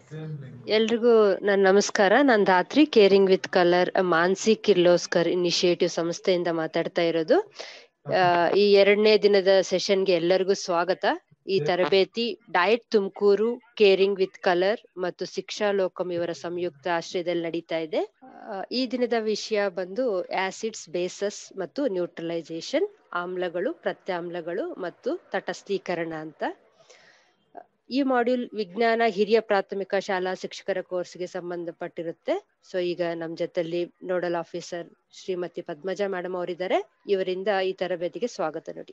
ಎಲ್ರಿಗೂ ನನ್ನ ನಮಸ್ಕಾರ. ನಾನು Dhatri, Caring with Colour Mansi Kirloskar initiative ಸಂಸ್ಥೆಯಿಂದ ಮಾತಾಡ್ತಾ ಇರೋದು. ಈ 2ನೇ ದಿನದ ಸೆಷನ್ಗೆ ಎಲ್ಲರಿಗೂ ಸ್ವಾಗತ. ಈ ತರಬೇತಿ DIET Tumakuru, Caring with Colour ಮತ್ತು ಶಿಕ್ಷಾ ಲೋಕಂ ಇವರ ಸಂಯುಕ್ತ ಆಶ್ರಯದಲ್ಲಿ ನಡೀತಾ ಇದೆ. ಈ ದಿನದ ವಿಷಯ ಬಂದು ಆಸಿಡ್ಸ್, ಬೇಸಸ್ ಮತ್ತು ನ್ಯೂಟ್ರಲೈಸೇಷನ್, ಆಮ್ಲಗಳು, ಪ್ರತ್ಯಾಮ್ಲಗಳು ಮತ್ತು ತಟಸ್ಥೀಕರಣ ಅಂತ. ಈ ಮಾಡ್ಯೂಲ್ ವಿಜ್ಞಾನ ಹಿರಿಯ ಪ್ರಾಥಮಿಕ ಶಾಲಾ ಶಿಕ್ಷಕರ ಕೋರ್ಸ್ಗೆ ಸಂಬಂಧಪಟ್ಟಿರುತ್ತೆ. ಸೊ ಈಗ ನಮ್ ಜೊತೆಲಿ nodal officer Shrimati Padmaja madam ಅವರಿದ್ದಾರೆ. ಇವರಿಂದ ಈ ತರಬೇತಿಗೆ ಸ್ವಾಗತ ನೋಡಿ.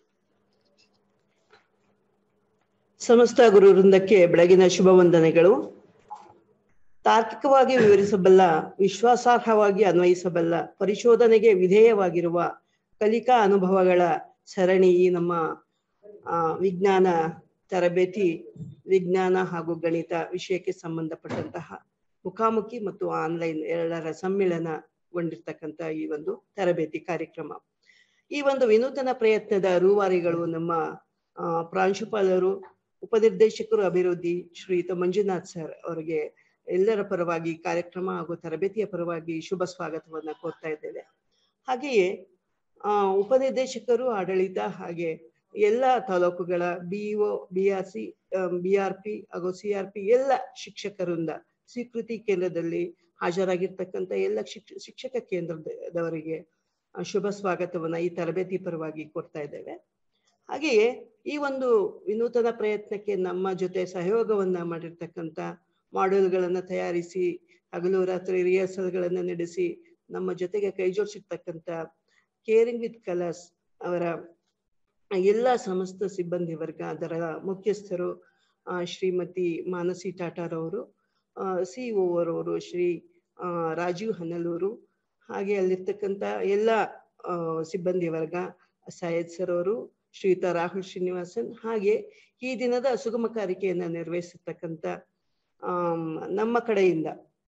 ಸಮಸ್ತ ಗುರು ವೃಂದಕ್ಕೆ ಬೆಳಗಿನ ಶುಭ ವಂದನೆಗಳು. ತಾರ್ಕಿಕವಾಗಿ ವಿವರಿಸಬಲ್ಲ, ವಿಶ್ವಾಸಾರ್ಹವಾಗಿ ಅನ್ವಯಿಸಬಲ್ಲ, ಪರಿಶೋಧನೆಗೆ ವಿಧೇಯವಾಗಿರುವ ಕಲಿಕಾ ಅನುಭವಗಳ ಸರಣಿ ಈ ನಮ್ಮ ವಿಜ್ಞಾನ ತರಬೇತಿ. ವಿಜ್ಞಾನ ಹಾಗೂ ಗಣಿತ ವಿಷಯಕ್ಕೆ ಸಂಬಂಧಪಟ್ಟಂತಹ ಮುಖಾಮುಖಿ ಮತ್ತು ಆನ್ಲೈನ್ ಎರಡರ ಸಮ್ಮಿಳನಗೊಂಡಿರ್ತಕ್ಕಂಥ ಈ ಒಂದು ತರಬೇತಿ ಕಾರ್ಯಕ್ರಮ. ಈ ಒಂದು ವಿನೂತನ ಪ್ರಯತ್ನದ ರೂವಾರಿಗಳು ನಮ್ಮ ಪ್ರಾಂಶುಪಾಲರು, ಉಪನಿರ್ದೇಶಕರು ಅಭಿವೃದ್ಧಿ ಶ್ರೀಯುತ ಮಂಜುನಾಥ್ ಸರ್ ಅವರಿಗೆ ಎಲ್ಲರ ಪರವಾಗಿ ಕಾರ್ಯಕ್ರಮ ಹಾಗೂ ತರಬೇತಿಯ ಪರವಾಗಿ ಶುಭ ಸ್ವಾಗತವನ್ನ ಕೋರ್ತಾ ಇದ್ದೇವೆ. ಹಾಗೆಯೇ ಉಪನಿರ್ದೇಶಕರು, ಆಡಳಿತ ಹಾಗೆ ಎಲ್ಲ ತಾಲೂಕುಗಳ BO, BRC, BRP ಹಾಗೂ CRP ಎಲ್ಲ ಶಿಕ್ಷಕರಿಂದ ಸ್ವೀಕೃತಿ ಕೇಂದ್ರದಲ್ಲಿ ಹಾಜರಾಗಿರ್ತಕ್ಕಂಥ ಎಲ್ಲ ಶಿಕ್ಷಕ ಕೇಂದ್ರದವರಿಗೆ ಶುಭ ಸ್ವಾಗತವನ್ನ ಈ ತರಬೇತಿ ಪರವಾಗಿ ಕೊಡ್ತಾ ಇದ್ದೇವೆ. ಹಾಗೆಯೇ ಈ ಒಂದು ವಿನೂತನ ಪ್ರಯತ್ನಕ್ಕೆ ನಮ್ಮ ಜೊತೆ ಸಹಯೋಗವನ್ನ ಮಾಡಿರ್ತಕ್ಕಂಥ ಮಾಡ್ಯೂಲ್ಗಳನ್ನ ತಯಾರಿಸಿ ಹಗಲು ರಾತ್ರಿ ರಿಹರ್ಸಲ್ಗಳನ್ನ ನಡೆಸಿ ನಮ್ಮ ಜೊತೆಗೆ ಕೈ ಜೋಡಿಸಿರ್ತಕ್ಕಂಥ ಕೇರಿಂಗ್ ವಿತ್ ಕಲರ್ಸ್ ಅವರ ಎಲ್ಲ ಸಮಸ್ತ ಸಿಬ್ಬಂದಿ ವರ್ಗ, ಅದರ ಮುಖ್ಯಸ್ಥರು ಶ್ರೀಮತಿ ಮಾನಸಿ ಟಾಟಾರವರು, CEO ಅವರವರು ಶ್ರೀ ರಾಜೀವ್ ಹನಲೂರು, ಹಾಗೆ ಅಲ್ಲಿರ್ತಕ್ಕಂಥ ಎಲ್ಲ ಸಿಬ್ಬಂದಿ ವರ್ಗ, ಸೈಯದ್ ಸರ್ ಅವರು, ಶ್ರೀಯುತ ರಾಹುಲ್ ಶ್ರೀನಿವಾಸನ್, ಹಾಗೆ ಈ ದಿನದ ಸುಗಮಕಾರಿಕೆಯನ್ನ ನಿರ್ವಹಿಸಿರ್ತಕ್ಕಂಥ ನಮ್ಮ ಕಡೆಯಿಂದ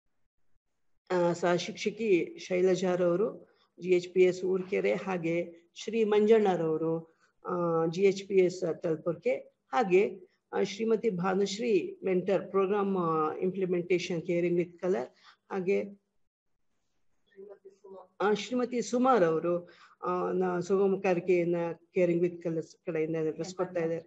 ಸಹ ಶಿಕ್ಷಕಿ ಶೈಲಜಾರವರು, GHPS ಊರ್ಕೆರೆ, ಹಾಗೆ ಶ್ರೀ ಮಂಜಣ್ಣರವರು GHPS ತಲ್ಪುರ್ಕೆ, ಹಾಗೆ Shrimati Bhanushree mentor programme implementation Caring with Colour, ಹಾಗೆ ಶ್ರೀಮತಿ ಸುಮಾರ್ ಅವರು ಸುಗಮಕಾರಿಕೆಯನ್ನ ಕೇರಿಂಗ್ ವಿತ್ ಕಲರ್ಸ್ ಕಡೆಯಿಂದ ನಿರ್ವಹಿಸ್ಕೊಡ್ತಾ ಇದ್ದಾರೆ.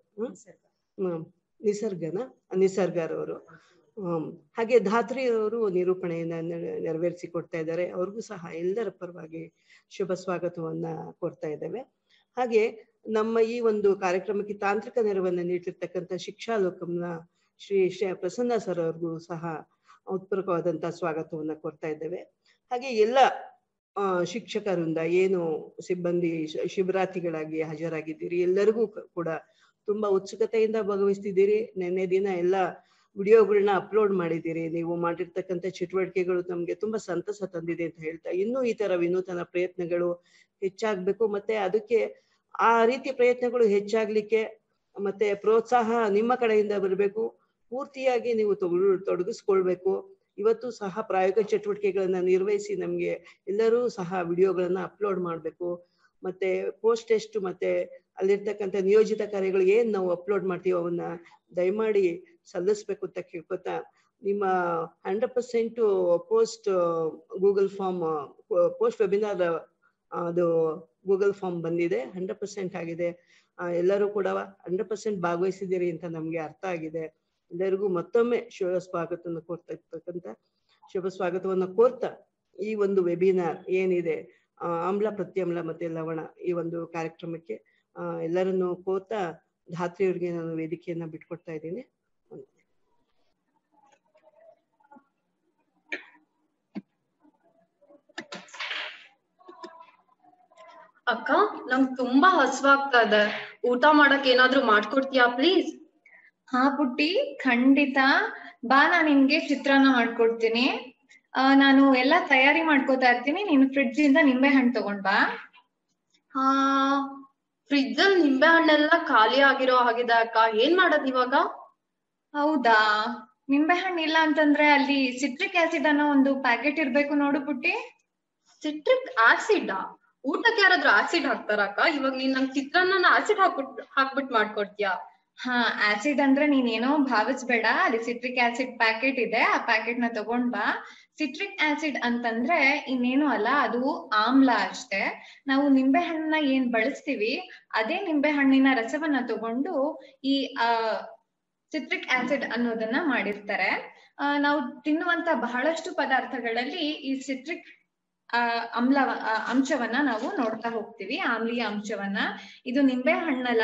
ನಿಸರ್ಗರವರು ಹಾಗೆ ಧಾತ್ರಿ ಅವರು ನಿರೂಪಣೆಯನ್ನ ನೆರವೇರಿಸಿ ಕೊಡ್ತಾ ಇದ್ದಾರೆ. ಅವ್ರಿಗೂ ಸಹ ಎಲ್ಲರ ಪರವಾಗಿ ಶುಭ ಸ್ವಾಗತವನ್ನ ಕೊಡ್ತಾ ಇದ್ದೇವೆ. ಹಾಗೆ ನಮ್ಮ ಈ ಒಂದು ಕಾರ್ಯಕ್ರಮಕ್ಕೆ ತಾಂತ್ರಿಕ ನೆರವನ್ನ ನೀಡಿರ್ತಕ್ಕಂಥ ಶಿಕ್ಷಾ ಲೋಕಂನ ಶ್ರೀ ಪ್ರಸನ್ನ ಸರ್ ಅವ್ರಿಗೂ ಸಹ ಉತ್ಪೂರ್ವಕವಾದಂತಹ ಸ್ವಾಗತವನ್ನ ಕೊಡ್ತಾ ಇದ್ದೇವೆ. ಹಾಗೆ ಎಲ್ಲ ಶಿಕ್ಷಕರಿಂದ ಏನು ಸಿಬ್ಬಂದಿ ಶಿಬಿರಾರ್ಥಿಗಳಾಗಿ ಹಾಜರಾಗಿದ್ದೀರಿ ಎಲ್ಲರಿಗೂ ಕೂಡ ತುಂಬಾ ಉತ್ಸುಕತೆಯಿಂದ ಭಾಗವಹಿಸ್ತಿದ್ದೀರಿ. ನಿನ್ನೆ ದಿನ ಎಲ್ಲ ವಿಡಿಯೋಗಳನ್ನ ಅಪ್ಲೋಡ್ ಮಾಡಿದ್ದೀರಿ. ನೀವು ಮಾಡಿರ್ತಕ್ಕಂಥ ಚಟುವಟಿಕೆಗಳು ನಮ್ಗೆ ತುಂಬಾ ಸಂತಸ ತಂದಿದೆ ಅಂತ ಹೇಳ್ತಾ, ಇನ್ನೂ ಈ ತರ ವಿನೂತನ ಪ್ರಯತ್ನಗಳು ಹೆಚ್ಚಾಗ್ಬೇಕು, ಮತ್ತೆ ಅದಕ್ಕೆ ಆ ರೀತಿ ಪ್ರಯತ್ನಗಳು ಹೆಚ್ಚಾಗ್ಲಿಕ್ಕೆ ಮತ್ತೆ ಪ್ರೋತ್ಸಾಹ ನಿಮ್ಮ ಕಡೆಯಿಂದ ಬರಬೇಕು. ಪೂರ್ತಿಯಾಗಿ ನೀವು ತೊಡಗಿಸ್ಕೊಳ್ಬೇಕು. ಇವತ್ತು ಸಹ ಪ್ರಾಯೋಗಿಕ ಚಟುವಟಿಕೆಗಳನ್ನ ನಿರ್ವಹಿಸಿ ನಮ್ಗೆ ಎಲ್ಲರೂ ಸಹ ವಿಡಿಯೋಗಳನ್ನ ಅಪ್ಲೋಡ್ ಮಾಡ್ಬೇಕು. ಮತ್ತೆ ಪೋಸ್ಟ್ ಟೆಸ್ಟ್ ಮತ್ತೆ ಅಲ್ಲಿರ್ತಕ್ಕಂಥ ನಿಯೋಜಿತ ಕಾರ್ಯಗಳು ಏನ್ ನಾವು ಅಪ್ಲೋಡ್ ಮಾಡ್ತೀವೋ ಅವನ್ನ ದಯಮಾಡಿ ಸಲ್ಲಿಸ್ಬೇಕು ಅಂತ ಕೇಳ್ಕೊತಾ, ನಿಮ್ಮ 100% post Google form, post webinar ಅದು ಗೂಗಲ್ ಫಾರ್ಮ್ ಬಂದಿದೆ, 100% ಆಗಿದೆ. ಎಲ್ಲರೂ ಕೂಡ 100% ಭಾಗವಹಿಸಿದ್ದೀರಿ ಅಂತ ನಮ್ಗೆ ಅರ್ಥ ಆಗಿದೆ. ಎಲ್ಲರಿಗೂ ಮತ್ತೊಮ್ಮೆ ಶುಭ ಸ್ವಾಗತವನ್ನು ಶುಭ ಸ್ವಾಗತವನ್ನ ಕೋರ್ತಾ ಈ ಒಂದು ವೆಬಿನಾರ್ ಏನಿದೆ ಆಮ್ಲ, ಪ್ರತ್ಯಾಮ್ಲ ಮತ್ತೆ ಲವಣ ಈ ಒಂದು ಕಾರ್ಯಕ್ರಮಕ್ಕೆ ಎಲ್ಲರನ್ನು ಕೋರ್ತಾ ಧಾತ್ರಿಯವರಿಗೆ ನಾನು ವೇದಿಕೆಯನ್ನ ಬಿಟ್ಕೊಡ್ತಾ ಇದ್ದೀನಿ. ಅಕ್ಕ, ನಂಗೆ ತುಂಬಾ ಹಸುವಾಗ್ತಾ ಇದೆ. ಊಟ ಮಾಡಕ್ ಏನಾದ್ರೂ ಮಾಡ್ಕೊಡ್ತೀಯಾ ಪ್ಲೀಸ್? ಹಾ ಪುಟ್ಟಿ, ಖಂಡಿತ ಬಾ, ನಾನ್ ನಿನ್ಗೆ ಚಿತ್ರಾನ್ನ ಮಾಡ್ಕೊಡ್ತೀನಿ. ನಾನು ಎಲ್ಲಾ ತಯಾರಿ ಮಾಡ್ಕೋತಾ ಇರ್ತೀನಿ. ನೀನು ಫ್ರಿಡ್ಜ್ ಇಂದ ನಿಂಬೆ ಹಣ್ಣು ತಗೊಂಡ್ ಬಾ. ಫ್ರಿಡ್ಜ್ ಅಲ್ಲಿ ನಿಂಬೆ ಹಣ್ಣೆಲ್ಲ ಖಾಲಿ ಆಗಿರೋ ಹಾಗಿದೆ ಅಕ್ಕ, ಏನ್ ಮಾಡೋದ್ ಇವಾಗ? ಹೌದಾ, ನಿಂಬೆ ಹಣ್ಣು ಇಲ್ಲ ಅಂತಂದ್ರೆ ಅಲ್ಲಿ ಸಿಟ್ರಿಕ್ ಆಸಿಡ್ ಅನ್ನೋ ಒಂದು ಪ್ಯಾಕೆಟ್ ಇರ್ಬೇಕು ನೋಡು ಪುಟ್ಟಿ. Citric acid? ಊಟಕ್ಕೆ ಯಾರಾದ್ರೂ ಆಸಿಡ್ ಹಾಕ್ತಾರ ಅಕ್ಕ? ಇವಾಗ ನೀನ್ ನಂಗೆ ಚಿತ್ರಾನ್ನ ಆಸಿಡ್ ಹಾಕ್ಬಿಟ್ ಮಾಡ್ಕೊಡ್ತೀಯಾ? ಹಾ, ಆಸಿಡ್ ಅಂದ್ರೆ ನೀನೇನೋ ಭಾವಿಸ್ಬೇಡ, ಅಲ್ಲಿ ಸಿಟ್ರಿಕ್ ಆಸಿಡ್ ಪ್ಯಾಕೆಟ್ ಇದೆ, ಆ ಪ್ಯಾಕೆಟ್ ನ ತಗೊಂಡ್ ಬಾ. ಸಿಟ್ರಿಕ್ ಆಸಿಡ್ ಅಂತಂದ್ರೆ ಇನ್ನೇನು ಅಲ್ಲ, ಅದು ಆಮ್ಲ ಅಷ್ಟೇ. ನಾವು ನಿಂಬೆ ಹಣ್ಣನ್ನ ಏನ್ ಬಳಸ್ತೀವಿ ಅದೇ ನಿಂಬೆ ಹಣ್ಣಿನ ರಸವನ್ನ ತಗೊಂಡು ಈ ಸಿಟ್ರಿಕ್ ಆಸಿಡ್ ಅನ್ನೋದನ್ನ ಮಾಡಿರ್ತಾರೆ. ನಾವು ತಿನ್ನುವಂತ ಬಹಳಷ್ಟು ಪದಾರ್ಥಗಳಲ್ಲಿ ಈ ಸಿಟ್ರಿಕ್ ಅಂಶವನ್ನ ನಾವು ನೋಡ್ತಾ ಹೋಗ್ತೀವಿ, ಆಮ್ಲೀಯ ಅಂಶವನ್ನ. ಇದು ನಿಂಬೆ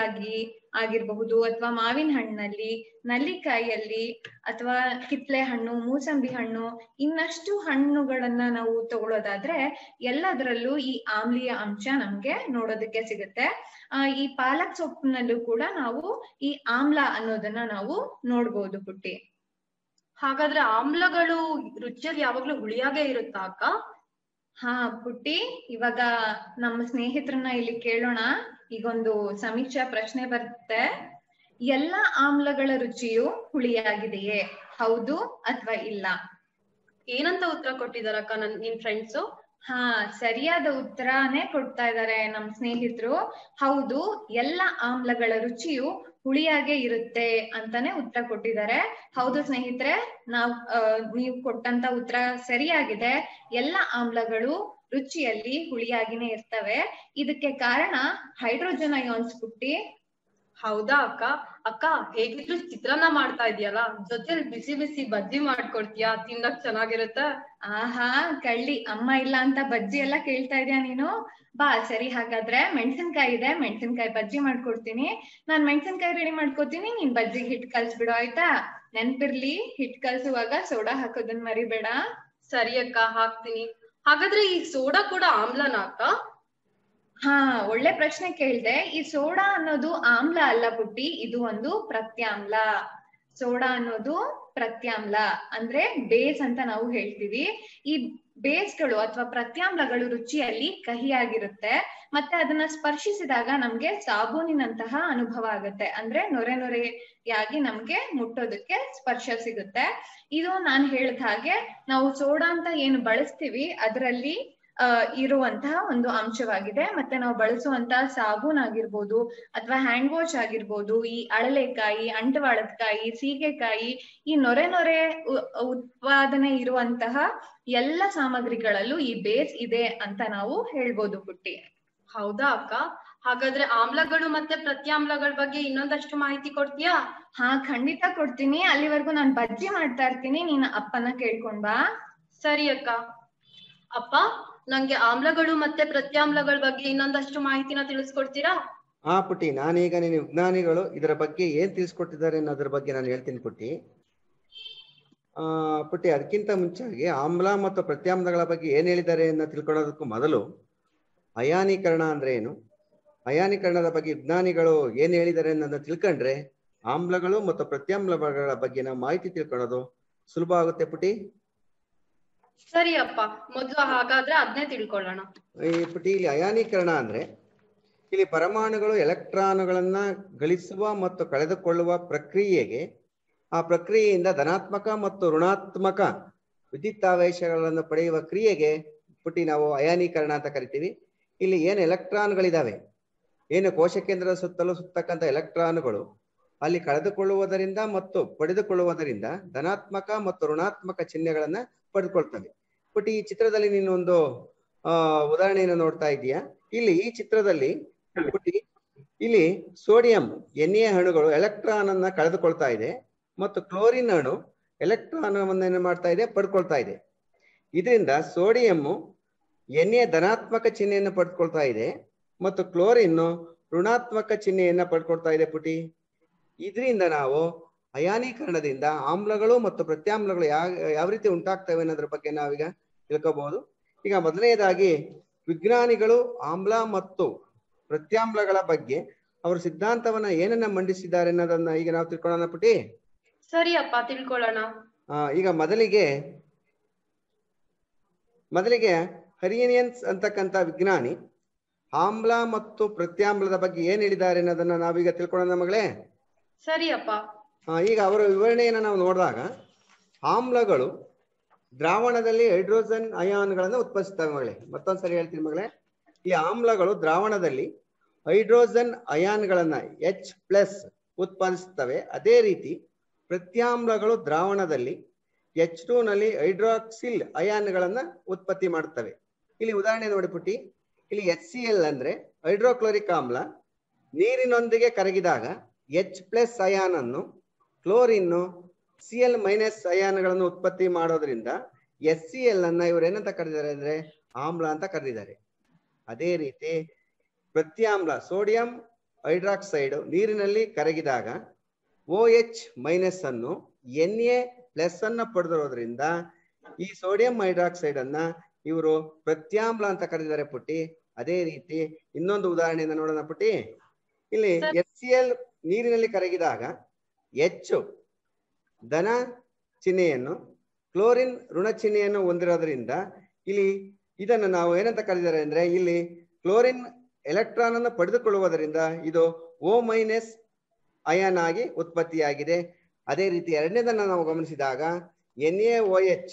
ಆಗಿರಬಹುದು, ಅಥವಾ ಮಾವಿನ ಹಣ್ಣಲ್ಲಿ, ನಲ್ಲಿಕಾಯಿಯಲ್ಲಿ, ಅಥವಾ ಕಿತ್ಲೆ ಹಣ್ಣು, ಮೂಸಂಬಿ ಹಣ್ಣು, ಇನ್ನಷ್ಟು ಹಣ್ಣುಗಳನ್ನ ನಾವು ತಗೊಳ್ಳೋದಾದ್ರೆ ಎಲ್ಲದರಲ್ಲೂ ಈ ಆಮ್ಲೀಯ ಅಂಶ ನಮ್ಗೆ ನೋಡೋದಕ್ಕೆ ಸಿಗುತ್ತೆ. ಈ ಪಾಲಕ್ ಸೊಪ್ಪಿನಲ್ಲೂ ಕೂಡ ನಾವು ಈ ಆಮ್ಲ ಅನ್ನೋದನ್ನ ನಾವು ನೋಡ್ಬೋದು ಪುಟ್ಟಿ. ಹಾಗಾದ್ರೆ ಆಮ್ಲಗಳು ರುಚಿಯಲ್ಲಿ ಯಾವಾಗ್ಲೂ ಹುಳಿಯಾಗೇ ಇರುತ್ತಾ ಅಕ್ಕ? ಹಾ ಪುಟ್ಟಿ, ಇವಾಗ ನಮ್ಮ ಸ್ನೇಹಿತರನ್ನ ಇಲ್ಲಿ ಕೇಳೋಣ. ಈಗೊಂದು ಸಮೀಕ್ಷಾ ಪ್ರಶ್ನೆ ಬರುತ್ತೆ. ಎಲ್ಲಾ ಆಮ್ಲಗಳ ರುಚಿಯು ಹುಳಿಯಾಗಿದೆಯೇ, ಹೌದು ಅಥವಾ ಇಲ್ಲ? ಏನಂತ ಉತ್ತರ ಕೊಟ್ಟಿದಾರಕ್ಕ ನಿನ್ ಫ್ರೆಂಡ್ಸು? ಹಾ, ಸರಿಯಾದ ಉತ್ತರನೇ ಕೊಡ್ತಾ ಇದ್ದಾರೆ ನಮ್ ಸ್ನೇಹಿತರು. ಹೌದು, ಎಲ್ಲ ಆಮ್ಲಗಳ ರುಚಿಯು ಹುಳಿಯಾಗೆ ಇರುತ್ತೆ ಅಂತಾನೆ ಉತ್ತರ ಕೊಟ್ಟಿದ್ದಾರೆ. ಹೌದು ಸ್ನೇಹಿತರೆ, ನೀವು ಕೊಟ್ಟಂತ ಉತ್ತರ ಸರಿಯಾಗಿದೆ. ಎಲ್ಲ ಆಮ್ಲಗಳು ರುಚಿಯಲ್ಲಿ ಹುಳಿಯಾಗಿನೇ ಇರ್ತವೆ. ಇದಕ್ಕೆ ಕಾರಣ ಹೈಡ್ರೋಜನ್ ಅಯಾನ್ಸ್ ಪುಟ್ಟಿ. ಹೌದಾ ಅಕ್ಕ? ಅಕ್ಕ, ಹೇಗಿದ್ರು ಚಿತ್ರಾನ್ನ ಮಾಡ್ತಾ ಇದೆಯಲ್ಲ, ಜೊತೆಲಿ ಬಿಸಿ ಬಿಸಿ ಬಜ್ಜಿ ಮಾಡ್ಕೊಡ್ತೀಯಾ? ತಿನ್ನಕ್ ಚೆನ್ನಾಗಿರುತ್ತೆ. ಆಹಾ ಕಳ್ಳಿ, ಅಮ್ಮ ಇಲ್ಲ ಅಂತ ಬಜ್ಜಿ ಎಲ್ಲ ಕೇಳ್ತಾ ಇದೀಯ ನೀನು? ಬಾ ಸರಿ, ಹಾಗಾದ್ರೆ ಮೆಣಸಿನ್ಕಾಯಿ ಇದೆ, ಮೆಣಸಿನ್ಕಾಯಿ ಬಜ್ಜಿ ಮಾಡ್ಕೊಡ್ತೀನಿ. ನಾನ್ ಮೆಣಸಿನ್ಕಾಯಿ ರೆಡಿ ಮಾಡ್ಕೊತೀನಿ, ನೀನ್ ಬಜ್ಜಿಗೆ ಹಿಟ್ ಕಲ್ಸ್ಬಿಡು, ಆಯ್ತಾ? ನೆನ್ಪಿರ್ಲಿ, ಹಿಟ್ ಕಲ್ಸುವಾಗ ಸೋಡಾ ಹಾಕೋದನ್ ಮರಿಬೇಡ. ಸರಿ ಅಕ್ಕ, ಹಾಕ್ತೀನಿ. ಹಾಗಾದ್ರೆ ಈ ಸೋಡಾ ಕೂಡ ಆಮ್ಲನಾ ಅಕ್ಕ? ಹಾ, ಒಳ್ಳೆ ಪ್ರಶ್ನೆ ಕೇಳ್ದೆ. ಈ ಸೋಡಾ ಅನ್ನೋದು ಆಮ್ಲ ಅಲ್ಲ ಪುಟ್ಟಿ, ಇದು ಒಂದು ಪ್ರತ್ಯಾಮ್ಲ. ಸೋಡಾ ಅನ್ನೋದು ಪ್ರತ್ಯಾಮ್ಲ ಅಂದ್ರೆ ಬೇಸ್ ಅಂತ ನಾವು ಹೇಳ್ತೀವಿ. ಈ ಬೇಸ್ಗಳು ಅಥವಾ ಪ್ರತ್ಯಾಮ್ಲಗಳು ರುಚಿಯಲ್ಲಿ ಕಹಿಯಾಗಿರುತ್ತೆ, ಮತ್ತೆ ಅದನ್ನ ಸ್ಪರ್ಶಿಸಿದಾಗ ನಮ್ಗೆ ಸಾಬೂನಿನಂತಹ ಅನುಭವ ಆಗುತ್ತೆ. ಅಂದ್ರೆ ನೊರೆ ನೊರೆಯಾಗಿ ನಮ್ಗೆ ಮುಟ್ಟೋದಕ್ಕೆ ಸ್ಪರ್ಶ ಸಿಗುತ್ತೆ. ಇದು ನಾನ್ ಹೇಳಿದ ಹಾಗೆ ನಾವು ಸೋಡಾ ಅಂತ ಏನು ಬಳಸ್ತೀವಿ ಅದರಲ್ಲಿ ಇರುವಂತಹ ಒಂದು ಅಂಶವಾಗಿದೆ. ಮತ್ತೆ ನಾವು ಬಳಸುವಂತಹ ಸಾಬೂನ್ ಆಗಿರ್ಬೋದು, ಅಥವಾ ಹ್ಯಾಂಡ್ ವಾಶ್ ಆಗಿರ್ಬೋದು, ಈ ಅಳಲೆಕಾಯಿ, ಅಂಟವಾಳದಕಾಯಿ, ಸೀಗೆಕಾಯಿ, ಈ ನೊರೆ ಉತ್ಪಾದನೆ ಇರುವಂತಹ ಎಲ್ಲ ಸಾಮಗ್ರಿಗಳಲ್ಲೂ ಈ ಬೇಸ್ ಇದೆ ಅಂತ ನಾವು ಹೇಳ್ಬೋದು ಪುಟ್ಟಿ. ಹೌದಾ ಅಕ್ಕ? ಹಾಗಾದ್ರೆ ಆಮ್ಲಗಳು ಮತ್ತೆ ಪ್ರತ್ಯಾಮ್ಲಗಳ ಬಗ್ಗೆ ಇನ್ನೊಂದಷ್ಟು ಮಾಹಿತಿ ಕೊಡ್ತೀಯಾ? ಹಾ, ಖಂಡಿತ ಕೊಡ್ತೀನಿ. ಅಲ್ಲಿವರೆಗೂ ನಾನ್ ಬಜ್ಜಿ ಮಾಡ್ತಾ ಇರ್ತೀನಿ, ನೀನ್ ಅಪ್ಪನ ಕೇಳ್ಕೊಂಡ್ ಬಾ. ಸರಿ ಅಕ್ಕ. ಅಪ್ಪ, ನಂಗೆ ಆಮ್ಲಗಳು ಮತ್ತೆ ಪ್ರತ್ಯಾಮ್ಲಗಳ ಬಗ್ಗೆ ಇನ್ನೊಂದಷ್ಟು ಮಾಹಿತಿನ ತಿಳಿಸ್ಕೊಡ್ತೀರಾ? ಹಾ ಪುಟ್ಟಿ, ನಾನೀಗ ನಿನ್ನ ವಿಜ್ಞಾನಿಗಳು ಇದರ ಬಗ್ಗೆ ಏನ್ ತಿಳಿಸ್ಕೊಟ್ಟಿದ್ದಾರೆ ಅನ್ನೋದ್ರ ಬಗ್ಗೆ ನಾನು ಹೇಳ್ತೀನಿ ಪುಟ್ಟಿ. ಪುಟ್ಟಿ, ಅದಕ್ಕಿಂತ ಮುಂಚಾಗಿ ಆಮ್ಲ ಮತ್ತು ಪ್ರತ್ಯಾಮ್ಲಗಳ ಬಗ್ಗೆ ಏನ್ ಹೇಳಿದ್ದಾರೆ ಅನ್ನೋ ತಿಳ್ಕೊಳ್ಳೋದಕ್ಕೂ ಮೊದಲು ಅಯಾನೀಕರಣ ಅಂದ್ರೆ ಏನು, ಅಯಾನೀಕರಣದ ಬಗ್ಗೆ ವಿಜ್ಞಾನಿಗಳು ಏನ್ ಹೇಳಿದ್ದಾರೆ ಅನ್ನೋದನ್ನ ತಿಳ್ಕೊಂಡ್ರೆ ಆಮ್ಲಗಳು ಮತ್ತು ಪ್ರತ್ಯಾಮ್ಲಗಳ ಬಗ್ಗೆ ನಾವು ಮಾಹಿತಿ ತಿಳ್ಕೊಳ್ಳೋದು ಸುಲಭ ಆಗುತ್ತೆ ಪುಟ್ಟಿ. ಸರಿ ಅಪ್ಪ, ಮೊದ್ಲು ಹಾಗಾದ್ರೆ ಅದನ್ನೇ ತಿಳ್ಕೊಳ್ಳೋಣ. ಈ ಪುಟ್ಟಿ, ಇಲ್ಲಿ ಅಯಾನೀಕರಣ ಅಂದ್ರೆ ಇಲ್ಲಿ ಪರಮಾಣುಗಳು ಎಲೆಕ್ಟ್ರಾನುಗಳನ್ನ ಗಳಿಸುವ ಮತ್ತು ಕಳೆದುಕೊಳ್ಳುವ ಪ್ರಕ್ರಿಯೆಗೆ, ಆ ಪ್ರಕ್ರಿಯೆಯಿಂದ ಧನಾತ್ಮಕ ಮತ್ತು ಋಣಾತ್ಮಕ ವಿದ್ಯುತ್ತಾವೇಶಗಳನ್ನು ಪಡೆಯುವ ಕ್ರಿಯೆಗೆ ಪುಟ್ಟಿ ನಾವು ಅಯಾನೀಕರಣ ಅಂತ ಕರಿತೀವಿ. ಇಲ್ಲಿ ಏನು ಎಲೆಕ್ಟ್ರಾನ್ಗಳಿದಾವೆ, ಏನು ಕೋಶ ಕೇಂದ್ರದ ಸುತ್ತಲೂ ಸುತ್ತಕ್ಕಂಥ ಎಲೆಕ್ಟ್ರಾನುಗಳು ಅಲ್ಲಿ ಕಳೆದುಕೊಳ್ಳುವುದರಿಂದ ಮತ್ತು ಪಡೆದುಕೊಳ್ಳುವುದರಿಂದ ಧನಾತ್ಮಕ ಮತ್ತು ಋಣಾತ್ಮಕ ಚಿಹ್ನೆಗಳನ್ನ ಪಡೆದುಕೊಳ್ತವೆ. ಪುಟ್ಟಿ, ಈ ಚಿತ್ರದಲ್ಲಿ ನೀನು ಒಂದು ಉದಾಹರಣೆಯನ್ನು ನೋಡ್ತಾ ಇದೀಯಾ. ಇಲ್ಲಿ ಈ ಚಿತ್ರದಲ್ಲಿ ಪುಟ್ಟಿ, ಇಲ್ಲಿ ಸೋಡಿಯಂ Na ಅಣುಗಳು ಎಲೆಕ್ಟ್ರಾನ್ ಅನ್ನ ಕಳೆದುಕೊಳ್ತಾ ಇದೆ ಮತ್ತು ಕ್ಲೋರಿನ್ ಅಣು ಎಲೆಕ್ಟ್ರಾನ್ ಅನ್ನು ಮಾಡ್ತಾ ಇದೆ, ಪಡ್ಕೊಳ್ತಾ ಇದೆ. ಇದರಿಂದ ಸೋಡಿಯಂ Na ಧನಾತ್ಮಕ ಚಿಹ್ನೆಯನ್ನು ಪಡ್ಕೊಳ್ತಾ ಇದೆ ಮತ್ತು ಕ್ಲೋರಿನ್ ಋಣಾತ್ಮಕ ಚಿಹ್ನೆಯನ್ನ ಪಡ್ಕೊಳ್ತಾ ಇದೆ ಪುಟಿ. ಇದರಿಂದ ನಾವು ಅಯಾನೀಕರಣದಿಂದ ಆಮ್ಲಗಳು ಮತ್ತು ಪ್ರತ್ಯಾಮ್ಲಗಳು ಯಾವ ರೀತಿ ಉಂಟಾಗ್ತವೆ ಅನ್ನೋದ್ರ ಬಗ್ಗೆ ನಾವೀಗ ತಿಳ್ಕೋಬಹುದು. ಈಗ ಮೊದಲನೇದಾಗಿ ವಿಜ್ಞಾನಿಗಳು ಆಮ್ಲ ಮತ್ತು ಪ್ರತ್ಯಾಮ್ಲಗಳ ಬಗ್ಗೆ ಅವರ ಸಿದ್ಧಾಂತವನ್ನ ಏನನ್ನ ಮಂಡಿಸಿದ್ದಾರೆ ಅನ್ನೋದನ್ನ ಈಗ ನಾವು ತಿಳ್ಕೊಳ್ಳೋಣ ಪುಟಿ. ಸರಿ ಅಪ್ಪ, ತಿಳ್ಕೊಳ್ಳೋಣ. ಈಗ ಮೊದಲಿಗೆ ಹರಿಯನಿಯನ್ಸ್ ಅಂತಕ್ಕಂಥ ವಿಜ್ಞಾನಿ ಆಮ್ಲ ಮತ್ತು ಪ್ರತ್ಯಾಮ್ಲದ ಬಗ್ಗೆ ಏನ್ ಹೇಳಿದ್ದಾರೆ ಅನ್ನೋದನ್ನ ನಾವೀಗ ತಿಳ್ಕೊಳ್ಳೋಣ ಮಗಳೇ. ಸರಿ ಅಪ್ಪ. ಈಗ ಅವರ ವಿವರಣೆಯನ್ನು ನಾವು ನೋಡಿದಾಗ ಆಮ್ಲಗಳು ದ್ರಾವಣದಲ್ಲಿ ಹೈಡ್ರೋಜನ್ ಅಯಾನ್ಗಳನ್ನು ಉತ್ಪಾದಿಸ್ತವೆ ಮಗಳೇ. ಮತ್ತೊಂದ್ಸರಿ ಹೇಳ್ತೀನಿ ಮಗಳೇ, ಈ ಆಮ್ಲಗಳು ದ್ರಾವಣದಲ್ಲಿ ಹೈಡ್ರೋಜನ್ ಅಯಾನ್ಗಳನ್ನ H+ ಉತ್ಪಾದಿಸುತ್ತವೆ. ಅದೇ ರೀತಿ ಪ್ರತ್ಯಾಮ್ಲಗಳು ದ್ರಾವಣದಲ್ಲಿ H2 ನಲ್ಲಿ ಹೈಡ್ರಾಕ್ಸಿಲ್ ಅಯಾನ್ಗಳನ್ನ ಉತ್ಪತ್ತಿ ಮಾಡುತ್ತವೆ. ಇಲ್ಲಿ ಉದಾಹರಣೆ ನೋಡಿ ಪುಟ್ಟಿ, ಇಲ್ಲಿ HCl ಅಂದ್ರೆ ಹೈಡ್ರೋಕ್ಲೋರಿಕ್ ಆಮ್ಲ ನೀರಿನೊಂದಿಗೆ ಕರಗಿದಾಗ H+ ಅಯಾನ್ ಅನ್ನು, ಕ್ಲೋರಿನ್ Cl- ಅಯಾನ್ಗಳನ್ನು ಉತ್ಪತ್ತಿ ಮಾಡೋದ್ರಿಂದ HCl ಅನ್ನ ಇವರು ಏನಂತ ಕರೆದಿದ್ದಾರೆ ಅಂದ್ರೆ ಆಮ್ಲ ಅಂತ ಕರೆದಿದ್ದಾರೆ. ಅದೇ ರೀತಿ ಪ್ರತ್ಯಾಮ್ಲ ಸೋಡಿಯಂ ಹೈಡ್ರಾಕ್ಸೈಡ್ ನೀರಿನಲ್ಲಿ ಕರಗಿದಾಗ OH- ಅನ್ನು Na+ ಅನ್ನ ಪಡೆದಿರೋದ್ರಿಂದ ಈ ಸೋಡಿಯಂ ಹೈಡ್ರಾಕ್ಸೈಡ್ ಅನ್ನ ಇವರು ಪ್ರತ್ಯಾಮ್ಲ ಅಂತ ಕರೆದಿದ್ದಾರೆ ಪುಟ್ಟಿ. ಅದೇ ರೀತಿ ಇನ್ನೊಂದು ಉದಾಹರಣೆಯಿಂದ ನೋಡೋಣ ಪುಟ್ಟಿ. ಇಲ್ಲಿ HCl ನೀರಿನಲ್ಲಿ ಕರಗಿದಾಗ H ಧನ ಚಿಹ್ನೆಯನ್ನು, ಕ್ಲೋರಿನ್ ಋಣ ಚಿಹ್ನೆಯನ್ನು ಹೊಂದಿರೋದ್ರಿಂದ ಇಲ್ಲಿ ಇದನ್ನು ನಾವು ಏನಂತ ಕರೆದಿದ್ದಾರೆ ಅಂದ್ರೆ ಇಲ್ಲಿ ಕ್ಲೋರಿನ್ ಎಲೆಕ್ಟ್ರಾನ್ ಅನ್ನು ಪಡೆದುಕೊಳ್ಳುವುದರಿಂದ ಇದು O- ಅಯಾನ್ ಆಗಿ ಉತ್ಪತ್ತಿಯಾಗಿದೆ. ಅದೇ ರೀತಿ ಎರಡನೇದನ್ನ ನಾವು ಗಮನಿಸಿದಾಗ NaOH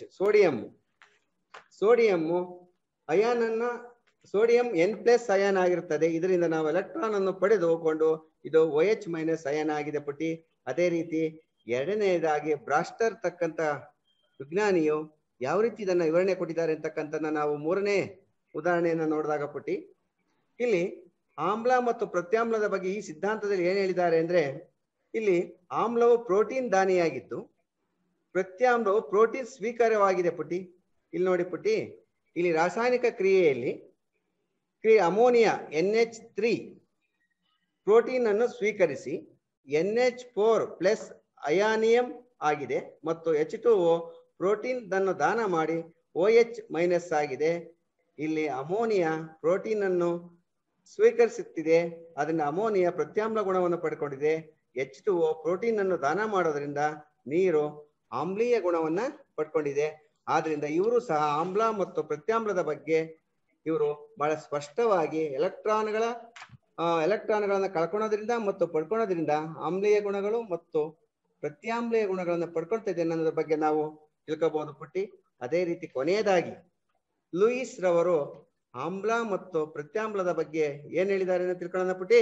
ಸೋಡಿಯಂ ಅಯಾನ್ ಅನ್ನ, ಸೋಡಿಯಂ N+ ಅಯಾನ್ ಆಗಿರುತ್ತದೆ. ಇದರಿಂದ ನಾವು ಎಲೆಕ್ಟ್ರಾನ್ ಅನ್ನು ಪಡೆದುಕೊಂಡು ಇದು OH- ಅಯಾನ್ ಆಗಿದೆ ಪುಟ್ಟಿ. ಅದೇ ರೀತಿ ಎರಡನೆಯದಾಗಿ ಬ್ರಾಸ್ಟರ್ ತಕ್ಕಂತ ವಿಜ್ಞಾನಿಯು ಯಾವ ರೀತಿ ಇದನ್ನ ವಿವರಣೆ ಕೊಟ್ಟಿದ್ದಾರೆ ಅಂತಕ್ಕಂಥ ನಾವು ಮೂರನೇ ಉದಾಹರಣೆಯನ್ನ ನೋಡಿದಾಗ ಪುಟ್ಟಿ, ಇಲ್ಲಿ ಆಮ್ಲ ಮತ್ತು ಪ್ರತ್ಯಾಮ್ಲದ ಬಗ್ಗೆ ಈ ಸಿದ್ಧಾಂತದಲ್ಲಿ ಏನ್ ಹೇಳಿದ್ದಾರೆ ಅಂದ್ರೆ ಇಲ್ಲಿ ಆಮ್ಲವು ಪ್ರೋಟೀನ್ ದಾನಿಯಾಗಿದ್ದು ಪ್ರತ್ಯಾಮ್ಲವು ಪ್ರೋಟೀನ್ ಸ್ವೀಕಾರವಾಗಿದೆ ಪುಟ್ಟಿ. ಇಲ್ಲಿ ನೋಡಿ ಪುಟ್ಟಿ, ಇಲ್ಲಿ ರಾಸಾಯನಿಕ ಕ್ರಿಯೆಯಲ್ಲಿ ಅಮೋನಿಯಾ NH3 ಪ್ರೋಟೀನ್ ಅನ್ನು ಸ್ವೀಕರಿಸಿ NH4+ ಅಯಾನಿಯಂ ಆಗಿದೆ ಮತ್ತು H2O ಪ್ರೋಟೀನ್ ಅನ್ನು ದಾನ ಮಾಡಿ OH- ಆಗಿದೆ. ಇಲ್ಲಿ ಅಮೋನಿಯಾ ಪ್ರೋಟೀನ್ ಅನ್ನು ಸ್ವೀಕರಿಸುತ್ತಿದೆ, ಅದರಿಂದ ಅಮೋನಿಯಾ ಪ್ರತ್ಯಾಮ್ಲ ಗುಣವನ್ನು ಪಡ್ಕೊಂಡಿದೆ. H2O ಪ್ರೋಟೀನ್ ಅನ್ನು ದಾನ ಮಾಡೋದ್ರಿಂದ ನೀರು ಆಮ್ಲೀಯ ಗುಣವನ್ನ ಪಡ್ಕೊಂಡಿದೆ. ಆದ್ರಿಂದ ಇವರು ಸಹ ಆಮ್ಲ ಮತ್ತು ಪ್ರತ್ಯಾಮ್ಲದ ಬಗ್ಗೆ ಇವರು ಬಹಳ ಸ್ಪಷ್ಟವಾಗಿ ಎಲೆಕ್ಟ್ರಾನ್ಗಳನ್ನ ಕಳ್ಕೊಳ್ಳೋದ್ರಿಂದ ಮತ್ತು ಪಡ್ಕೊಳ್ಳೋದ್ರಿಂದ ಆಮ್ಲೀಯ ಗುಣಗಳು ಮತ್ತು ಪ್ರತ್ಯಾಮ್ಲೀಯ ಗುಣಗಳನ್ನು ಪಡ್ಕೊಳ್ತಾ ಇದೆ ಅನ್ನೋದ್ರ ಬಗ್ಗೆ ನಾವು ತಿಳ್ಕೋಬಹುದು ಪುಟ್ಟಿ. ಅದೇ ರೀತಿ ಕೊನೆಯದಾಗಿ ಲೂಯಿಸ್ ರವರು ಆಮ್ಲ ಮತ್ತು ಪ್ರತ್ಯಾಮ್ಲದ ಬಗ್ಗೆ ಏನ್ ಹೇಳಿದ್ದಾರೆ ಅಂತ ತಿಳ್ಕೊಳ್ಳೋಣ ಪುಟ್ಟಿ.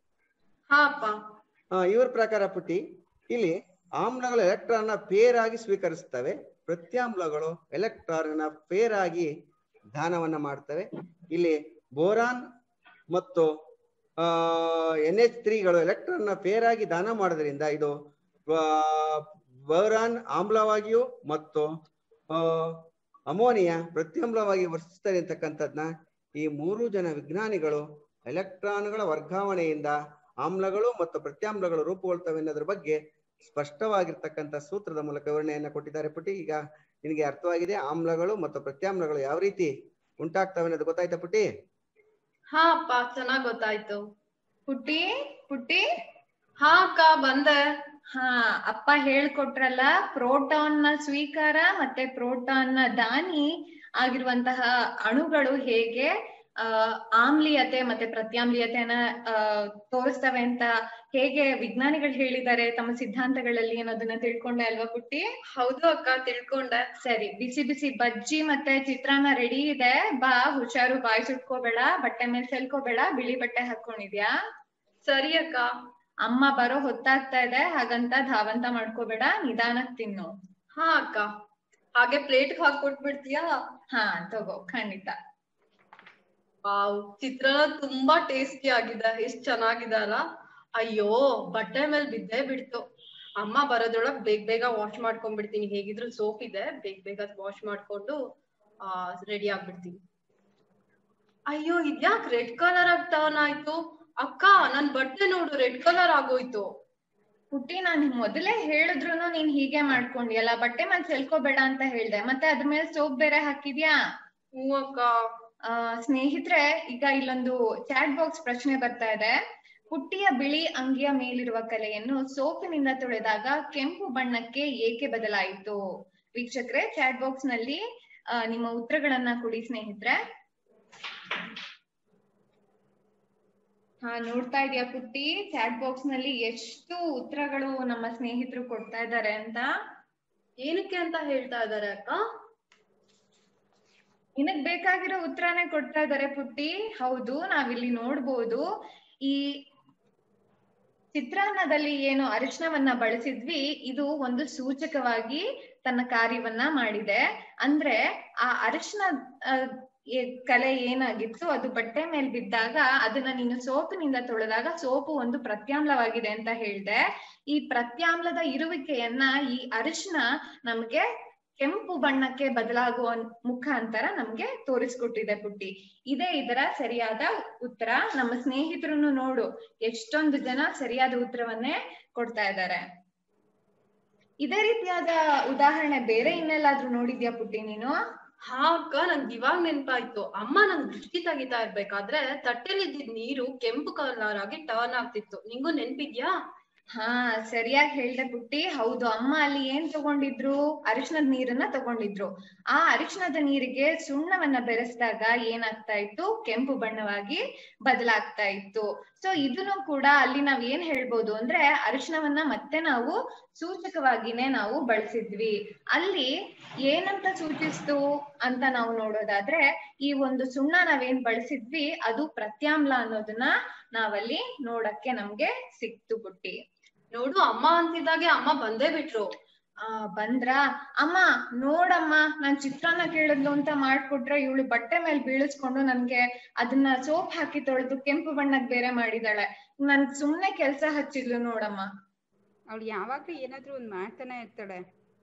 ಇವ್ರ ಪ್ರಕಾರ ಪುಟ್ಟಿ, ಇಲ್ಲಿ ಆಮ್ಲಗಳು ಎಲೆಕ್ಟ್ರಾನ್ ಪೇರ್ ಆಗಿ ಸ್ವೀಕರಿಸ್ತವೆ, ಪ್ರತ್ಯಾಮ್ಲಗಳು ಎಲೆಕ್ಟ್ರಾನ್ ಪೇರ್ ಆಗಿ ದಾನವನ್ನ ಮಾಡ್ತವೆ. ಇಲ್ಲಿ ಬೋರಾನ್ ಮತ್ತು NH3ಗಳು ಎಲೆಕ್ಟ್ರಾನ್ ಪೇರ್ ಆಗಿ ದಾನ ಮಾಡೋದ್ರಿಂದ ಇದು ಬೋರಾನ್ ಆಮ್ಲವಾಗಿಯೂ ಮತ್ತು ಅಮೋನಿಯಾ ಪ್ರತ್ಯಾಮ್ಲವಾಗಿ ವರ್ತಿಸ್ತದೆ ಅಂತಕ್ಕಂಥದ್ನ ಈ ಮೂರು ಜನ ವಿಜ್ಞಾನಿಗಳು ಎಲೆಕ್ಟ್ರಾನ್ಗಳ ವರ್ಗಾವಣೆಯಿಂದ ಆಮ್ಲಗಳು ಮತ್ತು ಪ್ರತ್ಯಾಮ್ಲಗಳು ರೂಪುಗೊಳ್ತವೆ ಅನ್ನೋದ್ರ ಬಗ್ಗೆ ಸ್ಪಷ್ಟವಾಗಿರ್ತಕ್ಕಂಥ ಸೂತ್ರದ ಮೂಲಕ ವಿವರಣೆಯನ್ನ ಕೊಟ್ಟಿದ್ದಾರೆ ಪುಟ್ಟಿ. ಈಗ ನಿನಗೆ ಅರ್ಥವಾಗಿದೆ ಆಮ್ಲಗಳು ಮತ್ತು ಪ್ರತ್ಯಾಮ್ಲಗಳು ಯಾವ ರೀತಿ ಉಂಟಾಗ್ತವೆ ಅನ್ನೋದು ಗೊತ್ತಾಯ್ತಾ ಪುಟ್ಟಿ? ಹಾ ಅಪ್ಪ, ಚೆನ್ನಾಗ್ ಗೊತ್ತಾಯ್ತು. ಪುಟ್ಟಿ ಪುಟ್ಟಿ ಹಾ ಅಕ್ಕ, ಬಂದೆ. ಹಾ, ಅಪ್ಪ ಹೇಳ್ಕೊಟ್ರಲ್ಲ, ಪ್ರೋಟಾನ್ ನ ಸ್ವೀಕಾರ ಮತ್ತೆ ಪ್ರೋಟಾನ್ ನ ದಾನಿ ಆಗಿರುವಂತಹ ಅಣುಗಳು ಹೇಗೆ ಆಮ್ಲೀಯತೆ ಮತ್ತೆ ಪ್ರತ್ಯಾಮ್ಲೀಯತೆಯನ್ನ ತೋರಿಸ್ತವೆ ಅಂತ ಹೇಗೆ ವಿಜ್ಞಾನಿಗಳು ಹೇಳಿದ್ದಾರೆ ತಮ್ಮ ಸಿದ್ಧಾಂತಗಳಲ್ಲಿ ಅನ್ನೋದನ್ನ ತಿಳ್ಕೊಂಡೆ ಅಲ್ವಾ ಪುಟ್ಟಿ? ಹೌದು ಅಕ್ಕ, ತಿಳ್ಕೊಂಡೆ. ಸರಿ, ಬಿಸಿ ಬಿಸಿ ಬಜ್ಜಿ ಮತ್ತೆ ಚಿತ್ರಾನ್ನ ರೆಡಿ ಇದೆ, ಬಾ. ಹುಷಾರು, ಬಾಯಿ ಸುಟ್ಕೋಬೇಡ, ಬಟ್ಟೆ ಮೇಲೆ ಸೆಲ್ಕೋಬೇಡ, ಬಿಳಿ ಬಟ್ಟೆ ಹಾಕೊಂಡಿದ್ಯಾ? ಸರಿ ಅಕ್ಕ. ಅಮ್ಮ ಬರೋ ಹೊತ್ತಾಗ್ತಾ ಇದೆ, ಹಾಗಂತ ಧಾವಂತ ಮಾಡ್ಕೋಬೇಡ, ನಿಧಾನಕ್ ತಿನ್ನು. ಹಾ ಅಕ್ಕ. ಹಾಗೆ ಪ್ಲೇಟ್ ಹಾಕೊಟ್ಬಿಡ್ತೀಯಾ? ಹಾ ತಗೋ, ಖಂಡಿತ. ವಾವ್, ಚಿತ್ರಾನ್ನ ತುಂಬಾ ಟೇಸ್ಟಿ ಆಗಿದೆ. ಎಷ್ಟ್ ಚೆನ್ನಾಗಿದೆ ಅಲ್ಲ. ಅಯ್ಯೋ, ಬಟ್ಟೆ ಮೇಲೆ ಬಿದ್ದೇ ಬಿಡ್ತು. ಅಮ್ಮ ಬರೋದ್ರೊಳಗ್ ಬೇಗ ವಾಶ್ ಮಾಡ್ಕೊಂಡ್ಬಿಡ್ತೀನಿ. ಹೇಗಿದ್ರು ಸೋಪ್ ಇದೆ, ಬೇಗ ವಾಶ್ ಮಾಡ್ಕೊಂಡು ರೆಡಿ ಆಗ್ಬಿಡ್ತೀನಿ. ಅಯ್ಯೋ, ಇದ್ಯಾಕ್ ರೆಡ್ ಕಲರ್ ಟರ್ನ್ ಆಯ್ತು? ಅಕ್ಕ, ನನ್ ಬಟ್ಟೆ ನೋಡು, ರೆಡ್ ಕಲರ್ ಆಗೋಯ್ತು. ಪುಟ್ಟಿ, ನಾನ್ ಮೊದಲೇ ಹೇಳಿದ್ರು ನೀನ್ ಹೀಗೆ ಮಾಡ್ಕೊಂಡಿಯಲ್ಲ, ಬಟ್ಟೆ ಮೇಲೆ ಸೆಲ್ಕೋಬೇಡ ಅಂತ ಹೇಳ್ದೆ, ಮತ್ತೆ ಅದ್ರ ಮೇಲೆ ಸೋಪ್ ಬೇರೆ ಹಾಕಿದ್ಯಾ? ಹ್ಞೂ ಅಕ್ಕ. ಸ್ನೇಹಿತರೆ, ಈಗ ಇಲ್ಲೊಂದು ಚಾಟ್ ಬಾಕ್ಸ್ ಪ್ರಶ್ನೆ ಬರ್ತಾ ಇದೆ. ಪುಟ್ಟಿಯ ಬಿಳಿ ಅಂಗಿಯ ಮೇಲಿರುವ ಕಲೆಯನ್ನು ಸೋಪಿನಿಂದ ತೊಳೆದಾಗ ಕೆಂಪು ಬಣ್ಣಕ್ಕೆ ಏಕೆ ಬದಲಾಯಿತು? ವೀಕ್ಷಕರೇ, ಚಾಟ್ ಬಾಕ್ಸ್ ನಲ್ಲಿ ನಿಮ್ಮ ಉತ್ತರಗಳನ್ನ ಕೊಡಿ ಸ್ನೇಹಿತರೆ. ಹಾ, ನೋಡ್ತಾ ಇದೀಯಾ ಪುಟ್ಟಿ, ಚಾಟ್ ಬಾಕ್ಸ್ ನಲ್ಲಿ ಎಷ್ಟು ಉತ್ತರಗಳು ನಮ್ಮ ಸ್ನೇಹಿತರು ಕೊಡ್ತಾ ಇದ್ದಾರೆ ಅಂತ? ಏನಕ್ಕೆ ಅಂತ ಹೇಳ್ತಾ ಇದಾರೆ ಅಕ್ಕ? ನಿನಗ್ ಬೇಕಾಗಿರೋ ಉತ್ತರನೇ ಕೊಡ್ತಾ ಇದ್ದಾರೆ ಪುಟ್ಟಿ. ಹೌದು, ನಾವಿಲ್ಲಿ ನೋಡ್ಬೋದು, ಈ ಚಿತ್ರಾನ್ನದಲ್ಲಿ ಏನು ಅರಿಶಿನವನ್ನ ಬಳಸಿದ್ವಿ, ಇದು ಒಂದು ಸೂಚಕವಾಗಿ ತನ್ನ ಕಾರ್ಯವನ್ನ ಮಾಡಿದೆ. ಅಂದ್ರೆ ಆ ಅರಿಶಿನ ಕಲೆ ಏನಾಗಿತ್ತು ಅದು ಬಟ್ಟೆ ಮೇಲೆ ಬಿದ್ದಾಗ ಅದನ್ನ ನೀನು ಸೋಪಿನಿಂದ ತೊಳೆದಾಗ ಸೋಪು ಒಂದು ಪ್ರತ್ಯಾಮ್ಲವಾಗಿದೆ ಅಂತ ಹೇಳ್ದೆ. ಈ ಪ್ರತ್ಯಾಮ್ಲದ ಇರುವಿಕೆಯನ್ನ ಈ ಅರಿಶಿನ ನಮ್ಗೆ ಕೆಂಪು ಬಣ್ಣಕ್ಕೆ ಬದಲಾಗುವ ಮುಖಾಂತರ ನಮ್ಗೆ ತೋರಿಸ್ಕೊಟ್ಟಿದೆ ಪುಟ್ಟಿ. ಇದೇ ಇದರ ಸರಿಯಾದ ಉತ್ತರ. ನಮ್ಮ ಸ್ನೇಹಿತರನ್ನು ನೋಡು, ಎಷ್ಟೊಂದು ಜನ ಸರಿಯಾದ ಉತ್ತರವನ್ನೇ ಕೊಡ್ತಾ ಇದ್ದಾರೆ. ಇದೇ ರೀತಿಯಾದ ಉದಾಹರಣೆ ಬೇರೆ ಇನ್ನೆಲ್ಲಾದ್ರೂ ನೋಡಿದ್ಯಾ ಪುಟ್ಟಿ ನೀನು? ಹಾ ಅಕ್ಕ, ನನ್ಗೆ ಇವಾಗ ನೆನ್ಪಾಯ್ತು. ಅಮ್ಮ ನಂಗ್ ದೃಷ್ಟಿ ತೆಗಿತಾ ಇರ್ಬೇಕಾದ್ರೆ ತಟ್ಟೆಲಿದ್ದಿದ್ ನೀರು ಕೆಂಪು ಕಲರ್ ಆಗಿ ಟರ್ನ್ ಆಗ್ತಿತ್ತು. ನಿಂಗೂ ನೆನ್ಪಿದ್ಯಾ? ಹಾ, ಸರಿಯಾಗಿ ಹೇಳ್ದೆ ಪುಟ್ಟಿ. ಹೌದು, ಅಮ್ಮ ಅಲ್ಲಿ ಏನ್ ತಗೊಂಡಿದ್ರು? ಅರಿಶಿನದ ನೀರನ್ನ ತಗೊಂಡಿದ್ರು. ಆ ಅರಿಶಿನದ ನೀರಿಗೆ ಸುಣ್ಣವನ್ನ ಬೆರೆಸಿದಾಗ ಏನಾಗ್ತಾ ಇತ್ತು? ಕೆಂಪು ಬಣ್ಣವಾಗಿ ಬದಲಾಗ್ತಾ ಇತ್ತು. ಸೊ ಇದನ್ನು ಕೂಡ ಅಲ್ಲಿ ನಾವ್ ಏನ್ ಹೇಳ್ಬೋದು ಅಂದ್ರೆ ಅರಿಶಿನವನ್ನ ಮತ್ತೆ ನಾವು ಸೂಚಕವಾಗಿನೇ ನಾವು ಬಳಸಿದ್ವಿ. ಅಲ್ಲಿ ಏನಂತ ಸೂಚಿಸ್ತು ಅಂತ ನಾವು ನೋಡೋದಾದ್ರೆ, ಈ ಒಂದು ಸುಣ್ಣ ನಾವೇನ್ ಬಳಸಿದ್ವಿ ಅದು ಪ್ರತ್ಯಾಮ್ಲ ಅನ್ನೋದನ್ನ ನಾವಲ್ಲಿ ನೋಡಕ್ಕೆ ನಮ್ಗೆ ಸಿಕ್ತು ಪುಟ್ಟಿ. ನೋಡು, ಅಮ್ಮ ಅಂತಿದ್ದಾಗೆ ಅಮ್ಮ ಬಂದೇ ಬಿಟ್ರು. ಬಂದ್ರಾ? ಅಮ್ಮ ನೋಡಮ್ಮ, ನಾನ್ ಚಿತ್ರಾನ್ನ ಕೇಳಿದ್ಲು ಅಂತ ಮಾಡ್ಕೊಟ್ರೆ ಇವಳು ಬಟ್ಟೆ ಮೇಲೆ ಬೀಳಿಸ್ಕೊಂಡು ನನ್ಗೆ ಅದನ್ನ ಸೋಪ್ ಹಾಕಿ ತೊಳೆದು ಕೆಂಪು ಬಣ್ಣಕ್ ಬೇರೆ ಮಾಡಿದಾಳೆ. ನನ್ ಸುಮ್ನೆ ಕೆಲ್ಸ ಹಚ್ಚಿದ್ಲು ನೋಡಮ್ಮ. ಅವಳು ಯಾವಾಗ್ಲೂ ಏನಾದ್ರೂ ಒಂದ್ ಮಾಡ್ತಾನೆ ಇರ್ತಾಳೆ.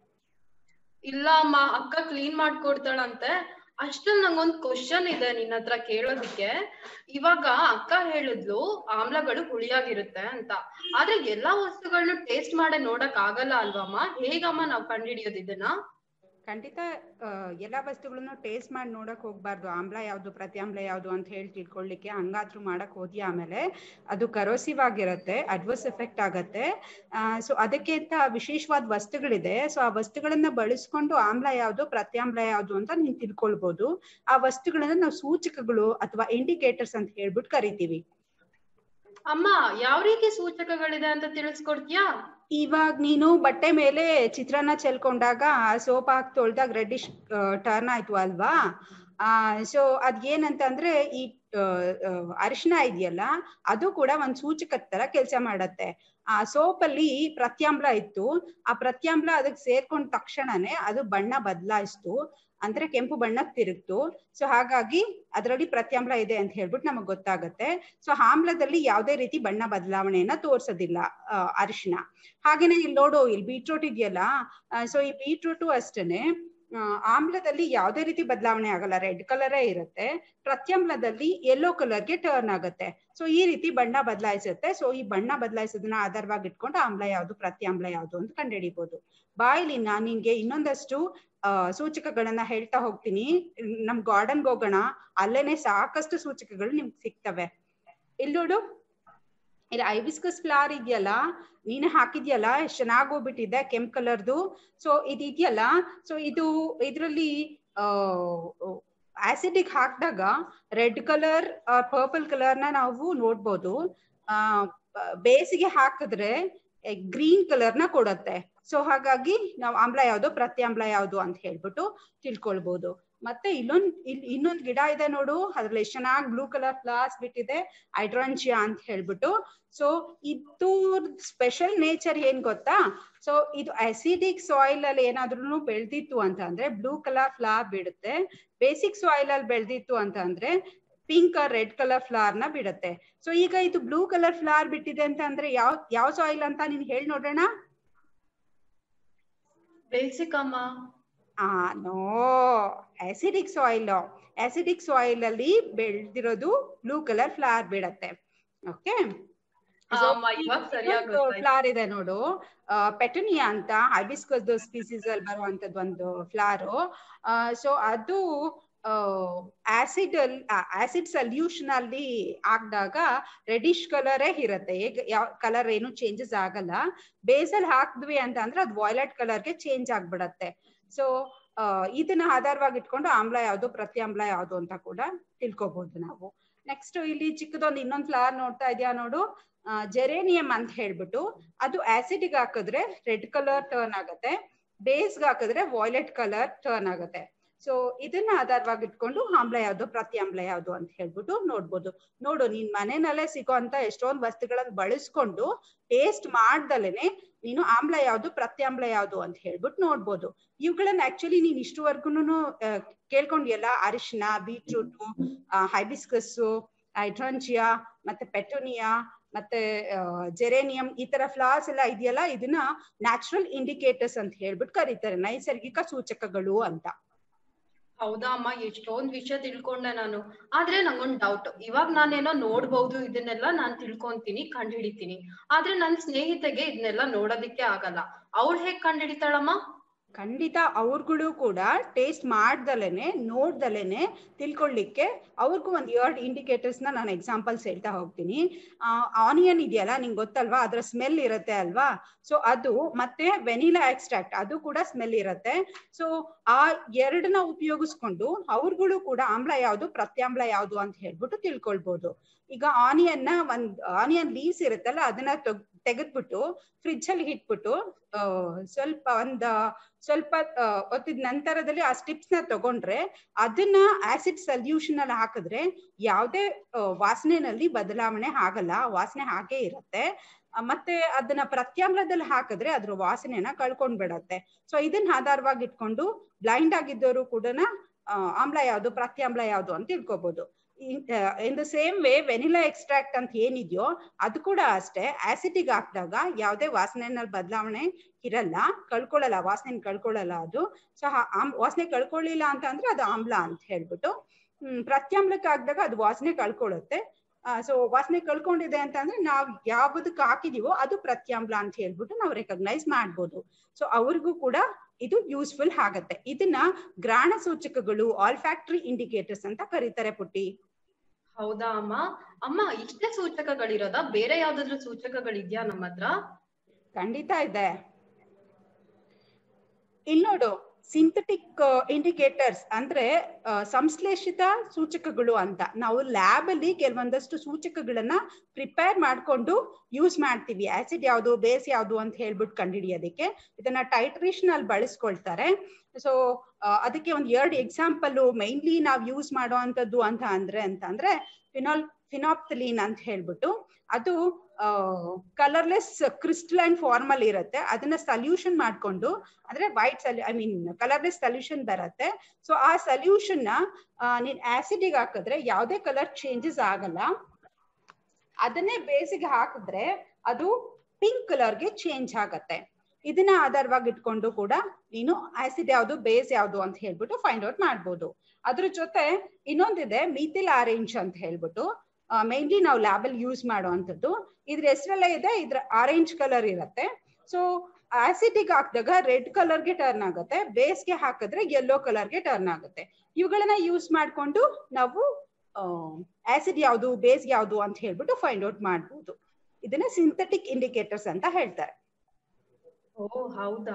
ಇಲ್ಲ ಅಮ್ಮ, ಅಕ್ಕ ಕ್ಲೀನ್ ಮಾಡ್ಕೊಡ್ತಾಳಂತೆ. ಅಷ್ಟ್ರಲ್ಲಿ ನಂಗೊಂದ್ ಕ್ವಶನ್ ಇದೆ ನಿನ್ನ ಹತ್ರ ಕೇಳೋದಿಕ್ಕೆ. ಇವಾಗ ಅಕ್ಕ ಹೇಳಿದ್ಲು ಆಮ್ಲಗಳು ಹುಳಿಯಾಗಿರುತ್ತೆ ಅಂತ, ಆದ್ರೆ ಎಲ್ಲಾ ವಸ್ತುಗಳನ್ನ ಟೇಸ್ಟ್ ಮಾಡೇ ನೋಡಕ್ ಆಗಲ್ಲ ಅಲ್ವಮ್ಮ? ಹೇಗಮ್ಮ ನಾವ್ ಕಂಡುಹಿಡಿಯೋದು ಇದನ್ನ? ಖಂಡಿತ ಎಲ್ಲಾ ವಸ್ತುಗಳನ್ನು ಟೇಸ್ಟ್ ಮಾಡಿ ನೋಡಕ್ ಹೋಗ್ಬಾರ್ದು. ಆಮ್ಲ ಯಾವ್ದು ಪ್ರತ್ಯಾಮ್ಲ ಯಾವ್ದು ಅಂತ ಹೇಳಿ ತಿಳ್ಕೊಳ್ಳಿಕ್ಕೆ. ಹಂಗಾದ್ರೂ ಮಾಡಕ್ ಹೋದ್ಯಾ ಆಮೇಲೆ ಅದು ಕರೋಸಿವ್ ಆಗಿರತ್ತೆ, ಅಡ್ವರ್ಸ್ ಎಫೆಕ್ಟ್ ಆಗತ್ತೆ. ಸೊ ಅದಕ್ಕೆ ಅಂತ ವಿಶೇಷವಾದ ವಸ್ತುಗಳಿದೆ. ಸೊ ಆ ವಸ್ತುಗಳನ್ನ ಬಳಸ್ಕೊಂಡು ಆಮ್ಲ ಯಾವ್ದು ಪ್ರತ್ಯಾಮ್ಲ ಯಾವ್ದು ಅಂತ ನೀನ್ ತಿಳ್ಕೊಳ್ಬಹುದು. ಆ ವಸ್ತುಗಳನ್ನ ನಾವು ಸೂಚಕಗಳು ಅಥವಾ ಇಂಡಿಕೇಟರ್ಸ್ ಅಂತ ಹೇಳ್ಬಿಟ್ಟು ಕರಿತೀವಿ. ಅಮ್ಮ, ಯಾವ ರೀತಿ ಸೂಚಕಗಳಿದೆ ಅಂತ ತಿಳಿಸ್ಕೊಡ್ತೀಯಾ? ಇವಾಗ ನೀನು ಬಟ್ಟೆ ಮೇಲೆ ಚಿತ್ರಾನ್ನ ಚೆಲ್ಕೊಂಡಾಗ ಸೋಪ್ ಹಾಕಿ ತೊಳ್ದಾಗ ರೆಡ್ಡಿಶ್ ಟರ್ನ್ ಆಯ್ತು ಅಲ್ವಾ? ಸೊ ಅದ್ ಏನಂತಂದ್ರೆ ಈ ಅರಿಶಿನ ಇದೆಯಲ್ಲ ಅದು ಕೂಡ ಒಂದ್ ಸೂಚಕದ ತರ ಕೆಲಸ ಮಾಡತ್ತೆ. ಆ ಸೋಪ್ ಅಲ್ಲಿ ಪ್ರತ್ಯಾಮ್ಲ ಇತ್ತು, ಆ ಪ್ರತ್ಯಾಮ್ಲ ಅದಕ್ಕೆ ಸೇರ್ಕೊಂಡ ತಕ್ಷಣನೇ ಅದು ಬಣ್ಣ ಬದಲಾಯಿಸ್ತು, ಅಂದ್ರೆ ಕೆಂಪು ಬಣ್ಣಕ್ಕೆ ತಿರುಗ್ತು. ಸೊ ಹಾಗಾಗಿ ಅದರಲ್ಲಿ ಪ್ರತ್ಯಾಮ್ಲ ಇದೆ ಅಂತ ಹೇಳ್ಬಿಟ್ಟು ನಮಗ್ ಗೊತ್ತಾಗತ್ತೆ. ಸೊ ಆಮ್ಲದಲ್ಲಿ ಯಾವುದೇ ರೀತಿ ಬಣ್ಣ ಬದಲಾವಣೆಯನ್ನ ತೋರ್ಸೋದಿಲ್ಲ ಅರಿಶಿನ. ಹಾಗೇನೆ ಇಲ್ಲಿ ನೋಡು, ಇಲ್ಲಿ ಬೀಟ್ರೂಟ್ ಇದೆಯಲ್ಲ, ಸೊ ಈ ಬೀಟ್ರೂಟು ಅಷ್ಟೇನೆ ಆಮ್ಲದಲ್ಲಿ ಯಾವುದೇ ರೀತಿ ಬದಲಾವಣೆ ಆಗಲ್ಲ, ರೆಡ್ ಕಲರೇ ಇರುತ್ತೆ. ಪ್ರತ್ಯಾಮ್ಲದಲ್ಲಿ ಯೆಲ್ಲೋ ಕಲರ್ಗೆ ಟರ್ನ್ ಆಗುತ್ತೆ. ಸೊ ಈ ರೀತಿ ಬಣ್ಣ ಬದಲಾಯಿಸುತ್ತೆ. ಸೊ ಈ ಬಣ್ಣ ಬದಲಾಯಿಸೋದನ್ನ ಆಧಾರವಾಗಿ ಇಟ್ಕೊಂಡು ಆಮ್ಲ ಯಾವ್ದು ಪ್ರತ್ಯಾಮ್ಲ ಯಾವ್ದು ಅಂತ ಕಂಡುಹಿಡಿಬಹುದು. ಬಾಯಿಲಿ ನಾನು ನಿನ್ಗೆ ಇನ್ನೊಂದಷ್ಟು ಸೂಚಕಗಳನ್ನ ಹೇಳ್ತಾ ಹೋಗ್ತೀನಿ. ನಮ್ ಗಾರ್ಡನ್ಗೆ ಹೋಗೋಣ, ಅಲ್ಲೇನೆ ಸಾಕಷ್ಟು ಸೂಚಕಗಳು ನಿಮ್ಗೆ ಸಿಗ್ತವೆ. ಇಲ್ಲಿ ನೋಡು, ಇಲ್ಲಿ ಐಬಿಸ್ಕಸ್ ಫ್ಲವರ್ ಇದೆಯಲ್ಲ, ನೀನು ಹಾಕಿದ್ಯಲ್ಲ, ಎಷ್ಟು ಚೆನ್ನಾಗಿ ಹೋಗ್ಬಿಟ್ಟಿದೆ ಕೆಂಪ್ ಕಲರ್ದು. ಸೊ ಇದೆಯಲ್ಲ, ಸೊ ಇದ್ರಲ್ಲಿ ಆಸಿಡಿಗೆ ಹಾಕಿದಾಗ ರೆಡ್ ಕಲರ್ ಪರ್ಪಲ್ ಕಲರ್ನ ನಾವು ನೋಡ್ಬೋದು. ಬೇಸಿಗೆ ಹಾಕಿದ್ರೆ ಗ್ರೀನ್ ಕಲರ್ನ ಕೊಡತ್ತೆ. ಸೊ ಹಾಗಾಗಿ ನಾವು ಆಮ್ಲ ಯಾವ್ದು ಪ್ರತ್ಯಾಮ್ಲ ಯಾವ್ದು ಅಂತ ಹೇಳ್ಬಿಟ್ಟು ತಿಳ್ಕೊಳ್ಬಹುದು. ಮತ್ತೆ ಇನ್ನೊಂದು ಗಿಡ ಇದೆ ನೋಡು, ಅದ್ರಲ್ಲಿ ಎಷ್ಟು ಚೆನ್ನಾಗಿ ಬ್ಲೂ ಕಲರ್ ಫ್ಲವರ್ಸ್ ಬಿಟ್ಟಿದೆ, ಹೈಡ್ರಾಂಚಿಯಾ ಅಂತ ಹೇಳ್ಬಿಟ್ಟು. ಸೊ ಇದು ಸ್ಪೆಷಲ್ ನೇಚರ್ ಏನ್ ಗೊತ್ತಾ? ಸೊ ಇದು ಅಸಿಡಿಕ್ ಸಾಯಿಲ್ ಅಲ್ಲಿ ಏನಾದ್ರೂ ಬೆಳೆದಿತ್ತು ಅಂತ ಅಂದ್ರೆ ಬ್ಲೂ ಕಲರ್ ಫ್ಲವರ್ ಬಿಡುತ್ತೆ. ಬೇಸಿಕ್ ಸಾಯಿಲ್ ಅಲ್ಲಿ ಬೆಳೆದಿತ್ತು ಅಂತ ಅಂದ್ರೆ pink or red colour flower ನ ಬಿಡುತ್ತೆ. ಸೊ ಈಗ ಇದು ಬ್ಲೂ ಕಲರ್ ಫ್ಲವರ್ ಬಿಟ್ಟಿದೆ ಅಂತ ಅಂದ್ರೆ ಯಾವ ಸಾಯಿಲ್ ಅಂತ ನೀನ್ ಹೇಳಿ ನೋಡೋಣ. ಬೇಸಿಕ್ ಅಮ್ಮ. No, acidic soil. Acidic soil ಅಲ್ಲಿ ಬೆಳೆದಿರೋದು ಬ್ಲೂ ಕಲರ್ ಫ್ಲವರ್ ಬಿಡತ್ತೆ. ಓಕೆ, ಫ್ಲವರ್ ಇದೆ ನೋಡು, ಪೆಟುನಿಯಾ ಅಂತ ಹೈಬಿಸ್ಕಸ್ ಸ್ಪೀಸೀಸ್ ಅಲ್ಲಿ ಬರುವಂತದ್ದು ಒಂದು ಫ್ಲವರ್. ಸೊ ಅದು ಆಸಿಡ್ ಸಲ್ಯೂಷನ್ ಅಲ್ಲಿ ಹಾಕಿದಾಗ ರೆಡಿಶ್ ಕಲರೇ ಇರತ್ತೆ. ಯಾವ ಕಲರ್ ಏನು ಚೇಂಜಸ್ ಆಗಲ್ಲ. ಬೇಸಲ್ ಹಾಕಿದ್ವಿ ಅಂತ ಅಂದ್ರೆ ಅದು ವಾಯ್ಲೆಟ್ ಕಲರ್ಗೆ ಚೇಂಜ್ ಆಗ್ಬಿಡತ್ತೆ. ಸೊ ಇದನ್ನ ಆಧಾರವಾಗಿ ಇಟ್ಕೊಂಡು ಆಮ್ಲ ಯಾವ್ದು ಪ್ರತ್ಯಾಮ್ಲ ಯಾವ್ದು ಅಂತ ಕೂಡ ತಿಳ್ಕೊಬಹುದು ನಾವು. ನೆಕ್ಸ್ಟ್ ಇಲ್ಲಿ ಚಿಕ್ಕದೊಂದು ಇನ್ನೊಂದು ಫ್ಲವರ್ ನೋಡ್ತಾ ಇದೆಯಾ ನೋಡು, ಜೆರೇನಿಯಂ ಅಂತ ಹೇಳ್ಬಿಟ್ಟು. ಅದು ಆಸಿಡ್ಗೆ ಹಾಕಿದ್ರೆ ರೆಡ್ ಕಲರ್ ಟರ್ನ್ ಆಗುತ್ತೆ, ಬೇಸ್ಗೆ ಹಾಕಿದ್ರೆ ವಾಯ್ಲೆಟ್ ಕಲರ್ ಟರ್ನ್ ಆಗುತ್ತೆ. ಸೊ ಇದನ್ನ ಆಧಾರವಾಗಿ ಇಟ್ಕೊಂಡು ಆಮ್ಲ ಯಾವ್ದು ಪ್ರತ್ಯಾಮ್ಲ ಯಾವ್ದು ಅಂತ ಹೇಳ್ಬಿಟ್ಟು ನೋಡ್ಬೋದು. ನೋಡು, ನೀನ್ ಮನೆಯಲ್ಲೇ ಸಿಗೋಂತ ಎಷ್ಟೊಂದು ವಸ್ತುಗಳನ್ನ ಬಳಸ್ಕೊಂಡು ಟೇಸ್ಟ್ ಮಾಡ್ದಲೇನೆ ನೀನು ಆಮ್ಲ ಯಾವ್ದು ಪ್ರತ್ಯಾಮ್ಲ ಯಾವ್ದು ಅಂತ ಹೇಳ್ಬಿಟ್ಟು ನೋಡ್ಬೋದು. ಇವುಗಳನ್ನ ಆಕ್ಚುಲಿ ನೀನ್ ಇಷ್ಟುವರೆಗೂ ಕೇಳ್ಕೊಂಡಿಯಲ್ಲ, ಅರಿಶಿನ, ಬೀಟ್ರೂಟ್, ಹೈಬಿಸ್ಕಸ್, ಹೈಡ್ರಾಂಜಿಯಾ, ಮತ್ತೆ ಪೆಟೋನಿಯಾ, ಮತ್ತೆ ಜೆರೇನಿಯಂ, ಈ ತರ ಫ್ಲವರ್ಸ್ ಎಲ್ಲ ಇದೆಯಲ್ಲ, ಇದನ್ನ ನ್ಯಾಚುರಲ್ ಇಂಡಿಕೇಟರ್ಸ್ ಅಂತ ಹೇಳ್ಬಿಟ್ಟು ಕರೀತಾರೆ, ನೈಸರ್ಗಿಕ ಸೂಚಕಗಳು ಅಂತ. ಹೌದಾ ಅಮ್ಮ, ಎಷ್ಟೊಂದ್ ವಿಷಯ ತಿಳ್ಕೊಂಡೆ ನಾನು. ಆದ್ರೆ ನಂಗೊಂದ್ ಡೌಟ್. ಇವಾಗ ನಾನೇನೋ ನೋಡ್ಬಹುದು, ಇದನ್ನೆಲ್ಲ ನಾನ್ ತಿಳ್ಕೊಂತೀನಿ, ಕಂಡು ಹಿಡಿತೀನಿ. ಆದ್ರೆ ನನ್ ಸ್ನೇಹಿತೆಗೆ ಇದನ್ನೆಲ್ಲ ನೋಡೋದಿಕ್ಕೆ ಆಗಲ್ಲ. ಅವಳು ಹೇಗ್ ಕಂಡು ಹಿಡಿತಾಳಮ್ಮ? ಖಂಡಿತ ಅವ್ರುಗಳು ಕೂಡ ಟೇಸ್ಟ್ ಮಾಡ್ದಲೇನೆ ನೋಡ್ದಲೇನೆ ತಿಳ್ಕೊಳ್ಳಿಕ್ಕೆ ಅವ್ರಿಗೂ ಒಂದ್ 2 ಇಂಡಿಕೇಟರ್ಸ್ ನಾನು ಎಕ್ಸಾಂಪಲ್ಸ್ ಹೇಳ್ತಾ ಹೋಗ್ತೀನಿ. ಆನಿಯನ್ ಇದೆಯಲ್ಲ, ನಿಂಗೆ ಗೊತ್ತಲ್ವಾ, ಅದ್ರ ಸ್ಮೆಲ್ ಇರುತ್ತೆ ಅಲ್ವಾ. ಸೊ ಅದು ಮತ್ತೆ ವೆನಿಲಾ ಎಕ್ಸ್ಟ್ರಾಕ್ಟ್, ಅದು ಕೂಡ ಸ್ಮೆಲ್ ಇರುತ್ತೆ. ಸೊ ಆ ಎರಡನ್ನ ಉಪಯೋಗಿಸ್ಕೊಂಡು ಅವ್ರುಗಳು ಕೂಡ ಆಮ್ಲ ಯಾವ್ದು ಪ್ರತ್ಯಾಮ್ಲ ಯಾವ್ದು ಅಂತ ಹೇಳ್ಬಿಟ್ಟು ತಿಳ್ಕೊಳ್ಬಹುದು. ಈಗ ಆನಿಯನ್ ಲೀವ್ಸ್ ಇರುತ್ತಲ್ಲ, ಅದನ್ನ ತೆಗೆದ್ಬಿಟ್ಟು ಫ್ರಿಡ್ಜ್ ಅಲ್ಲಿ ಇಟ್ಬಿಟ್ಟು ಸ್ವಲ್ಪ ಹೊತ್ತಿದ ನಂತರದಲ್ಲಿ ಆ ಸ್ಟಿಪ್ಸ್ ನ ತಗೊಂಡ್ರೆ ಅದನ್ನ ಆಸಿಡ್ ಸೊಲ್ಯೂಷನ್ ಅಲ್ಲಿ ಹಾಕಿದ್ರೆ ಯಾವುದೇ ವಾಸನೆನಲ್ಲಿ ಬದಲಾವಣೆ ಆಗಲ್ಲ, ವಾಸನೆ ಹಾಗೆ ಇರುತ್ತೆ. ಮತ್ತೆ ಅದನ್ನ ಪ್ರತ್ಯಾಮ್ಲದಲ್ಲಿ ಹಾಕಿದ್ರೆ ಅದ್ರ ವಾಸನೆನ ಕಳ್ಕೊಂಡ್ಬಿಡತ್ತೆ. ಸೊ ಇದನ್ನ ಆಧಾರವಾಗಿ ಇಟ್ಕೊಂಡು ಬ್ಲೈಂಡ್ ಆಗಿದ್ದವರು ಕೂಡ ಆಮ್ಲ ಯಾವ್ದು ಪ್ರತ್ಯಾಮ್ಲ ಯಾವ್ದು ಅಂತ ತಿಳ್ಕೊಬಹುದು. In the same way vanilla extract ಅಂತ ಏನಿದೆಯೋ ಅದು ಕೂಡ ಅಷ್ಟೇ, ಆಸಿಡಿಗೆ ಹಾಕಿದಾಗ ಯಾವುದೇ ವಾಸನೆಯಲ್ಲಿ ಬದಲಾವಣೆ ಇರಲ್ಲ, ಕಳ್ಕೊಳ್ಳಲ್ಲ, ವಾಸನೆ ಕಳ್ಕೊಳ್ಳಲ್ಲ ಅದು. ಸೊ ವಾಸನೆ ಕಳ್ಕೊಳ್ಳಿಲ್ಲ ಅಂತ ಅಂದ್ರೆ ಅದು ಆಮ್ಲ ಅಂತ ಹೇಳ್ಬಿಟ್ಟು. ಪ್ರತ್ಯಾಮ್ಲಕ್ಕೆ ಹಾಕಿದಾಗ ಅದು ವಾಸನೆ ಕಳ್ಕೊಳ್ಳುತ್ತೆ. ಸೊ ವಾಸನೆ ಕಳ್ಕೊಂಡಿದೆ ಅಂತ ಅಂದ್ರೆ ನಾವ್ ಯಾವ್ದಕ್ಕೆ ಹಾಕಿದೀವೋ ಅದು ಪ್ರತ್ಯಾಮ್ಲ ಅಂತ ಹೇಳ್ಬಿಟ್ಟು ನಾವು ರೆಕಗ್ನೈಸ್ ಮಾಡ್ಬೋದು. ಸೊ ಅವ್ರಿಗೂ ಕೂಡ ಇದು ಯೂಸ್ಫುಲ್ ಆಗತ್ತೆ. ಇದನ್ನ ಗ್ರಾಣ ಸೂಚಕಗಳು, ಆಲ್ಫ್ಯಾಕ್ಟರಿ ಇಂಡಿಕೇಟರ್ಸ್ ಅಂತ ಕರೀತಾರೆ ಪುಟ್ಟಿ. ಹೌದಾ ಅಮ್ಮ? ಅಮ್ಮ, ಇಷ್ಟೇ ಸೂಚಕಗಳಿರೋದ? ಬೇರೆ ಯಾವ್ದಾದ್ರು ಸೂಚಕಗಳಿದ್ಯಾ ನಮ್ಮ ಹತ್ರ? ಖಂಡಿತ ಇದೆ. ಇಲ್ಲಿ ನೋಡು, ಸಿಂಥೆಟಿಕ್ ಇಂಡಿಕೇಟರ್ಸ್ ಅಂದ್ರೆ ಸಂಶ್ಲೇಷಿತ ಸೂಚಕಗಳು ಅಂತ. ನಾವು ಲ್ಯಾಬ್ ಅಲ್ಲಿ ಕೆಲವೊಂದಷ್ಟು ಸೂಚಕಗಳನ್ನ ಪ್ರಿಪೇರ್ ಮಾಡ್ಕೊಂಡು ಯೂಸ್ ಮಾಡ್ತೀವಿ, ಆಸಿಡ್ ಯಾವ್ದು ಬೇಸ್ ಯಾವ್ದು ಅಂತ ಹೇಳ್ಬಿಟ್ಟು ಕಂಡುಹಿಡಿಯೋದಕ್ಕೆ. ಇದನ್ನ ಟೈಟ್ರೇಷನ್ ಅಲ್ಲಿ ಬಳಸ್ಕೊಳ್ತಾರೆ. ಸೊ ಅದಕ್ಕೆ ಒಂದ್ 2 ಎಕ್ಸಾಂಪಲ್ ಮೈನ್ಲಿ ನಾವು ಯೂಸ್ ಮಾಡುವಂತದ್ದು ಅಂತಂದ್ರೆ ಫಿನಾಪ್ಥಲೀನ್ ಅಂತ ಹೇಳ್ಬಿಟ್ಟು, ಅದು ಕಲರ್ಲೆಸ್ ಕ್ರಿಸ್ಟಲೈನ್ ಫಾರ್ಮ್ ಅಲ್ಲಿ ಇರುತ್ತೆ. ಅದನ್ನ ಸೊಲ್ಯೂಷನ್ ಮಾಡ್ಕೊಂಡು, ಅಂದ್ರೆ ಕಲರ್ಲೆಸ್ ಸೊಲ್ಯೂಷನ್ ಬರುತ್ತೆ. ಸೊ ಆ ಸೊಲ್ಯೂಷನ್ ನ ನೀನ್ ಆಸಿಡಿಗೆ ಹಾಕಿದ್ರೆ ಯಾವುದೇ ಕಲರ್ ಚೇಂಜಸ್ ಆಗಲ್ಲ. ಅದನ್ನೇ ಬೇಸಿಗೆ ಹಾಕಿದ್ರೆ ಅದು ಪಿಂಕ್ ಕಲರ್ಗೆ ಚೇಂಜ್ ಆಗತ್ತೆ. ಇದನ್ನ ಆಧಾರವಾಗಿ ಇಟ್ಕೊಂಡು ಕೂಡ ನೀನು ಆಸಿಡ್ ಯಾವ್ದು ಬೇಸ್ ಯಾವ್ದು ಅಂತ ಹೇಳ್ಬಿಟ್ಟು ಫೈಂಡ್ ಔಟ್ ಮಾಡ್ಬೋದು. ಅದ್ರ ಜೊತೆ ಇನ್ನೊಂದಿದೆ ಮೀಥಿಲ್ ಆರೆಂಜ್ ಅಂತ ಹೇಳ್ಬಿಟ್ಟು, ಮೇನ್ಲಿ ನಾವು ಲ್ಯಾಬ್ ಅಲ್ಲಿ ಯೂಸ್ ಮಾಡುವಂಥದ್ದು. ಇದ್ರ ಹೆಸರಲ್ಲೇ ಇದೆ, ಇದ್ರ ಆರೆಂಜ್ ಕಲರ್ ಇರುತ್ತೆ. ಸೊ ಆಸಿಡಿಗೆ ಹಾಕಿದಾಗ ರೆಡ್ ಕಲರ್ಗೆ ಟರ್ನ್ ಆಗುತ್ತೆ, ಬೇಸ್ಗೆ ಹಾಕಿದ್ರೆ ಯೆಲ್ಲೋ ಕಲರ್ಗೆ ಟರ್ನ್ ಆಗುತ್ತೆ. ಇವುಗಳನ್ನ ಯೂಸ್ ಮಾಡ್ಕೊಂಡು ನಾವು ಆಸಿಡ್ ಯಾವ್ದು ಬೇಸ್ ಯಾವ್ದು ಅಂತ ಹೇಳ್ಬಿಟ್ಟು ಫೈಂಡ್ ಔಟ್ ಮಾಡ್ಬೋದು. ಇದನ್ನ ಸಿಂಥೆಟಿಕ್ ಇಂಡಿಕೇಟರ್ಸ್ ಅಂತ ಹೇಳ್ತಾರೆ. ಓ ಹೌದಾ?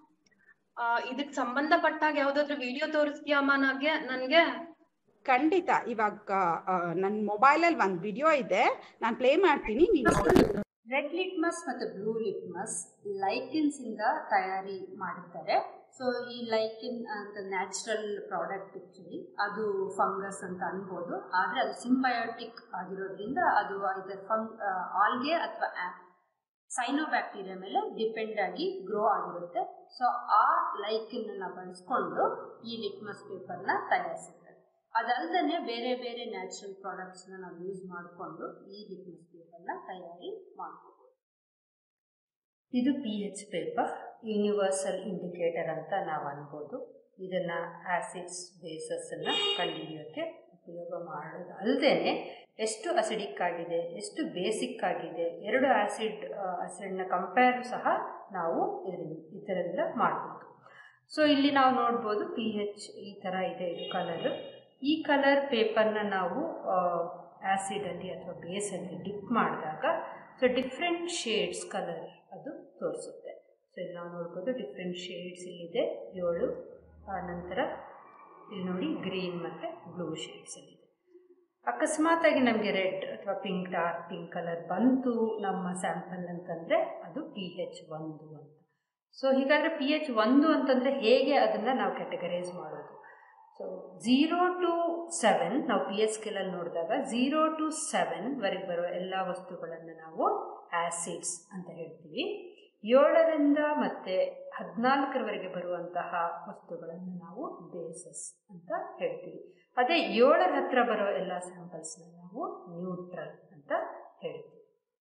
ಇದಕ್ ಸಂಬಂಧಪಟ್ಟಾಗ ಯಾವ್ದಾದ್ರು ವಿಡಿಯೋ ತೋರಿಸ್ತೀಯಾ ಅಮ್ಮ ನನ್ಗೆ? ಖಂಡಿತ. ಇವಾಗ ನನ್ನ ಮೊಬೈಲ್ ಅಲ್ಲಿ ಒಂದು ವಿಡಿಯೋ ಇದೆ, ನಾನು ಪ್ಲೇ ಮಾಡ್ತೀನಿ, ನೀವು ನೋಡಿ. ರೆಡ್ ಲಿಟ್ಮಸ್ ಮತ್ತು ಬ್ಲೂ ಲಿಟ್ಮಸ್ ಲೈಕಿನ್ಸ್ ಇಂದ ತಯಾರಿ ಮಾಡುತ್ತಾರೆ. ಸೊ ಈ ಲೈಕಿನ್ ಅಂತ ನ್ಯಾಚುರಲ್ ಪ್ರಾಡಕ್ಟ್ ಆಕ್ಚುಲಿ ಅದು ಫಂಗಸ್ ಅಂತ ಅನ್ಬೋದು. ಆದರೆ ಅದು ಸಿಂಬಯೋಟಿಕ್ ಆಗಿರೋದ್ರಿಂದ ಅದು ಇದರ ಆಲ್ಗೆ ಅಥವಾ ಸೈನೋಬ್ಯಾಕ್ಟೀರಿಯಾ ಮೇಲೆ ಡಿಪೆಂಡ್ ಆಗಿ ಗ್ರೋ ಆಗಿರುತ್ತೆ. ಸೊ ಆ ಲೈಕಿನ್ನ ಬಳಸ್ಕೊಂಡು ಈ ಲಿಟ್ಮಸ್ ಪೇಪರ್ನ ತಯಾರಿಸಿದ್ದಾರೆ. ಅದಲ್ಲದೆ ಬೇರೆ ಬೇರೆ ನ್ಯಾಚುರಲ್ ಪ್ರಾಡಕ್ಟ್ಸ್ನ ನಾವು ಯೂಸ್ ಮಾಡಿಕೊಂಡು ಈ ಲಿಟ್ಮಸ್ ಪೇಪರ್ನ ತಯಾರಿ ಮಾಡ್ಕೋಬೋದು. ಇದು pH ಪೇಪರ್, ಯೂನಿವರ್ಸಲ್ ಇಂಡಿಕೇಟರ್ ಅಂತ ನಾವು ಅನ್ಬೋದು. ಇದನ್ನು ಆಸಿಡ್ಸ್ ಬೇಸಸ್ಸನ್ನು ಕಂಡುಹಿಡಿಯೋಕ್ಕೆ ಉಪಯೋಗ ಮಾಡೋದು ಅಲ್ಲದೆ ಎಷ್ಟು ಅಸಿಡಿಕ್ ಆಗಿದೆ, ಎಷ್ಟು ಬೇಸಿಕ್ ಆಗಿದೆ, 2 ಆಸಿಡ್ನ ಕಂಪೇರ್ ಸಹ ನಾವು ಇದರಿಂದ ಮಾಡ್ಬೋದು. ಸೊ ಇಲ್ಲಿ ನಾವು ನೋಡ್ಬೋದು pH ಈ ಥರ ಇದೆ, ಇದು ಕಲರು. ಈ ಕಲರ್ ಪೇಪರ್ನ ನಾವು ಆ್ಯಸಿಡಲ್ಲಿ ಅಥವಾ ಬೇಸಲ್ಲಿ ಡಿಪ್ ಮಾಡಿದಾಗ ಸೊ ಡಿಫ್ರೆಂಟ್ ಶೇಡ್ಸ್ ಕಲರ್ ಅದು ತೋರಿಸುತ್ತೆ. ಸೊ ಇಲ್ಲಿ ನಾವು ನೋಡ್ಬೋದು ಡಿಫ್ರೆಂಟ್ ಶೇಡ್ಸ್ ಇಲ್ಲಿದೆ 7. ನಂತರ ಇಲ್ಲಿ ನೋಡಿ ಗ್ರೀನ್ ಮತ್ತು ಬ್ಲೂ ಶೇಡ್ಸಲ್ಲಿದೆ. ಅಕಸ್ಮಾತಾಗಿ ನಮಗೆ ರೆಡ್ ಅಥವಾ ಡಾರ್ಕ್ ಪಿಂಕ್ ಕಲರ್ ಬಂತು ನಮ್ಮ ಸ್ಯಾಂಪಲ್ ಅಂತಂದರೆ ಅದು pH 1 ಅಂತ. ಸೊ ಹೀಗಾದರೆ pH 1 ಅಂತಂದರೆ ಹೇಗೆ ಅದನ್ನು ನಾವು ಕ್ಯಾಟಗರೈಸ್ ಮಾಡೋದು? ಸೊ 0 to 7 ನಾವು pH ಸ್ಕೇಲಲ್ಲಿ ನೋಡಿದಾಗ 0 to 7 ವರೆಗೆ ಬರುವ ಎಲ್ಲ ವಸ್ತುಗಳನ್ನು ನಾವು ಆಸಿಡ್ಸ್ ಅಂತ ಹೇಳ್ತೀವಿ. 7ರಿಂದ ಮತ್ತೆ 14ರವರೆಗೆ ಬರುವಂತಹ ವಸ್ತುಗಳನ್ನು ನಾವು ಬೇಸಸ್ ಅಂತ ಹೇಳ್ತೀವಿ. ಅದೇ 7ರ ಹತ್ರ ಬರೋ ಎಲ್ಲ ಸ್ಯಾಂಪಲ್ಸ್ನ ನಾವು ನ್ಯೂಟ್ರಲ್ ಅಂತ ಹೇಳ್ತೀವಿ.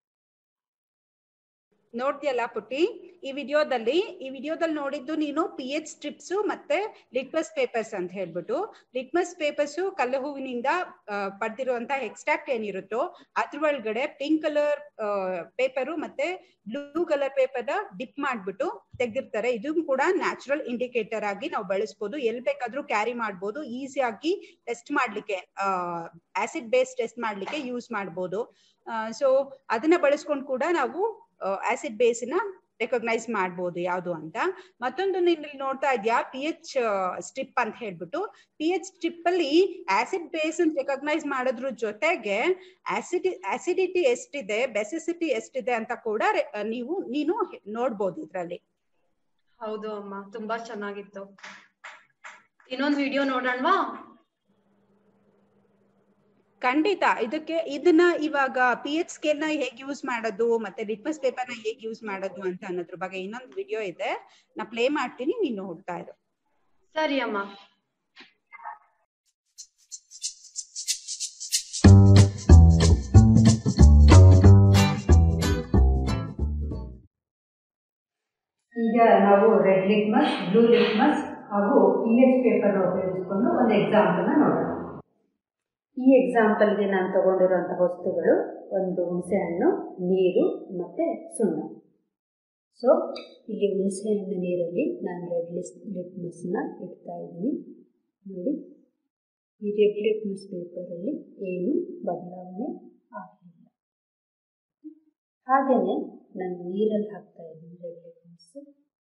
ನೋಡ್ತೀಯಲ್ಲ ಪುಟ್ಟಿ, ಈ ವಿಡಿಯೋದಲ್ಲಿ ನೋಡಿದ್ದು ನೀನು pH ಸ್ಟ್ರಿಪ್ಸ್ ಮತ್ತೆ ಲಿಟ್ಮಸ್ ಪೇಪರ್ಸ್ ಅಂತ ಹೇಳ್ಬಿಟ್ಟು, ಲಿಟ್ಮಸ್ ಪೇಪರ್ಸ್ ಕಲ್ಲು ಹೂವಿನಿಂದ ಪಡೆದಿರುವಂತಹ ಎಕ್ಸ್ಟ್ರಾಕ್ಟ್ ಏನಿರುತ್ತೋ ಅದ್ರ ಒಳಗಡೆ ಪಿಂಕ್ ಕಲರ್ ಪೇಪರು ಮತ್ತೆ ಬ್ಲೂ ಕಲರ್ ಪೇಪರ್ ಡಿಪ್ ಮಾಡ್ಬಿಟ್ಟು ತೆಗೆದಿರ್ತಾರೆ. ಇದು ಕೂಡ ನ್ಯಾಚುರಲ್ ಇಂಡಿಕೇಟರ್ ಆಗಿ ನಾವು ಬಳಸ್ಬೋದು, ಎಲ್ಲಿ ಬೇಕಾದ್ರೂ ಕ್ಯಾರಿ ಮಾಡ್ಬೋದು, ಈಸಿಯಾಗಿ ಟೆಸ್ಟ್ ಮಾಡ್ಲಿಕ್ಕೆ ಆಸಿಡ್ ಬೇಸ್ ಟೆಸ್ಟ್ ಮಾಡ್ಲಿಕ್ಕೆ ಯೂಸ್ ಮಾಡ್ಬೋದು. ಸೊ ಅದನ್ನ ಬಳಸ್ಕೊಂಡು ಕೂಡ ನಾವು ಆಸಿಡ್ ಬೇಸ್ ನ ರೆಕಗ್ನೈಸ್ ಮಾಡ್ಬೋದು ಯಾವುದು ಅಂತ. ಮತ್ತೊಂದು ನೀನು ನೋಡ್ತಾ ಇದ್ಯಾ pH ಸ್ಟ್ರಿಪ್ ಅಂತ ಹೇಳ್ಬಿಟ್ಟು, pH ಸ್ಟ್ರಿಪ್ ಅಲ್ಲಿ ಆಸಿಡ್ ಬೇಸ್ ರೆಕಗ್ನೈಸ್ ಮಾಡೋದ್ರ ಜೊತೆಗೆ ಆಸಿಡಿಟಿ ಎಷ್ಟಿದೆ, ಬೆಸಿಸಿಟಿ ಎಷ್ಟಿದೆ ಅಂತ ಕೂಡ ನೀನು ನೋಡ್ಬೋದು ಇದ್ರಲ್ಲಿ. ಹೌದು ಅಮ್ಮ, ತುಂಬಾ ಚೆನ್ನಾಗಿತ್ತು. ಇನ್ನೊಂದು ವಿಡಿಯೋ ನೋಡೋಣವಾ? ಖಂಡಿತ. ಇದನ್ನ ಇವಾಗ pH ಸ್ಕೇಲ್ ನ ಹೇಗೆ ಯೂಸ್ ಮಾಡೋದು ಮತ್ತೆ ಲಿಟ್ಮಸ್ ಪೇಪರ್ ನ ಹೇಗೆ ಯೂಸ್ ಮಾಡೋದು ಅಂತ ಅನ್ನೋದ್ರ ಬಗ್ಗೆ ಇನ್ನೊಂದು ವಿಡಿಯೋ ಇದೆ, ನಾ ಪ್ಲೇ ಮಾಡ್ತೀನಿ, ನೀನು ನೋಡ್ತಾ ಇರು. ಸರಿ ಅಮ್ಮ. ಈಗ ನಾವು ರೆಡ್ ಲಿಟ್ಮಸ್, ಬ್ಲೂ ಲಿಟ್ಮಸ್ ಹಾಗೂ pH ಪೇಪರ್ ಉಪಯೋಗಿಸಿಕೊಂಡು ಒಂದು ಎಕ್ಸಾಂಪಲ್ ನೋಡೋಣ. ಈ ಎಕ್ಸಾಂಪಲ್ಗೆ ನಾನು ತಗೊಂಡಿರುವಂತಹ ವಸ್ತುಗಳು ಒಂದು ಹುಣಸೆಹಣ್ಣು, ನೀರು ಮತ್ತೆ ಸುಣ್ಣ. ಸೊ ಇಲ್ಲಿ ಹುಣಸೆಹಣ್ಣು ನೀರಲ್ಲಿ ನಾನು ರೆಡ್ ಲಿಟ್ಮಸ್ನ ಇಡ್ತಾ ಇದ್ದೀನಿ. ನೋಡಿ, ಈ ರೆಡ್ ಲಿಟ್ಮಸ್ ಪೇಪರಲ್ಲಿ ಏನು ಬದಲಾವಣೆ ಆಗಲಿಲ್ಲ. ಹಾಗೆಯೇ ನಾನು ನೀರಲ್ಲಿ ಹಾಕ್ತಾ ಇದ್ದೀನಿ ರೆಡ್ ಲಿಟ್ಮಸ್,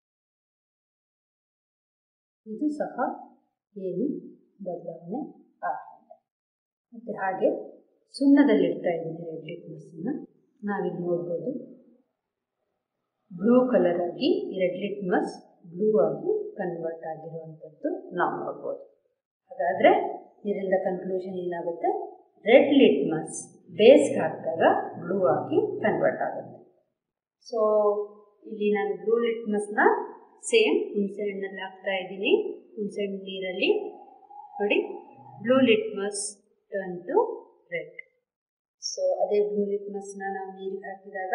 ಇದು ಸಹ ಏನು ಬದಲಾವಣೆ ಆಗಲಿಲ್ಲ. ಮತ್ತು ಹಾಗೆ ಸುಣ್ಣದಲ್ಲಿ ಇಡ್ತಾ ಇದ್ದೀನಿ ರೆಡ್ ಲಿಟ್ಮಸ್ನ. ನಾವಿಲ್ಲಿ ನೋಡ್ಬೋದು ಬ್ಲೂ ಕಲರ್ ಆಗಿ ರೆಡ್ ಲಿಟ್ಮಸ್ ಬ್ಲೂ ಆಗಿ ಕನ್ವರ್ಟ್ ಆಗಿರುವಂಥದ್ದು ನಾವು ನೋಡ್ಬೋದು. ಹಾಗಾದರೆ ಇದರಿಂದ ಕನ್ಕ್ಲೂಷನ್ ಏನಾಗುತ್ತೆ, ರೆಡ್ ಲಿಟ್ಮಸ್ ಬೇಸ್ಗೆ ಹಾಕಿದಾಗ ಬ್ಲೂ ಆಗಿ ಕನ್ವರ್ಟ್ ಆಗುತ್ತೆ. ಸೊ ಇಲ್ಲಿ ನಾನು ಬ್ಲೂ ಲಿಟ್ಮಸ್ನ ಸೇಮ್ ಹುಣಸೆಹಣ್ಣಲ್ಲಿ ಹಾಕ್ತಾ ಇದ್ದೀನಿ, ಹುಣಸೆಹಣ್ಣು ನೀರಲ್ಲಿ. ನೋಡಿ, blue litmus turn to red. So ಅದೇ ಬ್ಲೂ ಲಿಟ್ಮಸ್ನ ನಾವು ನೀರಿಗೆ ಹಾಕಿದಾಗ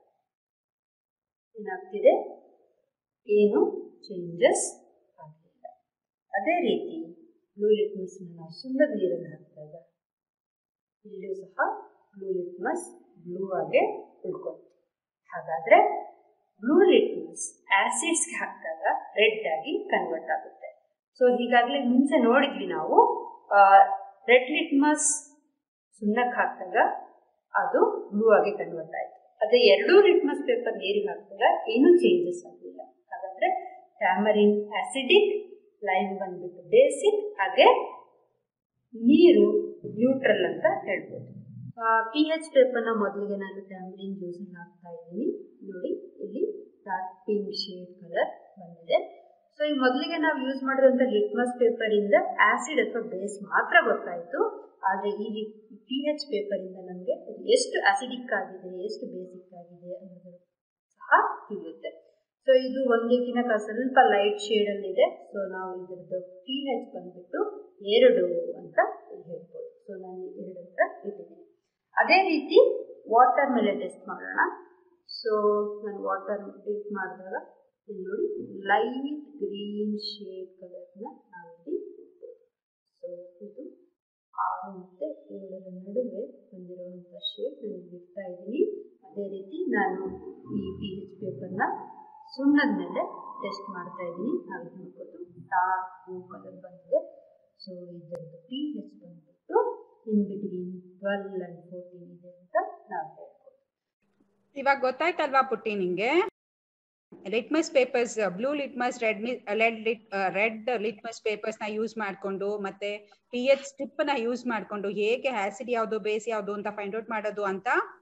ಏನಾಗ್ತಿದೆ, ಏನು ಚೇಂಜಸ್ ಆಗಲಿಲ್ಲ. ಅದೇ ರೀತಿ ಬ್ಲೂ ಲಿಟ್ಮಸ್ನ ನಾವು ಸುಣ್ಣದ ನೀರಲ್ಲಿ ಹಾಕಿದಾಗ ಇಲ್ಲೂ ಸಹ ಬ್ಲೂ ಲಿಟ್ಮಸ್ ಬ್ಲೂ ಆಗೇ ಉಳ್ಕೊಳ್ತೀವಿ. ಹಾಗಾದರೆ ಬ್ಲೂ ಲಿಟ್ಮಸ್ ಆಸಿಡ್ಸ್ಗೆ ಹಾಕಿದಾಗ ರೆಡ್ ಆಗಿ ಕನ್ವರ್ಟ್ ಆಗುತ್ತೆ. ಸೊ ಹೀಗಾಗಲೇ ಮುಂಚೆ ನೋಡಿದ್ವಿ ನಾವು, ರೆಡ್ ಲಿಟ್ಮಸ್ ಸುಣ್ಣಕ್ಕೆ ಹಾಕಿದಾಗ ಅದು ಬ್ಲೂ ಆಗಿ ಕನ್ವರ್ಟ್ ಆಯಿತು. ಅದೇ ಎರಡೂ ಲಿಟ್ಮಸ್ ಪೇಪರ್ ನೀರಿಗೆ ಹಾಕಿದಾಗ ಏನೂ ಚೇಂಜಸ್ ಆಗಲಿಲ್ಲ. ಹಾಗಾದರೆ ಟ್ಯಾಮರಿನ್ ಆಸಿಡಿಕ್, ಲೈಮ್ ಬಂದ್ಬಿಟ್ಟು ಬೇಸಿಕ್, ಹಾಗೆ ನೀರು ನ್ಯೂಟ್ರಲ್ ಅಂತ ಹೇಳ್ಬೋದು. pH ಪೇಪರ್ನ ಮೊದಲಿಗೆ ನಾನು ಟ್ಯಾಮರಿನ್ ಜ್ಯೂಸನ್ನು ಹಾಕ್ತಾ ಇದ್ದೀನಿ. ನೋಡಿ, ಇಲ್ಲಿ ಡಾರ್ಕ್ ಪಿಂಕ್ ಶೇಡ್ ಕಲರ್ ಬಂದಿದೆ. ಸೊ ಈ ಮೊದಲಿಗೆ ನಾವು ಯೂಸ್ ಮಾಡಿರುವಂಥ ಲಿಟ್ಮಸ್ ಪೇಪರಿಂದ ಆಸಿಡ್ ಅಥವಾ ಬೇಸ್ ಮಾತ್ರ ಗೊತ್ತಾಯಿತು. ಆದರೆ ಈ pH ಪೇಪರಿಂದ ನಮಗೆ ಎಷ್ಟು ಆಸಿಡಿಕ್ ಆಗಿದೆ, ಎಷ್ಟು ಬೇಸಿಕ್ ಆಗಿದೆ ಅನ್ನೋದು ಸಹ ತಿಳಿಯುತ್ತೆ. ಸೊ ಇದು ಒಂದಕ್ಕಿಂತ ಸ್ವಲ್ಪ ಲೈಟ್ ಶೇಡಲ್ಲಿದೆ. ಸೊ ನಾವು ಇದರದ್ದು pH ಬಂದ್ಬಿಟ್ಟು 2 ಅಂತ ಹೇಳ್ಬೋದು. ಸೊ ನಾನು 2 ಅಂತ ಇಟ್ಟಿದ್ದೀನಿ. ಅದೇ ರೀತಿ ವಾಟರ್ ಮೇಲೆ ಟೆಸ್ಟ್ ಮಾಡೋಣ. ಸೊ ನಾನು ವಾಟರ್ ಟೆಸ್ಟ್ ಮಾಡಿದಾಗ ಇಲ್ಲಿ ನೋಡಿ, ಲೈಟ್ ಗ್ರೀನ್ ಶೇಡ್ ಕಲರ್ನ ನಾವಿಲ್ಲಿ ಇಡ್ಬೋದು. ಸೊ ಇದು 6 ಮತ್ತು 7ರ ನಡುವೆ ಬಂದಿರುವಂಥ ಶೇಡ್ ನಾನು ಇಡ್ತಾ ಇದ್ದೀನಿ. ಅದೇ ರೀತಿ ನಾನು ಈ pH ಪೇಪರ್ನ ಸುಣ್ಣದ ಮೇಲೆ ಟೆಸ್ಟ್ ಮಾಡ್ತಾ ಇದ್ದೀನಿ. ನಾವು ನೋಡ್ಬೋದು ಡಾರ್ಕ್ ಬ್ಲೂ ಕಲರ್ ಬಂದಿದೆ. ಸೊ ಇದರದ್ದು pH ಬಂದ್ಬಿಟ್ಟು ಇನ್ ಬಿಟ್ವೀನ್ 12 and 14 ಇದೆ ಅಂತ ನಾವು ಹೇಳ್ಬೋದು. ಇವಾಗ ಗೊತ್ತಾಯ್ತಲ್ವಾ ಪುಟ್ಟಿ ನಿಂಗೆ? Litmus papers, blue litmus, red litmus papers ನ ಯೂಸ್ ಮಾಡ್ಕೊಂಡು ಮತ್ತೆ pH ಸ್ಟ್ರಿಪ್ ನ ಯೂಸ್ ಮಾಡ್ಕೊಂಡು ಹೇಗೆ ಆಸಿಡ್ ಯಾವುದು ಬೇಸ್ ಯಾವುದು ಅಂತ ಫೈಂಡ್ ಔಟ್ ಮಾಡೋದು ಅಂತ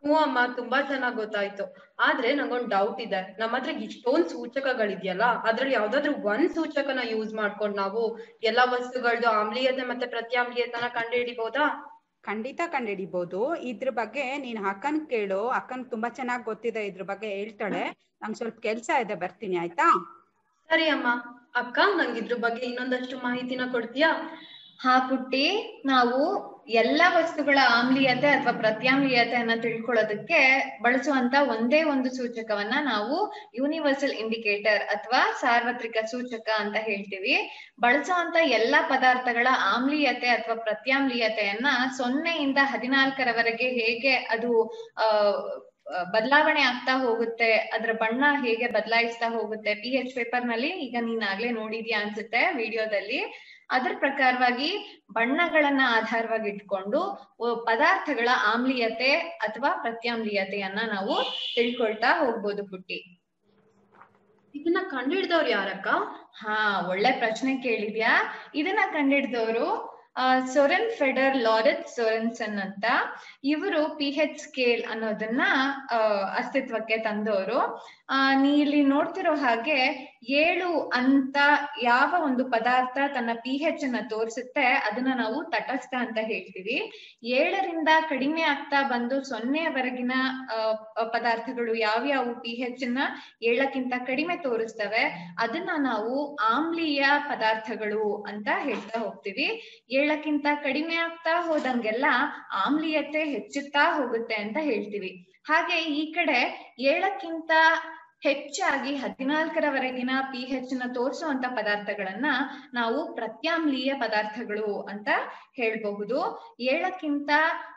ಹ್ಞೂ ಅಮ್ಮ, ತುಂಬಾ ಚೆನ್ನಾಗ್ ಗೊತ್ತಾಯ್ತು. ಆದ್ರೆ ನಂಗೊಂದ್ ಡೌಟ್ ಇದೆ. ನಮ್ಮ ಹತ್ರ ಇಷ್ಟೊಂದ್ ಸೂಚಕಗಳಿದ್ಯಲ್ಲ, ಅದ್ರಲ್ಲಿ ಯಾವ್ದಾದ್ರು ಒಂದ್ ಸೂಚಕನ ಯೂಸ್ ಮಾಡ್ಕೊಂಡ್ ನಾವು ಎಲ್ಲಾ ವಸ್ತುಗಳದ್ದು ಆಮ್ಲೀಯತೆ ಮತ್ತೆ ಪ್ರತ್ಯಾಮ್ಲೀಯತೆನ ಕಂಡುಹಿಡಿಬಹುದಾ? ಖಂಡಿತ ಕಂಡುಹಿಡಿಬಹುದು. ಇದ್ರ ಬಗ್ಗೆ ನೀನ್ ಅಕ್ಕನ್ ಕೇಳು, ಅಕ್ಕನ್ ತುಂಬಾ ಚೆನ್ನಾಗಿ ಗೊತ್ತಿದೆ, ಇದ್ರ ಬಗ್ಗೆ ಹೇಳ್ತಾಳೆ. ನಂಗೆ ಸ್ವಲ್ಪ ಕೆಲ್ಸ ಇದೆ, ಬರ್ತೀನಿ ಆಯ್ತಾ? ಸರಿ ಅಮ್ಮ. ಅಕ್ಕ, ನಂಗೆ ಇದ್ರ ಬಗ್ಗೆ ಇನ್ನೊಂದಷ್ಟು ಮಾಹಿತಿನ ಕೊಡ್ತೀಯಾ? ಹಾ ಪುಟ್ಟಿ, ನಾವು ಎಲ್ಲಾ ವಸ್ತುಗಳ ಆಮ್ಲೀಯತೆ ಅಥವಾ ಪ್ರತ್ಯಾಮ್ಲೀಯತೆಯನ್ನ ತಿಳ್ಕೊಳ್ಳೋದಕ್ಕೆ ಬಳಸುವಂತ ಒಂದೇ ಒಂದು ಸೂಚಕವನ್ನ ನಾವು ಯೂನಿವರ್ಸಲ್ ಇಂಡಿಕೇಟರ್ ಅಥವಾ ಸಾರ್ವತ್ರಿಕ ಸೂಚಕ ಅಂತ ಹೇಳ್ತೀವಿ. ಬಳಸುವಂತ ಎಲ್ಲಾ ಪದಾರ್ಥಗಳ ಆಮ್ಲೀಯತೆ ಅಥವಾ ಪ್ರತ್ಯಾಮ್ಲೀಯತೆಯನ್ನ 0ಯಿಂದ 14ರವರೆಗೆ ಹೇಗೆ ಅದು ಬದಲಾವಣೆ ಆಗ್ತಾ ಹೋಗುತ್ತೆ, ಅದರ ಬಣ್ಣ ಹೇಗೆ ಬದಲಾಯಿಸ್ತಾ ಹೋಗುತ್ತೆ, PH ಪೇಪರ್ ನಲ್ಲಿ ಈಗ ನೀನ್ ಆಗ್ಲೇ ನೋಡಿದ್ಯಾ ಅನ್ಸುತ್ತೆ ವಿಡಿಯೋದಲ್ಲಿ. ಅದ್ರ ಪ್ರಕಾರವಾಗಿ ಬಣ್ಣಗಳನ್ನ ಆಧಾರವಾಗಿ ಇಟ್ಕೊಂಡು ಪದಾರ್ಥಗಳ ಆಮ್ಲೀಯತೆ ಅಥವಾ ಪ್ರತ್ಯಾಮ್ಲೀಯತೆಯನ್ನ ನಾವು ತಿಳ್ಕೊಳ್ತಾ ಹೋಗ್ಬೋದು ಪುಟ್ಟಿ. ಇದನ್ನ ಕಂಡುಹಿಡಿದವ್ರು ಯಾರಕ್ಕ? ಹಾ, ಒಳ್ಳೆ ಪ್ರಶ್ನೆ ಕೇಳಿದ್ಯಾ. ಇದನ್ನ ಕಂಡುಹಿಡಿದವರು ಸೊರೆನ್ ಫೆಡರ್ ಲಾರೆನ್ಸ್ ಸೊರೆನ್ಸನ್ ಅಂತ. ಇವರು PH ಸ್ಕೇಲ್ ಅನ್ನೋದನ್ನ ಅಸ್ತಿತ್ವಕ್ಕೆ ತಂದವರು. ನೀ ಇಲ್ಲಿ ನೋಡ್ತಿರೋ ಹಾಗೆ 7 ಅಂತ ಯಾವ ಒಂದು ಪದಾರ್ಥ ತನ್ನ PH ಅನ್ನ ತೋರಿಸುತ್ತೆ ಅದನ್ನ ನಾವು ತಟಸ್ಥ ಅಂತ ಹೇಳ್ತೀವಿ. 7ರಿಂದ ಕಡಿಮೆ ಆಗ್ತಾ ಬಂದು 0ವರೆಗಿನ ಪದಾರ್ಥಗಳು ಯಾವ್ಯಾವು PH ಅನ್ನ 7ಕ್ಕಿಂತ ಕಡಿಮೆ ತೋರಿಸ್ತವೆ ಅದನ್ನ ನಾವು ಆಮ್ಲೀಯ ಪದಾರ್ಥಗಳು ಅಂತ ಹೇಳ್ತಾ ಹೋಗ್ತೀವಿ. 7ಕ್ಕಿಂತ ಕಡಿಮೆ ಆಗ್ತಾ ಹೋದಂಗೆಲ್ಲ ಆಮ್ಲೀಯತೆ ಹೆಚ್ಚುತ್ತಾ ಹೋಗುತ್ತೆ ಅಂತ ಹೇಳ್ತೀವಿ. ಹಾಗೆ ಈ ಕಡೆ 7ಕ್ಕಿಂತ ಹೆಚ್ಚಾಗಿ 14ರವರೆಗಿನ PH ನ ತೋರಿಸುವಂತ ಪದಾರ್ಥಗಳನ್ನ ನಾವು ಪ್ರತ್ಯಾಮ್ಲೀಯ ಪದಾರ್ಥಗಳು ಅಂತ ಹೇಳ್ಬಹುದು. 7ಕ್ಕಿಂತ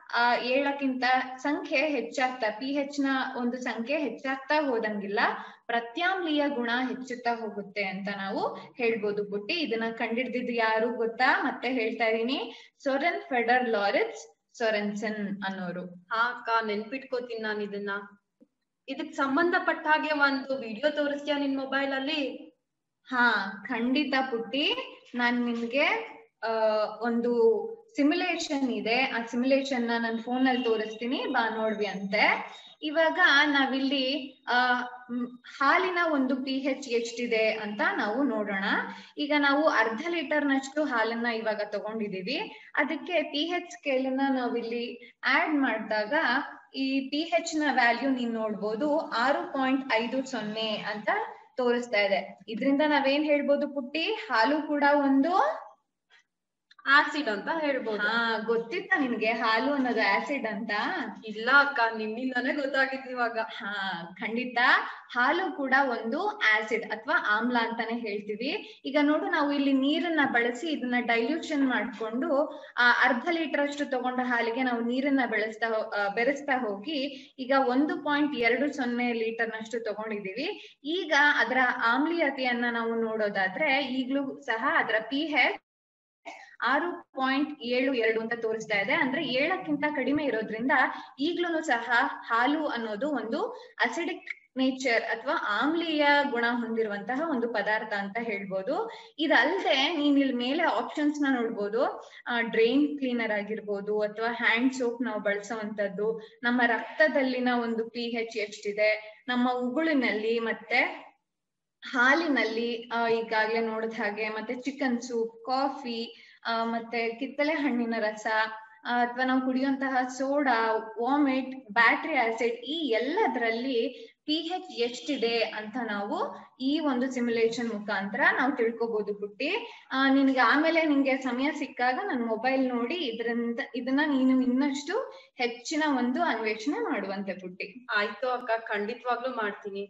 ಸಂಖ್ಯೆ ಹೆಚ್ಚಾಗ್ತಾ, PH ನ ಒಂದು ಸಂಖ್ಯೆ ಹೆಚ್ಚಾಗ್ತಾ ಹೋದಂಗಿಲ್ಲ ಪ್ರತ್ಯಾಮ್ಲೀಯ ಗುಣ ಹೆಚ್ಚುತ್ತಾ ಹೋಗುತ್ತೆ ಅಂತ ನಾವು ಹೇಳ್ಬೋದು ಪುಟ್ಟಿ. ಇದನ್ನ ಕಂಡಿಡ್ದಿದ್ದು ಯಾರು ಗೊತ್ತಾ? ಮತ್ತೆ ಹೇಳ್ತಾ ಇದೀನಿ, ಸೊರೆನ್ ಫೆಡರ್ ಲಾರೆನ್ಸ್ ಸೊರೆನ್ಸನ್ ಅನ್ನೋರು. ಹಾ ಅಕ್ಕ, ನೆನ್ಪಿಟ್ಕೋತೀನಿ ನಾನು ಇದನ್ನ. ಇದಕ್ ಸಂಬಂಧಪಟ್ಟ ಹಾಗೆ ಒಂದು ವಿಡಿಯೋ ತೋರಿಸ್ತೀಯಾ ನಿನ್ ಮೊಬೈಲ್ ಅಲ್ಲಿ? ಹಾ ಖಂಡಿತ ಪುಟ್ಟಿ, ನಾನ್ ನಿಮ್ಗೆ ಒಂದು ಸಿಮ್ಯುಲೇಷನ್ ಇದೆ, ಆ ಸಿಮ್ಯುಲೇಷನ್ ನ ನನ್ನ ಫೋನ್ ಅಲ್ಲಿ ತೋರಿಸ್ತೀನಿ, ಬಾ ನೋಡ್ವಿ ಅಂತೆ. ಇವಾಗ ನಾವಿಲ್ಲಿ ಹಾಲಿನ ಒಂದು PH ಎಷ್ಟಿದೆ ಅಂತ ನಾವು ನೋಡೋಣ. ಈಗ ನಾವು 1/2 ಲೀಟರ್ನಷ್ಟು ಹಾಲನ್ನ ಇವಾಗ ತಗೊಂಡಿದೀವಿ. ಅದಕ್ಕೆ PH ಸ್ಕೇಲನ್ನ ನಾವಿಲ್ಲಿ ಆಡ್ ಮಾಡಿದಾಗ ಈ PH ನ ವ್ಯಾಲ್ಯೂ ನೀನ್ ನೋಡ್ಬೋದು 6.50 ಅಂತ ತೋರಿಸ್ತಾ ಇದೆ. ಇದ್ರಿಂದ ನಾವೇನ್ ಹೇಳ್ಬೋದು ಪುಟ್ಟಿ? ಹಾಲು ಕೂಡ ಒಂದು ಆಸಿಡ್ ಅಂತ ಹೇಳ್ಬೋದು. ಹಾ, ಗೊತ್ತಿತ್ತ ನಿನ್ಗೆ ಹಾಲು ಅನ್ನೋದು ಆಸಿಡ್ ಅಂತ? ಇಲ್ಲ ಅಕ್ಕ, ನಿಮ್ಮಿಂದಾನೇ ಗೊತ್ತಾಗಿತ್ತು ಇವಾಗ. ಹಾ ಖಂಡಿತ, ಹಾಲು ಕೂಡ ಒಂದು ಆಸಿಡ್ ಅಥವಾ ಆಮ್ಲ ಅಂತಾನೆ ಹೇಳ್ತೀವಿ. ಈಗ ನೋಡು, ನಾವು ಇಲ್ಲಿ ನೀರನ್ನ ಬಳಸಿ ಇದನ್ನ ಡೈಲ್ಯೂಷನ್ ಮಾಡ್ಕೊಂಡು 1/2 ಲೀಟರ್ ಅಷ್ಟು ತಗೊಂಡ ಹಾಲಿಗೆ ನಾವು ನೀರನ್ನ ಬೆರೆಸ್ತಾ ಹೋಗಿ ಈಗ 1.20 ಲೀಟರ್ನಷ್ಟು ತಗೊಂಡಿದೀವಿ. ಈಗ ಅದರ ಆಮ್ಲೀಯತೆಯನ್ನ ನಾವು ನೋಡೋದಾದ್ರೆ ಈಗ್ಲೂ ಸಹ ಅದರ PH 6.72 ಅಂತ ತೋರಿಸ್ತಾ ಇದೆ. ಅಂದ್ರೆ 7ಕ್ಕಿಂತ ಕಡಿಮೆ ಇರೋದ್ರಿಂದ ಈಗ್ಲೂ ಸಹ ಹಾಲು ಅನ್ನೋದು ಒಂದು ಅಸಿಡಿಕ್ ನೇಚರ್ ಅಥವಾ ಆಮ್ಲೀಯ ಗುಣ ಹೊಂದಿರುವಂತಹ ಒಂದು ಪದಾರ್ಥ ಅಂತ ಹೇಳ್ಬೋದು. ಇದಲ್ಲದೆ ನೀನ್ ಇಲ್ಲಿ ಮೇಲೆ ಆಪ್ಷನ್ಸ್ ನ ನೋಡ್ಬೋದು. ಡ್ರೈನ್ ಕ್ಲೀನರ್ ಆಗಿರ್ಬೋದು ಅಥವಾ ಹ್ಯಾಂಡ್ ಸೋಪ್ ನಾವು ಬಳಸುವಂತದ್ದು, ನಮ್ಮ ರಕ್ತದಲ್ಲಿನ ಒಂದು PH ಎಷ್ಟಿದೆ, ನಮ್ಮ ಉಗುಳಿನಲ್ಲಿ ಮತ್ತೆ ಹಾಲಿನಲ್ಲಿ ಈಗಾಗ್ಲೇ ನೋಡಿದ ಹಾಗೆ, ಮತ್ತೆ ಚಿಕನ್ ಸೂಪ್, ಕಾಫಿ, ಮತ್ತೆ ಕಿತ್ತಳೆ ಹಣ್ಣಿನ ರಸ ಅಥವಾ ನಾವು ಕುಡಿಯುವಂತಹ ಸೋಡಾ, ವಾಮಿಟ್, ಬ್ಯಾಟ್ರಿ ಆಸಿಡ್, ಈ ಎಲ್ಲದರಲ್ಲಿ PH ಎಷ್ಟಿದೆ ಅಂತ ನಾವು ಈ ಒಂದು ಸಿಮ್ಯುಲೇಷನ್ ಮುಖಾಂತರ ನಾವು ತಿಳ್ಕೊಬಹುದು ಪುಟ್ಟಿ. ನಿನ್ಗೆ ಆಮೇಲೆ ನಿಂಗೆ ಸಮಯ ಸಿಕ್ಕಾಗ ನನ್ನ ಮೊಬೈಲ್ ನೋಡಿ ಇದನ್ನ ನೀನು ಇನ್ನಷ್ಟು ಹೆಚ್ಚಿನ ಒಂದು ಅನ್ವೇಷಣೆ ಮಾಡುವಂತೆ ಪುಟ್ಟಿ. ಆಯ್ತು ಅಕ್ಕ, ಖಂಡಿತವಾಗ್ಲೂ ಮಾಡ್ತೀನಿ.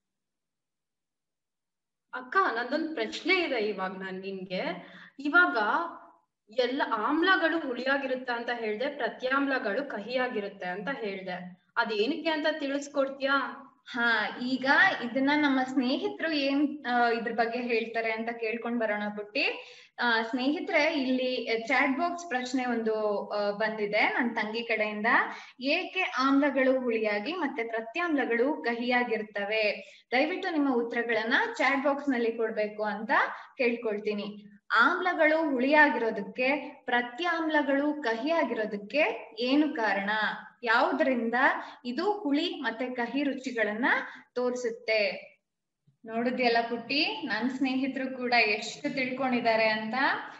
ಅಕ್ಕ, ನಂದೊಂದು ಪ್ರಶ್ನೆ ಇದೆ ಇವಾಗ ನಿನ್ಗೆ. ಇವಾಗ ಎಲ್ಲ ಆಮ್ಲಗಳು ಹುಳಿಯಾಗಿರುತ್ತೆ ಅಂತ ಹೇಳ್ದೆ, ಪ್ರತ್ಯಾಮ್ಲಗಳು ಕಹಿಯಾಗಿರುತ್ತೆ ಅಂತ ಹೇಳ್ದೆ. ಅದೇನಕ್ಕೆ ಅಂತ ತಿಳಿಸ್ಕೊಡ್ತೀಯಾ? ಹಾ, ಈಗ ಇದನ್ನ ನಮ್ಮ ಸ್ನೇಹಿತರು ಏನ್ ಇದ್ರ ಬಗ್ಗೆ ಹೇಳ್ತಾರೆ ಅಂತ ಕೇಳ್ಕೊಂಡ್ ಬರೋಣ ಪುಟ್ಟಿ. ಸ್ನೇಹಿತರೆ, ಇಲ್ಲಿ ಚಾಟ್ ಬಾಕ್ಸ್ ಪ್ರಶ್ನೆ ಒಂದು ಬಂದಿದೆ ನನ್ನ ತಂಗಿ ಕಡೆಯಿಂದ. ಏಕೆ ಆಮ್ಲಗಳು ಹುಳಿಯಾಗಿ ಮತ್ತೆ ಪ್ರತ್ಯಾಮ್ಲಗಳು ಕಹಿಯಾಗಿರ್ತವೆ? ದಯವಿಟ್ಟು ನಿಮ್ಮ ಉತ್ತರಗಳನ್ನ ಚಾಟ್ ಬಾಕ್ಸ್ ನಲ್ಲಿ ಕೊಡ್ಬೇಕು ಅಂತ ಕೇಳ್ಕೊಳ್ತೀನಿ. ಆಮ್ಲಗಳು ಹುಳಿಯಾಗಿರೋದಕ್ಕೆ, ಪ್ರತ್ಯಾಮ್ಲಗಳು ಕಹಿಯಾಗಿರೋದಕ್ಕೆ ಏನು ಕಾರಣ? ಯಾವುದರಿಂದ ಇದು ಹುಳಿ ಮತ್ತೆ ಕಹಿ ರುಚಿಗಳನ್ನ ತೋರಿಸುತ್ತೆ. ನೋಡಿದ್ಯಲ್ಲ ಪುಟ್ಟಿ, ನನ್ ಸ್ನೇಹಿತರು ಕೂಡ ಎಷ್ಟು ತಿಳ್ಕೊಂಡಿದ್ದಾರೆ ಅಂತ.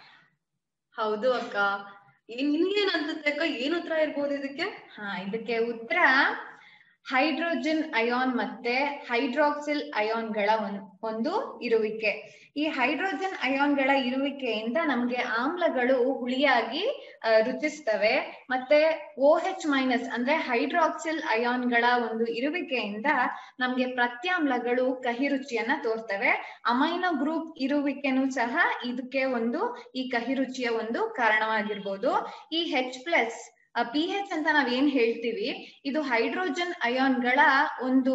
ಹೌದು ಅಕ್ಕ. ನಿನ್ಗೇನ್ ಅನ್ಸುತ್ತೆ ಅಕ್ಕ, ಏನ್ ಉತ್ತರ ಇರ್ಬೋದು ಇದಕ್ಕೆ? ಇದಕ್ಕೆ ಉತ್ತರ ಹೈಡ್ರೋಜನ್ ಅಯಾನ್ ಮತ್ತೆ ಹೈಡ್ರಾಕ್ಸಿಲ್ ಅಯಾನ್ಗಳ ಒಂದು ಇರುವಿಕೆ. ಈ ಹೈಡ್ರೋಜನ್ ಅಯಾನ್ಗಳ ಇರುವಿಕೆಯಿಂದ ನಮ್ಗೆ ಆಮ್ಲಗಳು ಹುಳಿಯಾಗಿ ರುಚಿಸ್ತವೆ. ಮತ್ತೆ OH- ಅಂದ್ರೆ ಹೈಡ್ರಾಕ್ಸಿಲ್ ಅಯಾನ್ಗಳ ಒಂದು ಇರುವಿಕೆಯಿಂದ ನಮ್ಗೆ ಪ್ರತ್ಯಾಮ್ಲಗಳು ಕಹಿ ರುಚಿಯನ್ನ ತೋರ್ತವೆ. ಅಮೈನೋ ಗ್ರೂಪ್ ಇರುವಿಕೆನೂ ಸಹ ಇದಕ್ಕೆ ಈ ಕಹಿ ರುಚಿಯ ಒಂದು ಕಾರಣವಾಗಿರ್ಬೋದು. ಈ H+ pH ಅಂತ ನಾವೇನ್ ಹೇಳ್ತೀವಿ, ಇದು ಹೈಡ್ರೋಜನ್ ಅಯಾನ್ಗಳ ಒಂದು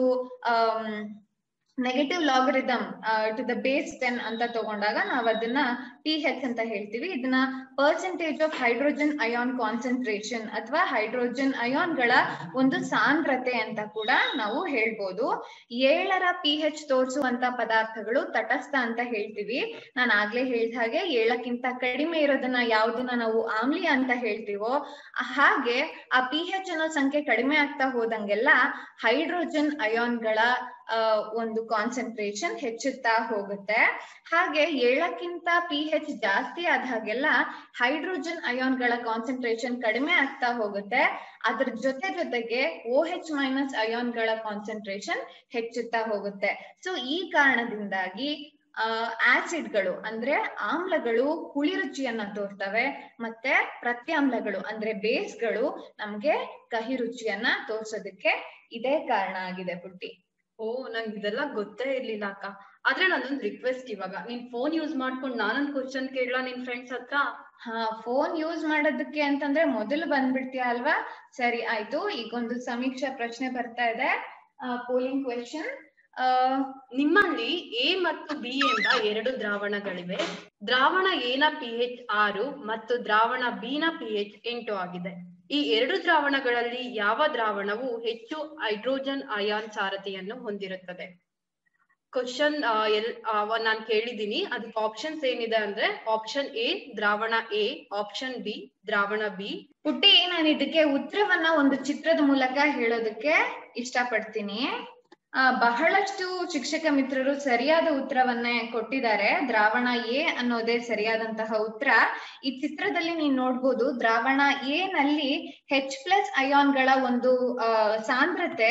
negative logarithm to the base 10 ಅಂತ ತಗೊಂಡಾಗ ನಾವ್ ಅದನ್ನ pH ಅಂತ ಹೇಳ್ತೀವಿ. ಇದನ್ನ percentage of hydrogen ion concentration ಅಥವಾ ಹೈಡ್ರೋಜನ್ ಅಯಾನ್ಗಳ ಒಂದು ಸಾಂದ್ರತೆ ಅಂತ ಕೂಡ ನಾವು ಹೇಳ್ಬೋದು. 7ರ pH ತೋರಿಸುವಂತ ಪದಾರ್ಥಗಳು ತಟಸ್ಥ ಅಂತ ಹೇಳ್ತೀವಿ. ನಾನು ಆಗ್ಲೇ ಹೇಳಿದ ಹಾಗೆ 7ಕ್ಕಿಂತ ಕಡಿಮೆ ಇರೋದನ್ನ ಯಾವ್ದನ್ನ ನಾವು ಆಮ್ಲೀಯ ಅಂತ ಹೇಳ್ತೀವೋ, ಹಾಗೆ ಆ pH ಅನ್ನೋ ಸಂಖ್ಯೆ ಕಡಿಮೆ ಆಗ್ತಾ ಹೋದಂಗೆಲ್ಲ ಹೈಡ್ರೋಜನ್ ಅಯಾನ್ಗಳ ಒಂದು ಕಾನ್ಸಂಟ್ರೇಷನ್ ಹೆಚ್ಚುತ್ತಾ ಹೋಗುತ್ತೆ. ಹಾಗೆ 7ಕ್ಕಿಂತ pH ಜಾಸ್ತಿ ಆದ ಹಾಗೆಲ್ಲ ಹೈಡ್ರೋಜನ್ ಅಯಾನ್ಗಳ ಕಾನ್ಸಂಟ್ರೇಷನ್ ಕಡಿಮೆ ಆಗ್ತಾ ಹೋಗುತ್ತೆ. ಅದ್ರ ಜೊತೆಗೆ OH- ಅಯಾನ್ಗಳ ಕಾನ್ಸಂಟ್ರೇಷನ್ ಹೆಚ್ಚುತ್ತಾ ಹೋಗುತ್ತೆ. ಸೊ ಈ ಕಾರಣದಿಂದಾಗಿ ಆಸಿಡ್ಗಳು ಅಂದ್ರೆ ಆಮ್ಲಗಳು ಹುಳಿ ರುಚಿಯನ್ನ ತೋರ್ತವೆ, ಮತ್ತೆ ಪ್ರತ್ಯಾಮ್ಲಗಳು ಅಂದ್ರೆ ಬೇಸ್ಗಳು ನಮ್ಗೆ ಕಹಿ ರುಚಿಯನ್ನ ತೋರ್ಸೋದಕ್ಕೆ ಇದೇ ಕಾರಣ ಆಗಿದೆ ಪುಟ್ಟಿ. ನಂಗೆ ಇದೆಲ್ಲ ಗೊತ್ತೇ ಇರ್ಲಿಲ್ಲ ಅಕ್ಕ. ಆದ್ರೆ ನಾನೊಂದ್ ರಿಕ್ವೆಸ್ಟ್, ಇವಾಗ ನೀನ್ ಫೋನ್ ಯೂಸ್ ಮಾಡ್ಕೊಂಡು ನಾನೊಂದ್ ಕ್ವಶನ್ ಕೇಳಲ್ಲ ನಿನ್ ಫ್ರೆಂಡ್ಸ್ ಹತ್ರ? ಫೋನ್ ಯೂಸ್ ಮಾಡೋದಕ್ಕೆ ಅಂತಂದ್ರೆ ಮೊದಲು ಬಂದ್ಬಿಡ್ತೀಯ ಅಲ್ವಾ? ಸರಿ ಆಯ್ತು. ಈಗೊಂದು ಸಮೀಕ್ಷಾ ಪ್ರಶ್ನೆ ಬರ್ತಾ ಇದೆ, ಪೋಲಿಂಗ್ ಕ್ವೆಶ್ಚನ್. ನಿಮ್ಮಲ್ಲಿ A ಮತ್ತು B ಎಂಬ 2 ದ್ರಾವಣಗಳಿವೆ. ದ್ರಾವಣ A ನ pH 6 ಮತ್ತು ದ್ರಾವಣ B ನ pH 8 ಆಗಿದೆ. ಈ 2 ದ್ರಾವಣಗಳಲ್ಲಿ ಯಾವ ದ್ರಾವಣವು ಹೆಚ್ಚು ಹೈಡ್ರೋಜನ್ ಅಯಾನ್ ಸಾರತೆಯನ್ನು ಹೊಂದಿರುತ್ತದೆ? ಕ್ವಶನ್ ನಾನ್ ಕೇಳಿದೀನಿ. ಅದಕ್ಕೆ ಆಪ್ಷನ್ಸ್ ಏನಿದೆ ಅಂದ್ರೆ, ಆಪ್ಷನ್ A ದ್ರಾವಣ A, ಆಪ್ಷನ್ B ದ್ರಾವಣ B. ಪುಟ್ಟಿ, ನಾನು ಇದಕ್ಕೆ ಉತ್ತರವನ್ನ ಒಂದು ಚಿತ್ರದ ಮೂಲಕ ಹೇಳೋದಕ್ಕೆ ಇಷ್ಟಪಡ್ತೀನಿ. ಬಹಳಷ್ಟು ಶಿಕ್ಷಕ ಮಿತ್ರರು ಸರಿಯಾದ ಉತ್ತರವನ್ನೇ ಕೊಟ್ಟಿದ್ದಾರೆ. ದ್ರಾವಣ A ಅನ್ನೋದೇ ಸರಿಯಾದಂತಹ ಉತ್ತರ. ಈ ಚಿತ್ರದಲ್ಲಿ ನೀನ್ ನೋಡ್ಬೋದು, ದ್ರಾವಣ A ನಲ್ಲಿ H+ ಅಯಾನ್ಗಳ ಒಂದು ಸಾಂದ್ರತೆ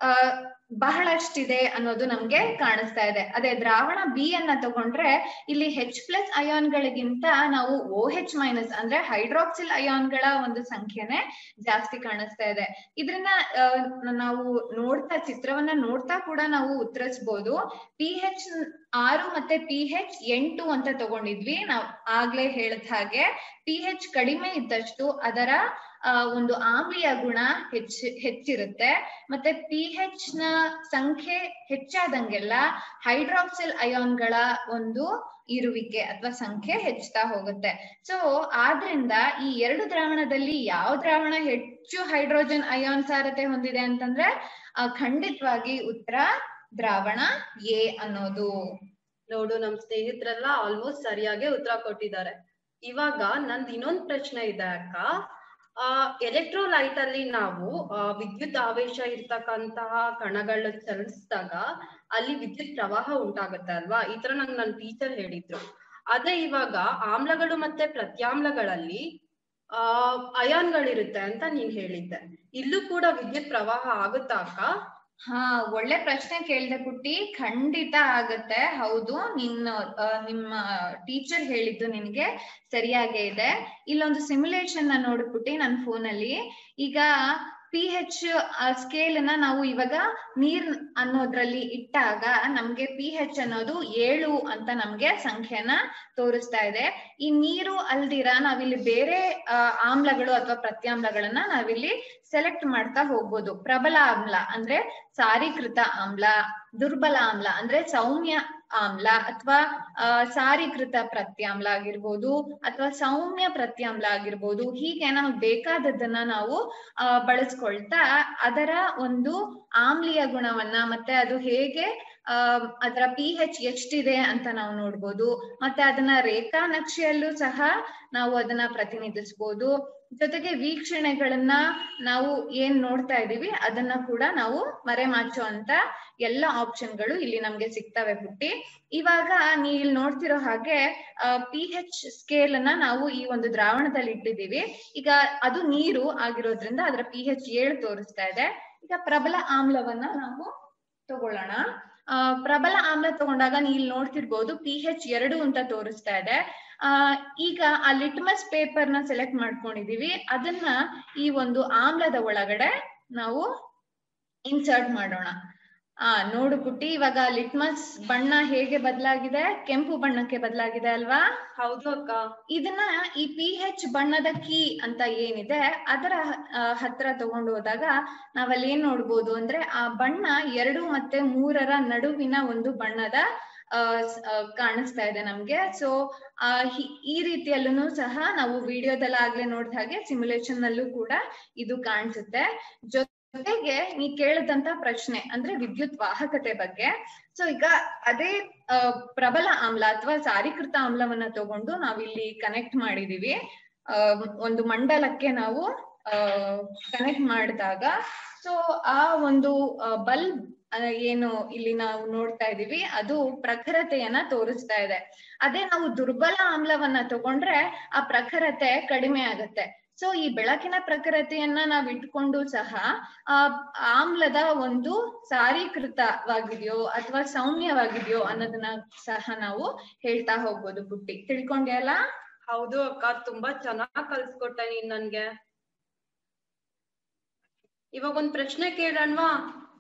ಬಹಳಷ್ಟಿದೆ ಅನ್ನೋದು ನಮ್ಗೆ ಕಾಣಿಸ್ತಾ ಇದೆ. ಅದೇ ದ್ರಾವಣ B ಅನ್ನ ತಗೊಂಡ್ರೆ ಇಲ್ಲಿ H+ ಅಯಾನ್ಗಳಿಗಿಂತ ನಾವು OH- ಅಂದ್ರೆ ಹೈಡ್ರಾಕ್ಸಿಲ್ ಅಯಾನ್ಗಳ ಒಂದು ಸಂಖ್ಯೆನೆ ಜಾಸ್ತಿ ಕಾಣಿಸ್ತಾ ಇದೆ. ಇದ್ರನ್ನ ನಾವು ಚಿತ್ರವನ್ನ ನೋಡ್ತಾ ಕೂಡ ನಾವು ಉತ್ತರಿಸಬಹುದು. pH 6 ಮತ್ತೆ pH 8 ಅಂತ ತಗೊಂಡಿದ್ವಿ. ನಾವು ಆಗ್ಲೇ ಹೇಳಿದ ಹಾಗೆ pH ಕಡಿಮೆ ಇದ್ದಷ್ಟು ಅದರ ಒಂದು ಆಮ್ಲೀಯ ಗುಣ ಹೆಚ್ಚಿರುತ್ತೆ. ಮತ್ತೆ pH ನ ಸಂಖ್ಯೆ ಹೆಚ್ಚಾದಂಗೆಲ್ಲ ಹೈಡ್ರಾಕ್ಸಿಲ್ ಅಯಾನ್ಗಳ ಒಂದು ಇರುವಿಕೆ ಅಥವಾ ಸಂಖ್ಯೆ ಹೆಚ್ಚುತ್ತಾ ಹೋಗುತ್ತೆ. ಸೊ ಆದ್ರಿಂದ ಈ 2 ದ್ರಾವಣದಲ್ಲಿ ಯಾವ ದ್ರಾವಣ ಹೆಚ್ಚು ಹೈಡ್ರೋಜನ್ ಅಯಾನ್ ಸಾರತೆ ಹೊಂದಿದೆ ಅಂತಂದ್ರೆ ಖಂಡಿತವಾಗಿ ಉತ್ತರ ದ್ರಾವಣ A ಅನ್ನೋದು. ನೋಡು, ನಮ್ ಸ್ನೇಹಿತರೆಲ್ಲ ಆಲ್ಮೋಸ್ಟ್ ಸರಿಯಾಗಿ ಉತ್ತರ ಕೊಟ್ಟಿದ್ದಾರೆ. ಇವಾಗ ನಂದು ಇನ್ನೊಂದು ಪ್ರಶ್ನೆ ಇದೆ ಅಕ್ಕ. ಎಲೆಕ್ಟ್ರೋಲೈಟ್ ಅಲ್ಲಿ ನಾವು ವಿದ್ಯುತ್ ಆವೇಶ ಇರ್ತಕ್ಕಂತಹ ಕಣಗಳ ಚಲಿಸಿದಾಗ ಅಲ್ಲಿ ವಿದ್ಯುತ್ ಪ್ರವಾಹ ಉಂಟಾಗುತ್ತೆ ಅಲ್ವಾ? ಈ ತರ ನನ್ನ ಟೀಚರ್ ಹೇಳಿದ್ರು. ಅದೇ ಇವಾಗ ಆಮ್ಲಗಳು ಮತ್ತೆ ಪ್ರತ್ಯಾಮ್ಲಗಳಲ್ಲಿ ಅಯಾನ್ಗಳಿರುತ್ತೆ ಅಂತ ನೀನ್ ಹೇಳಿದ್ದೆ. ಇಲ್ಲೂ ಕೂಡ ವಿದ್ಯುತ್ ಪ್ರವಾಹ ಆಗುತ್ತಾ ಅಕ್ಕ? ಒಳ್ಳೆ ಪ್ರಶ್ನೆ ಕೇಳಿದೆ ಪುಟ್ಟಿ. ಖಂಡಿತ ಆಗತ್ತೆ. ಹೌದು, ನಿಮ್ಮ ಟೀಚರ್ ಹೇಳಿದ್ದು ನಿನ್ಗೆ ಸರಿಯಾಗೇ ಇದೆ. ಇಲ್ಲೊಂದು ಸಿಮ್ಯುಲೇಷನ್ ನೋಡ್ಬಿಟ್ಟಿ ನನ್ನ ಫೋನಲ್ಲಿ. ಈಗ pH ಸ್ಕೇಲ್ ನ ನಾವು ಇವಾಗ ನೀರ್ ಅನ್ನೋದ್ರಲ್ಲಿ ಇಟ್ಟಾಗ ನಮ್ಗೆ pH ಅನ್ನೋದು 7 ಅಂತ ನಮ್ಗೆ ಸಂಖ್ಯೆನ ತೋರಿಸ್ತಾ ಇದೆ. ಈ ನೀರು ಅಲ್ದಿರ ನಾವಿಲ್ಲಿ ಬೇರೆ ಆಮ್ಲಗಳು ಅಥವಾ ಪ್ರತ್ಯಾಮ್ಲಗಳನ್ನ ನಾವಿಲ್ಲಿ ಸೆಲೆಕ್ಟ್ ಮಾಡ್ತಾ ಹೋಗ್ಬೋದು. ಪ್ರಬಲ ಆಮ್ಲ ಅಂದ್ರೆ ಸಾರೀಕೃತ ಆಮ್ಲ, ದುರ್ಬಲ ಆಮ್ಲ ಅಂದ್ರೆ ಸೌಮ್ಯ ಆಮ್ಲ, ಅಥವಾ ಸಾರೀಕೃತ ಪ್ರತ್ಯಾಮ್ಲ ಆಗಿರ್ಬೋದು, ಅಥವಾ ಸೌಮ್ಯ ಪ್ರತ್ಯಾಮ್ಲ ಆಗಿರ್ಬೋದು. ಹೀಗೆ ನಮಗೆ ಬೇಕಾದದ್ದನ್ನ ನಾವು ಬಳಸ್ಕೊಳ್ತಾ ಅದರ ಒಂದು ಆಮ್ಲೀಯ ಗುಣವನ್ನ ಮತ್ತೆ ಅದು ಹೇಗೆ ಅದರ pH ಎಷ್ಟಿದೆ ಅಂತ ನಾವು ನೋಡ್ಬೋದು. ಮತ್ತೆ ಅದನ್ನ ರೇಖಾ ನಕ್ಷೆಯಲ್ಲೂ ಸಹ ನಾವು ಅದನ್ನ ಪ್ರತಿನಿಧಿಸ್ಬೋದು. ಜೊತೆಗೆ ವೀಕ್ಷಣೆಗಳನ್ನ ನಾವು ಏನ್ ನೋಡ್ತಾ ಇದೀವಿ ಅದನ್ನ ಕೂಡ ನಾವು ಮರೆಮಾಚೋ ಅಂತ ಎಲ್ಲ ಆಪ್ಷನ್ಗಳು ಇಲ್ಲಿ ನಮ್ಗೆ ಸಿಗ್ತವೆ ಪುಟ್ಟಿ. ಇವಾಗ ನೀ ಇಲ್ಲಿ ನೋಡ್ತಿರೋ ಹಾಗೆ pH ಸ್ಕೇಲ್ ಅನ್ನ ನಾವು ಈ ಒಂದು ದ್ರಾವಣದಲ್ಲಿ ಇಟ್ಟಿದ್ದೀವಿ. ಈಗ ಅದು ನೀರು ಆಗಿರೋದ್ರಿಂದ ಅದರ pH 7 ತೋರಿಸ್ತಾ ಇದೆ. ಈಗ ಪ್ರಬಲ ಆಮ್ಲವನ್ನ ನಾವು ತಗೊಳ್ಳೋಣ. ಪ್ರಬಲ ಆಮ್ಲ ತಗೊಂಡಾಗ ನೀ ಇಲ್ಲಿ ನೋಡ್ತಿರ್ಬೋದು pH 2 ಅಂತ ತೋರಿಸ್ತಾ ಇದೆ. ಈಗ ಆ ಲಿಟ್ಮಸ್ ಪೇಪರ್ ನ ಸೆಲೆಕ್ಟ್ ಮಾಡ್ಕೊಂಡಿದೀವಿ. ಅದನ್ನ ಈ ಒಂದು ಆಮ್ಲದ ಒಳಗಡೆ ನಾವು ಇನ್ಸರ್ಟ್ ಮಾಡೋಣ. ನೋಡು ಪುಟ್ಟಿ, ಇವಾಗ ಲಿಟ್ಮಸ್ ಬಣ್ಣ ಹೇಗೆ ಬದಲಾಗಿದೆ? ಕೆಂಪು ಬಣ್ಣಕ್ಕೆ ಬದಲಾಗಿದೆ ಅಲ್ವಾ? ಹೌದು ಅಕ್ಕ. ಇದನ್ನ ಈ pH ಬಣ್ಣದ ಕೀ ಅಂತ ಏನಿದೆ ಅದರ ಹತ್ರ ತಗೊಂಡು ಹೋದಾಗ ನಾವಲ್ಲಿ ಏನ್ ನೋಡ್ಬೋದು ಅಂದ್ರೆ ಆ ಬಣ್ಣ 2 ಮತ್ತೆ 3ರ ನಡುವಿನ ಒಂದು ಬಣ್ಣದ ಕಾಣಿಸ್ತಾ ಇದೆ ನಮ್ಗೆ. ಸೊ ಈ ರೀತಿಯಲ್ಲೂ ಸಹ ನಾವು ವಿಡಿಯೋದಲ್ಲಿ ಆಗ್ಲೇ ನೋಡಿದ ಹಾಗೆ ಸಿಮ್ಯುಲೇಷನ್ ನಲ್ಲೂ ಕೂಡ ಇದು ಕಾಣಿಸುತ್ತೆ. ಜೊತೆಗೆ ನೀ ಕೇಳಿದಂತ ಪ್ರಶ್ನೆ ಅಂದ್ರೆ ವಿದ್ಯುತ್ ವಾಹಕತೆ ಬಗ್ಗೆ. ಸೊ ಈಗ ಅದೇ ಪ್ರಬಲ ಆಮ್ಲ ಅಥವಾ ಸಾರೀಕೃತ ಆಮ್ಲವನ್ನ ತಗೊಂಡು ನಾವಿಲ್ಲಿ ಕನೆಕ್ಟ್ ಮಾಡಿದೀವಿ. ಒಂದು ಮಂಡಲಕ್ಕೆ ನಾವು ಕನೆಕ್ಟ್ ಮಾಡಿದಾಗ ಸೊ ಆ ಒಂದು ಬಲ್ಬ್ ಏನು ಇಲ್ಲಿ ನಾವು ನೋಡ್ತಾ ಇದೀವಿ ಅದು ಪ್ರಖರತೆಯನ್ನ ತೋರಿಸ್ತಾ ಇದೆ. ಅದೇ ನಾವು ದುರ್ಬಲ ಆಮ್ಲವನ್ನ ತಗೊಂಡ್ರೆ ಆ ಪ್ರಖರತೆ ಕಡಿಮೆ ಆಗತ್ತೆ. ಸೊ ಈ ಬೆಳಕಿನ ಪ್ರಖರತೆಯನ್ನ ನಾವ್ ಇಟ್ಕೊಂಡು ಸಹ ಆಮ್ಲದ ಒಂದು ಸಾರೀಕೃತವಾಗಿದೆಯೋ ಅಥವಾ ಸೌಮ್ಯವಾಗಿದೆಯೋ ಅನ್ನೋದನ್ನ ಸಹ ನಾವು ಹೇಳ್ತಾ ಹೋಗ್ಬೋದು ಪುಟ್ಟಿ. ತಿಳ್ಕೊಂಡ್ಯಲ್ಲ? ಹೌದು ಅಕ್ಕ, ತುಂಬಾ ಚೆನ್ನಾಗ್ ಕಲ್ಸ್ಕೊಟ್ಟ ನೀನ್ ನನ್ಗೆ. ಇವಾಗ ಒಂದ್ ಪ್ರಶ್ನೆ ಕೇಳೋಣವಾ?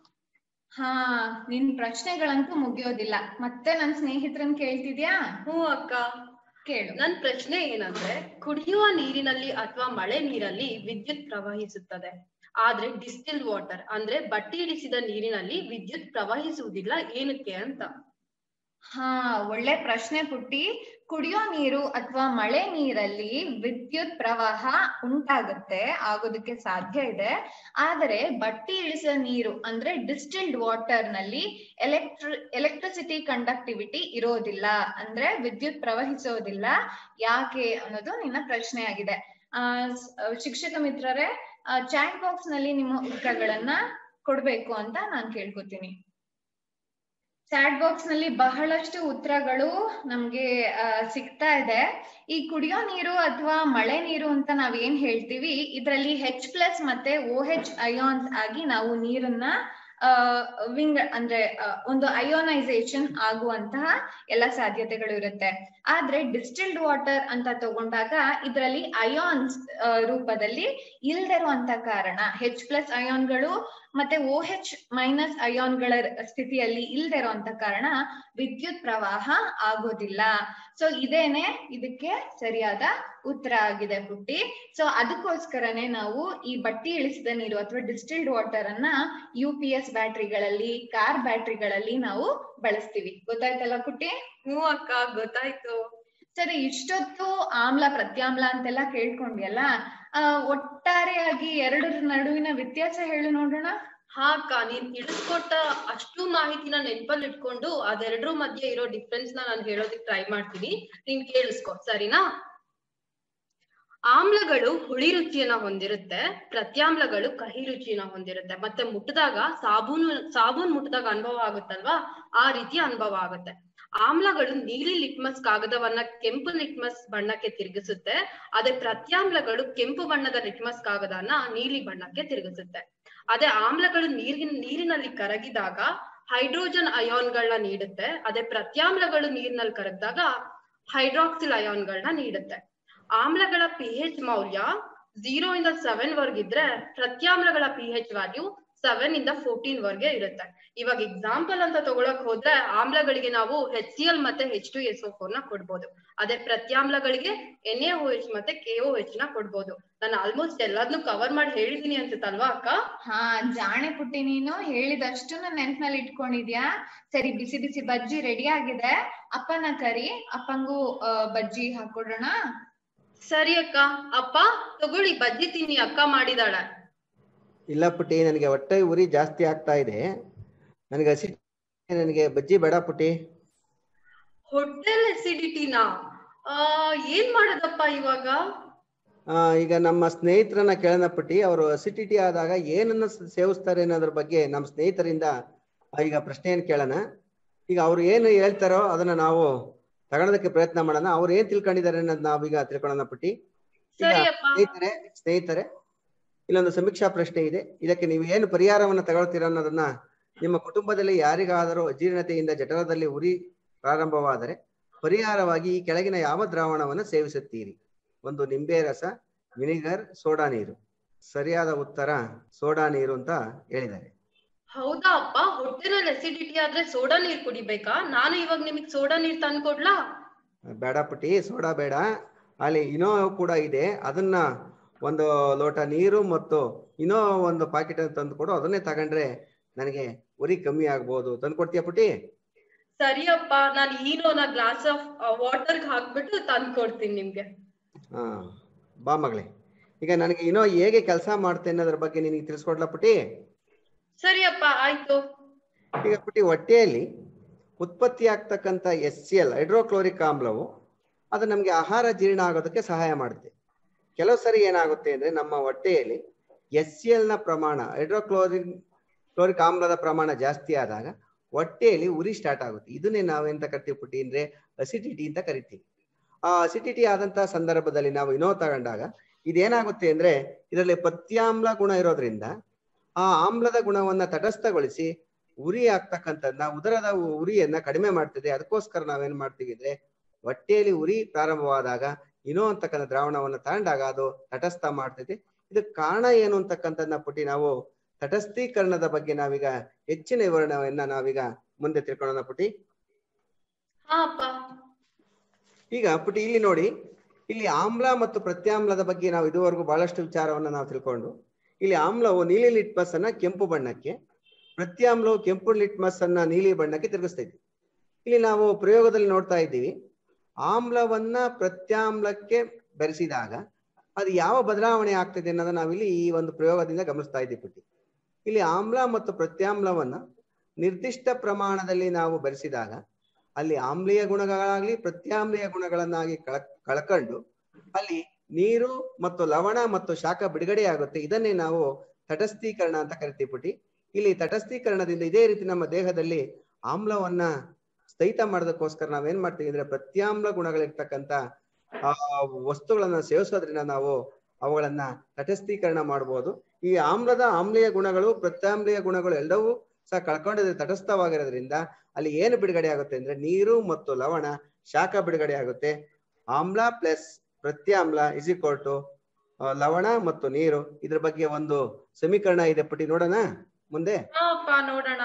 ನಿನ್ ಪ್ರಶ್ನೆಗಳಂತೂ ಮುಗಿಯೋದಿಲ್ಲ. ಮತ್ತೆ ನನ್ ಸ್ನೇಹಿತರನ್ ಕೇಳ್ತಿದ್ಯಾ? ಹ್ಞೂ ಅಕ್ಕ, ಕೇಳು. ನನ್ ಪ್ರಶ್ನೆ ಏನಂದ್ರೆ, ಕುಡಿಯುವ ನೀರಿನಲ್ಲಿ ಅಥವಾ ಮಳೆ ನೀರಲ್ಲಿ ವಿದ್ಯುತ್ ಪ್ರವಹಿಸುತ್ತದೆ, ಆದ್ರೆ ಡಿಸ್ಟಿಲ್ಡ್ ವಾಟರ್ ಅಂದ್ರೆ ಬಟ್ಟಿ ಇಳಿಸಿದ ನೀರಿನಲ್ಲಿ ವಿದ್ಯುತ್ ಪ್ರವಹಿಸುವುದಿಲ್ಲ, ಏನಕ್ಕೆ ಅಂತ. ಒಳ್ಳೆ ಪ್ರಶ್ನೆ ಪುಟ್ಟಿ. ಕುಡಿಯೋ ನೀರು ಅಥವಾ ಮಳೆ ನೀರಲ್ಲಿ ವಿದ್ಯುತ್ ಪ್ರವಾಹ ಉಂಟಾಗುತ್ತೆ, ಆಗೋದಕ್ಕೆ ಸಾಧ್ಯ ಇದೆ. ಆದರೆ ಬಟ್ಟಿ ಇಳಿಸಿದ ನೀರು ಅಂದ್ರೆ ಡಿಸ್ಟಿಲ್ಡ್ ವಾಟರ್ ನಲ್ಲಿ ಎಲೆಕ್ಟ್ರಿಸಿಟಿ ಕಂಡಕ್ಟಿವಿಟಿ ಇರೋದಿಲ್ಲ, ಅಂದ್ರೆ ವಿದ್ಯುತ್ ಪ್ರವಹಿಸೋದಿಲ್ಲ. ಯಾಕೆ ಅನ್ನೋದು ನಿನ್ನ ಪ್ರಶ್ನೆ ಆಗಿದೆ. ಶಿಕ್ಷಕ ಮಿತ್ರರೇ, ಚಾಟ್ ಬಾಕ್ಸ್ ನಲ್ಲಿ ನಿಮ್ಮ ಉತ್ತರಗಳನ್ನ ಕೊಡ್ಬೇಕು ಅಂತ ನಾನ್ ಕೇಳ್ಕೊತೀನಿ. ಚಾಟ್ ಬಾಕ್ಸ್ ನಲ್ಲಿ ಬಹಳಷ್ಟು ಉತ್ತರಗಳು ನಮ್ಗೆ ಸಿಗ್ತಾ ಇದೆ. ಈ ಕುಡಿಯೋ ನೀರು ಅಥವಾ ಮಳೆ ನೀರು ಅಂತ ನಾವ್ ಏನ್ ಹೇಳ್ತೀವಿ, ಇದರಲ್ಲಿ H+ ಮತ್ತೆ OH ಅಯಾನ್ಸ್ ಆಗಿ ನಾವು ನೀರನ್ನ ಅಂದ್ರೆ ಒಂದು ಅಯೋನೈಸೇಷನ್ ಆಗುವಂತಹ ಎಲ್ಲ ಸಾಧ್ಯತೆಗಳು ಇರುತ್ತೆ. ಆದ್ರೆ ಡಿಸ್ಟಿಲ್ಡ್ ವಾಟರ್ ಅಂತ ತಗೊಂಡಾಗ ಇದರಲ್ಲಿ ಅಯಾನ್ಸ್ ರೂಪದಲ್ಲಿ ಇಲ್ದಿರುವಂತ ಕಾರಣ, H+ ಅಯಾನ್ಗಳು ಮತ್ತೆ OH- ಅಯಾನ್ಗಳ ಸ್ಥಿತಿಯಲ್ಲಿ ಇಲ್ದಿರುವಂತ ಕಾರಣ ವಿದ್ಯುತ್ ಪ್ರವಾಹ ಆಗೋದಿಲ್ಲ. ಸೊ ಇದೇನೆ ಇದಕ್ಕೆ ಸರಿಯಾದ ಉತ್ತರ ಆಗಿದೆ ಪುಟ್ಟಿ. ಸೊ ಅದಕ್ಕೋಸ್ಕರನೇ ನಾವು ಈ ಬಟ್ಟಿ ಇಳಿಸಿದ ನೀರು ಅಥವಾ ಡಿಸ್ಟಿಲ್ಡ್ ವಾಟರ್ ಅನ್ನ UPS ಬ್ಯಾಟ್ರಿಗಳಲ್ಲಿ, ಕಾರ್ ಬ್ಯಾಟ್ರಿಗಳಲ್ಲಿ ನಾವು ಬಳಸ್ತೀವಿ. ಗೊತ್ತಾಯ್ತಲ್ಲ ಪುಟ್ಟಿ? ಹ್ಞೂ ಅಕ್ಕ, ಗೊತ್ತಾಯ್ತು. ಸರಿ, ಇಷ್ಟೊತ್ತು ಆಮ್ಲ ಪ್ರತ್ಯಾಮ್ಲ ಅಂತೆಲ್ಲ ಕೇಳ್ಕೊಂಡ್ಯಲ್ಲ, ಒಟ್ಟಾರೆಯಾಗಿ ಎರಡರ ನಡುವಿನ ವ್ಯತ್ಯಾಸ ಹೇಳು ನೋಡೋಣ. ಅಕ್ಕ, ನೀನ್ ತಿಳಿಸ್ಕೊಟ್ಟ ಅಷ್ಟು ಮಾಹಿತಿನ ನೆನಪಲ್ಲಿ ಇಟ್ಕೊಂಡು ಅದೆರಡರ ಮಧ್ಯೆ ಇರೋ ಡಿಫ್ರೆನ್ಸ್ ನಾನು ಹೇಳೋದಕ್ಕೆ ಟ್ರೈ ಮಾಡ್ತೀನಿ, ನೀನ್ ಕೇಳಿಸ್ಕೊ, ಸರಿನಾ? ಆಮ್ಲಗಳು ಹುಳಿ ರುಚಿಯನ್ನ ಹೊಂದಿರುತ್ತೆ, ಪ್ರತ್ಯಾಮ್ಲಗಳು ಕಹಿ ರುಚಿಯನ್ನ ಹೊಂದಿರುತ್ತೆ. ಮತ್ತೆ ಮುಟ್ಟಿದಾಗ ಸಾಬೂನ್ ಮುಟ್ಟಿದಾಗ ಅನುಭವ ಆಗುತ್ತಲ್ವಾ, ಆ ರೀತಿ ಅನುಭವ ಆಗುತ್ತೆ. ಆಮ್ಲಗಳು ನೀಲಿ ಲಿಟ್ಮಸ್ ಕಾಗದವನ್ನ ಕೆಂಪು ಲಿಟ್ಮಸ್ ಬಣ್ಣಕ್ಕೆ ತಿರುಗಿಸುತ್ತೆ, ಅದೇ ಪ್ರತ್ಯಾಮ್ಲಗಳು ಕೆಂಪು ಬಣ್ಣದ ಲಿಟ್ಮಸ್ ಕಾಗದನ ನೀಲಿ ಬಣ್ಣಕ್ಕೆ ತಿರುಗಿಸುತ್ತೆ. ಅದೇ ಆಮ್ಲಗಳು ನೀರಿನಲ್ಲಿ ಕರಗಿದಾಗ ಹೈಡ್ರೋಜನ್ ಅಯಾನ್ಗಳನ್ನ ನೀಡುತ್ತೆ, ಅದೇ ಪ್ರತ್ಯಾಮ್ಲಗಳು ನೀರಿನಲ್ಲಿ ಕರಗಿದಾಗ ಹೈಡ್ರಾಕ್ಸಿಲ್ ಅಯಾನ್ಗಳನ್ನ ನೀಡುತ್ತೆ. ಆಮ್ಲಗಳ pH ಮೌಲ್ಯ 0 ಇಂದ 7 ವರ್ಗಿದ್ರೆ ಪ್ರತ್ಯಾಮ್ಲಗಳ pH ವ್ಯಾಲ್ಯೂ 7 ಇಂದ 14 ವರ್ಗೆ ಇರುತ್ತೆ. ಇವಾಗ ಎಕ್ಸಾಂಪಲ್ ಅಂತ ತಗೊಳಕ್ ಹೋದ್ರೆ ಆಮ್ಲಗಳಿಗೆ ನಾವು HCl ಮತ್ತೆ H2SO4 ನ ಕೊಡ್ಬೋದು, ಅದೇ ಪ್ರತ್ಯಾಮ್ಲಗಳಿಗೆ NaOH ಮತ್ತೆ KOH ನ ಕೊಡ್ಬೋದು. ನಾನು ಆಲ್ಮೋಸ್ಟ್ ಎಲ್ಲಾದ್ನೂ ಕವರ್ ಮಾಡಿ ಹೇಳಿದೀನಿ ಅನ್ಸುತ್ತಲ್ವಾ ಅಕ್ಕ? ಜಾಣೆ ಪುಟ್ಟಿ, ನೀನು ಹೇಳಿದಷ್ಟು ನೆನ್ಪಿನಲ್ಲಿ ಇಟ್ಕೊಂಡಿದ್ಯಾ. ಸರಿ, ಬಿಸಿ ಬಿಸಿ ಬಜ್ಜಿ ರೆಡಿ ಆಗಿದೆ, ಅಪ್ಪನ ಕರಿ, ಅಪ್ಪಂಗೂ ಬಜ್ಜಿ ಹಾಕೊಡೋಣ. ಸರಿ ಅಕ್ಕ. ಅಪ್ಪ ತಗೊಳ್ಳಿ ಬಜ್ಜಿ ತಿನ್ನಿ, ಅಕ್ಕ ಮಾಡಿದಾಳ. ಇಲ್ಲ ಪುಟ್ಟಿ, ನನಗೆ ಹೊಟ್ಟೆ ಉರಿ ಜಾಸ್ತಿ ಆಗ್ತಾ ಇದೆ, ನನಗೆ ನನಗೆ ಬಜ್ಜಿ ಬೇಡ ಪುಟ್ಟಿ. ಹೊಟ್ಟೆಲ್ ಅಸಿಡಿಟಿನಾ? ಏನ್ ಮಾಡೋದಪ್ಪ ಇವಾಗ? ಈಗ ನಮ್ಮ ಸ್ನೇಹಿತರನ್ನ ಕೇಳೋಣ ಪುಟ್ಟಿ, ಅವರು ಅಸಿಡಿಟಿ ಆದಾಗ ಏನನ್ನ ಸೇವಿಸ್ತಾರೆ ಅನ್ನೋದ್ರ ಬಗ್ಗೆ ನಮ್ಮ ಸ್ನೇಹಿತರಿಂದ ಈಗ ಪ್ರಶ್ನೆಯನ್ನು ಕೇಳೋಣ. ಈಗ ಅವ್ರು ಏನು ಹೇಳ್ತಾರೋ ಅದನ್ನ ನಾವು ತಗೊಳೋದಕ್ಕೆ ಪ್ರಯತ್ನ ಮಾಡೋಣ. ಅವ್ರು ಏನ್ ತಿಳ್ಕೊಂಡಿದ್ದಾರೆ ಅನ್ನೋದು ನಾವೀಗ ತಿಳ್ಕೊಳ್ಳೋಣ ಪುಟ್ಟಿ. ಈಗ ಸ್ನೇಹಿತರೆ ಇಲ್ಲೊಂದು ಸಮೀಕ್ಷಾ ಪ್ರಶ್ನೆ ಇದೆ. ಇದಕ್ಕೆ ನೀವು ಏನು ಪರಿಹಾರವನ್ನು ತಗೊಳ್ತೀರಾ ಅನ್ನೋದನ್ನ, ನಿಮ್ಮ ಕುಟುಂಬದಲ್ಲಿ ಯಾರಿಗಾದರೂ ಅಜೀರ್ಣತೆಯಿಂದ ಜಠರದಲ್ಲಿ ಉರಿ ಪ್ರಾರಂಭವಾದರೆ ಪರಿಹಾರವಾಗಿ ಈ ಕೆಳಗಿನ ಯಾವ ದ್ರಾವಣವನ್ನು ಸೇವಿಸುತ್ತೀರಿ? 1 ನಿಂಬೆ ರಸ, ವಿನಿಗರ್, ಸೋಡಾ ನೀರು. ಸರಿಯಾದ ಉತ್ತರ ಸೋಡಾ ನೀರು ಅಂತ ಹೇಳಿದ್ದಾರೆ. ಹೌದಾ ಅಪ್ಪ, ಹೊಟ್ಟೆನಲ್ಲಿ ಅಸಿಡಿಟಿ ಆದ್ರೆ ಸೋಡಾ ನೀರ್ ಕುಡಿಬೇಕಾ? ನಾನು ಇವಾಗ ನಿಮಗ್ ಸೋಡಾ ನೀರ್ ತಂದ್ಕೊಡ್ಲಾ? ಬೇಡ ಪುಟ್ಟಿ, ಸೋಡಾ ಬೇಡ. ಅಲ್ಲಿ ಇನೋ ಕೂಡ ಇದೆ, ಅದನ್ನ 1 ಲೋಟ ನೀರು ಮತ್ತು ಇನ್ನೋ 1 ಪಾಕೆಟ್ ತಂದು ಕೊಡು. ಅದನ್ನೇ ತಗೊಂಡ್ರೆ ನನಗೆ ಉರಿ ಕಮ್ಮಿ ಆಗ್ಬೋದು. ತಂದು ಕೊಡ್ತೀಯ ಪುಟ್ಟಿ? ಸರಿಯಪ್ಪ, ನಾನು ಈನೋನ ಗ್ಲಾಸ್ ಆಫ್ ವಾಟರ್ ಹಾಕ್ಬಿಟ್ಟು ತಂದ್ಕೊಡ್ತೀನಿ ನಿಮ್ಗೆ. ಬಾ ಮಗಳೇ, ಈಗ ನನಗೆ ಇನ್ನೋ ಹೇಗೆ ಕೆಲಸ ಮಾಡ್ತೇನೆ ಅನ್ನೋದ್ರ ಬಗ್ಗೆ ನಿನಗೆ ತಿಳಿಸ್ಕೊಡ್ಲಾ ಪುಟ್ಟಿ? ಸರಿಯಪ್ಪ, ಆಯ್ತು. ಈಗ ಪುಟ್ಟಿ, ಹೊಟ್ಟೆಯಲ್ಲಿ ಉತ್ಪತ್ತಿ ಆಗ್ತಕ್ಕಂಥ HCl ಹೈಡ್ರೋಕ್ಲೋರಿಕ್ ಆಮ್ಲವು ಅದು ನಮಗೆ ಆಹಾರ ಜೀರ್ಣ ಆಗೋದಕ್ಕೆ ಸಹಾಯ ಮಾಡುತ್ತೆ. ಕೆಲವು ಸರಿ ಏನಾಗುತ್ತೆ ಅಂದ್ರೆ ನಮ್ಮ ಹೊಟ್ಟೆಯಲ್ಲಿ HCl ನ ಪ್ರಮಾಣ, ಹೈಡ್ರೋಕ್ಲೋರಿಕ್ ಆಮ್ಲದ ಪ್ರಮಾಣ ಜಾಸ್ತಿ ಆದಾಗ ಹೊಟ್ಟೆಯಲ್ಲಿ ಉರಿ ಸ್ಟಾರ್ಟ್ ಆಗುತ್ತೆ. ಇದನ್ನೇ ನಾವೆಂತ ಕರಿತೀವಿ ಪುಟ್ಟಿ ಅಂದ್ರೆ ಅಸಿಡಿಟಿ ಅಂತ ಕರಿತೀವಿ. ಆ ಅಸಿಡಿಟಿ ಆದಂತಹ ಸಂದರ್ಭದಲ್ಲಿ ನಾವು ಇನೋ ತಗೊಂಡಾಗ ಇದೇನಾಗುತ್ತೆ ಅಂದ್ರೆ ಇದರಲ್ಲಿ ಪಥ್ಯಾಮ್ಲ ಗುಣ ಇರೋದ್ರಿಂದ ಆ ಆಮ್ಲದ ಗುಣವನ್ನ ತಟಸ್ಥಗೊಳಿಸಿ ಉರಿ ಆಗ್ತಕ್ಕಂಥದ್ದನ್ನ, ಉದರದ ಉರಿಯನ್ನ ಕಡಿಮೆ ಮಾಡ್ತಿದೆ. ಅದಕ್ಕೋಸ್ಕರ ನಾವೇನ್ ಮಾಡ್ತೀವಿ ಅಂದ್ರೆ ಹೊಟ್ಟೆಯಲ್ಲಿ ಉರಿ ಪ್ರಾರಂಭವಾದಾಗ ಇನೋ ಅಂತಕ್ಕಂಥ ದ್ರಾವಣವನ್ನು ತಗೊಂಡಾಗ ಅದು ತಟಸ್ಥ ಮಾಡ್ತೈತಿ. ಇದಕ್ಕೆ ಕಾರಣ ಏನು ಅಂತಕ್ಕಂಥದ್ದನ್ನ ಪುಟ್ಟಿ ನಾವು ತಟಸ್ಥೀಕರಣದ ಬಗ್ಗೆ ನಾವೀಗ ಹೆಚ್ಚಿನ ವಿವರಣೆಯನ್ನ ನಾವೀಗ ಮುಂದೆ ತಿಳ್ಕೊಳ್ಳೋಣ ಪುಟ್ಟಿ. ಈಗ ಪುಟ್ಟಿ ಇಲ್ಲಿ ನೋಡಿ, ಇಲ್ಲಿ ಆಮ್ಲ ಮತ್ತು ಪ್ರತ್ಯಾಮ್ಲದ ಬಗ್ಗೆ ನಾವು ಇದುವರೆಗೂ ಬಹಳಷ್ಟು ವಿಚಾರವನ್ನ ನಾವು ತಿಳ್ಕೊಂಡು, ಇಲ್ಲಿ ಆಮ್ಲವು ನೀಲಿ ಲಿಟ್ಮಸ್ ಅನ್ನ ಕೆಂಪು ಬಣ್ಣಕ್ಕೆ, ಪ್ರತ್ಯಾಮ್ಲವು ಕೆಂಪು ಲಿಟ್ಮಸ್ ಅನ್ನ ನೀಲಿ ಬಣ್ಣಕ್ಕೆ ತಿರುಗಿಸ್ತಾ ಇದ್ವಿ. ಇಲ್ಲಿ ನಾವು ಪ್ರಯೋಗದಲ್ಲಿ ನೋಡ್ತಾ ಇದ್ದೀವಿ, ಆಮ್ಲವನ್ನ ಪ್ರತ್ಯಾಮ್ಲಕ್ಕೆ ಬೆರೆಸಿದಾಗ ಅದು ಯಾವ ಬದಲಾವಣೆ ಆಗ್ತದೆ ಅನ್ನೋದನ್ನ ನಾವಿಲ್ಲಿ ಈ ಒಂದು ಪ್ರಯೋಗದಿಂದ ಗಮನಿಸ್ತಾ ಇದ್ದೀವಿ ಪುಟ್ಟಿ. ಇಲ್ಲಿ ಆಮ್ಲ ಮತ್ತು ಪ್ರತ್ಯಾಮ್ಲವನ್ನ ನಿರ್ದಿಷ್ಟ ಪ್ರಮಾಣದಲ್ಲಿ ನಾವು ಬೆರೆಸಿದಾಗ ಅಲ್ಲಿ ಆಮ್ಲೀಯ ಗುಣಗಳಾಗ್ಲಿ ಪ್ರತ್ಯಾಮ್ಲೀಯ ಗುಣಗಳನ್ನಾಗಿ ಕಳ್ಕೊಂಡು ಅಲ್ಲಿ ನೀರು ಮತ್ತು ಲವಣ ಮತ್ತು ಶಾಖ ಬಿಡುಗಡೆ ಆಗುತ್ತೆ. ಇದನ್ನೇ ನಾವು ತಟಸ್ಥೀಕರಣ ಅಂತ ಕರಿತೀವಿ ಪುಟ್ಟಿ. ಇಲ್ಲಿ ತಟಸ್ಥೀಕರಣದಿಂದ ಇದೇ ರೀತಿ ನಮ್ಮ ದೇಹದಲ್ಲಿ ಆಮ್ಲವನ್ನ ಸ್ಥೈತ ಮಾಡೋದಕ್ಕೋಸ್ಕರ ನಾವೇನ್ ಮಾಡ್ತೀವಿ ಅಂದ್ರೆ ಪ್ರತ್ಯಾಮ್ಲ ಗುಣಗಳಿರ್ತಕ್ಕಂಥ ವಸ್ತುಗಳನ್ನ ಸೇವಿಸೋದ್ರಿಂದ ನಾವು ಅವುಗಳನ್ನ ತಟಸ್ಥೀಕರಣ ಮಾಡಬಹುದು. ಈ ಆಮ್ಲದ ಆಮ್ಲೀಯ ಗುಣಗಳು ಪ್ರತ್ಯಾಮ್ಲೀಯ ಗುಣಗಳು ಎಲ್ಲವೂ ಸಹ ಕಳ್ಕೊಂಡಿದ್ರೆ ತಟಸ್ಥವಾಗಿರೋದ್ರಿಂದ ಅಲ್ಲಿ ಏನು ಬಿಡುಗಡೆ ಆಗುತ್ತೆ ಅಂದ್ರೆ ನೀರು ಮತ್ತು ಲವಣ ಶಾಖ ಬಿಡುಗಡೆ ಆಗುತ್ತೆ. ಆಮ್ಲ ಪ್ಲಸ್ ಪ್ರತ್ಯಾಮ್ಲ ಇಸ್ ಈಕ್ವಲ್ ಟು ಲವಣ ಮತ್ತು ನೀರು. ಇದ್ರ ಬಗ್ಗೆ ಒಂದು ಸಮೀಕರಣ ಇದೆ ಪುಟ್ಟಿ, ನೋಡೋಣ ಮುಂದೆ. ನೋಡೋಣ.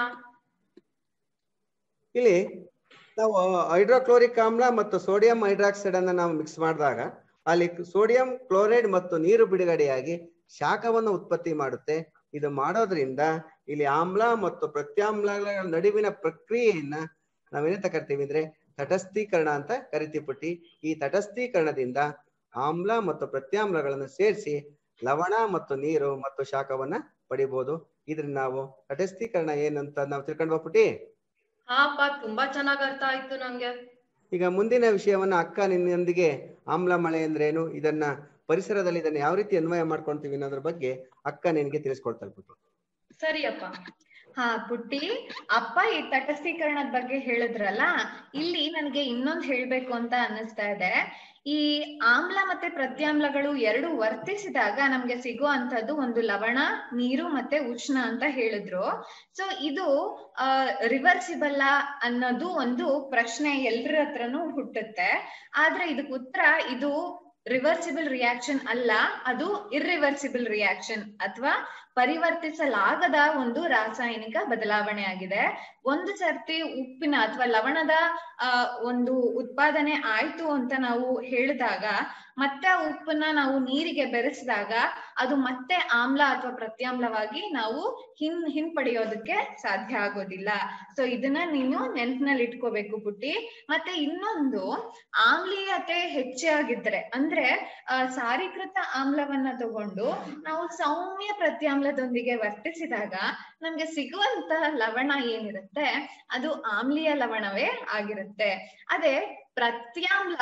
ಇಲ್ಲಿ ನಾವು ಹೈಡ್ರೋಕ್ಲೋರಿಕ್ ಆಮ್ಲ ಮತ್ತು ಸೋಡಿಯಂ ಹೈಡ್ರಾಕ್ಸೈಡ್ ಅನ್ನ ನಾವು ಮಿಕ್ಸ್ ಮಾಡಿದಾಗ ಅಲ್ಲಿ ಸೋಡಿಯಂ ಕ್ಲೋರೈಡ್ ಮತ್ತು ನೀರು ಬಿಡುಗಡೆಯಾಗಿ ಶಾಖವನ್ನು ಉತ್ಪತ್ತಿ ಮಾಡುತ್ತೆ. ಇದು ಮಾಡೋದ್ರಿಂದ ಇಲ್ಲಿ ಆಮ್ಲ ಮತ್ತು ಪ್ರತ್ಯಾಮ್ಲಗಳ ನಡುವಿನ ಪ್ರಕ್ರಿಯೆಯನ್ನ ನಾವೇನಂತ ಕರಿತೀವಿ ಅಂದ್ರೆ ತಟಸ್ಥೀಕರಣ ಅಂತ ಕರಿತೀವಿ ಪುಟ್ಟಿ. ಈ ತಟಸ್ಥೀಕರಣದಿಂದ ಆಮ್ಲ ಮತ್ತು ಪ್ರತ್ಯಾಮ್ಲಗಳನ್ನು ಸೇರಿಸಿ ಲವಣ ಮತ್ತು ನೀರು ಮತ್ತು ಶಾಖವನ್ನ ಪಡಿಬಹುದು. ಇದ್ರಿಂದ ನಾವು ತಟಸ್ಥೀಕರಣ ಏನಂತ ನಾವು ತಿಳ್ಕೊಂಡ್ವಾ ಪುಟ್ಟಿ? ತುಂಬಾ ಚೆನ್ನಾಗಿ ಅರ್ಥ ಆಯ್ತು ನಂಗೆ. ಈಗ ಮುಂದಿನ ವಿಷಯವನ್ನ ಅಕ್ಕ ನಿನ್ನೊಂದಿಗೆ ಆಮ್ಲ ಮಳೆ ಅಂದ್ರೇನು, ಇದನ್ನ ಪರಿಸರದಲ್ಲಿ ಇದನ್ನ ಯಾವ ರೀತಿ ಅನ್ವಯ ಮಾಡ್ಕೊಂತೀವಿ ಅನ್ನೋದ್ರ ಬಗ್ಗೆ ಅಕ್ಕ ನಿನ್ಗೆ ತಿಳಿಸ್ಕೊಡ್ತಾರೆ ಪುಟ್ಟಿ. ಸರಿಯಪ್ಪ. ಪುಟ್ಟಿ, ಅಪ್ಪ ಈ ತಟಸ್ಥೀಕರಣದ ಬಗ್ಗೆ ಹೇಳಿದ್ರಲ್ಲ, ಇಲ್ಲಿ ನನಗೆ ಇನ್ನೊಂದು ಹೇಳ್ಬೇಕು ಅಂತ ಅನ್ನಿಸ್ತಾ ಇದೆ. ಈ ಆಮ್ಲ ಮತ್ತೆ ಪ್ರತ್ಯಾಮ್ಲಗಳು ಎರಡು ವರ್ತಿಸಿದಾಗ ನಮ್ಗೆ ಸಿಗುವಂತದ್ದು ಒಂದು ಲವಣ, ನೀರು ಮತ್ತೆ ಉಷ್ಣ ಅಂತ ಹೇಳಿದ್ರು. ಸೊ ಇದು ರಿವರ್ಸಿಬಲ್ ಅನ್ನೋದು ಒಂದು ಪ್ರಶ್ನೆ ಎಲ್ರ ಹತ್ರನೂ ಹುಟ್ಟುತ್ತೆ. ಆದ್ರೆ ಇದಕ್ಕೆ ಉತ್ತರ ಇದು ರಿವರ್ಸಿಬಲ್ ರಿಯಾಕ್ಷನ್ ಅಲ್ಲ, ಅದು ಇರ್ರಿವರ್ಸಿಬಲ್ ರಿಯಾಕ್ಷನ್ ಅಥವಾ ಪರಿವರ್ತಿಸಲಾಗದ ಒಂದು ರಾಸಾಯನಿಕ ಬದಲಾವಣೆ ಆಗಿದೆ. ಒಂದು ಸರ್ತಿ ಉಪ್ಪಿನ ಅಥವಾ ಲವಣದ ಒಂದು ಉತ್ಪಾದನೆ ಆಯ್ತು ಅಂತ ನಾವು ಹೇಳಿದಾಗ ಮತ್ತೆ ಆ ಉಪ್ಪನ್ನ ನಾವು ನೀರಿಗೆ ಬೆರೆಸಿದಾಗ ಅದು ಮತ್ತೆ ಆಮ್ಲ ಅಥವಾ ಪ್ರತ್ಯಾಮ್ಲವಾಗಿ ನಾವು ಹಿಂಪಡೆಯೋದಕ್ಕೆ ಸಾಧ್ಯ ಆಗೋದಿಲ್ಲ. ಸೊ ಇದನ್ನ ನೀನು ನೆನಪಿನಲ್ಲಿ ಇಟ್ಕೋಬೇಕು ಪುಟ್ಟಿ. ಮತ್ತೆ ಇನ್ನೊಂದು, ಆಮ್ಲೀಯತೆ ಹೆಚ್ಚಾಗಿದ್ರೆ ಅಂದ್ರೆ ಸಾರೀಕೃತ ಆಮ್ಲವನ್ನ ತಗೊಂಡು ನಾವು ಸೌಮ್ಯ ಪ್ರತ್ಯಾಮ್ಲದೊಂದಿಗೆ ವರ್ತಿಸಿದಾಗ ನಮ್ಗೆ ಸಿಗುವಂತ ಲವಣ ಏನಿರುತ್ತೆ ಅದು ಆಮ್ಲೀಯ ಲವಣವೇ ಆಗಿರುತ್ತೆ. ಅದೇ ಪ್ರತ್ಯಾಮ್ಲ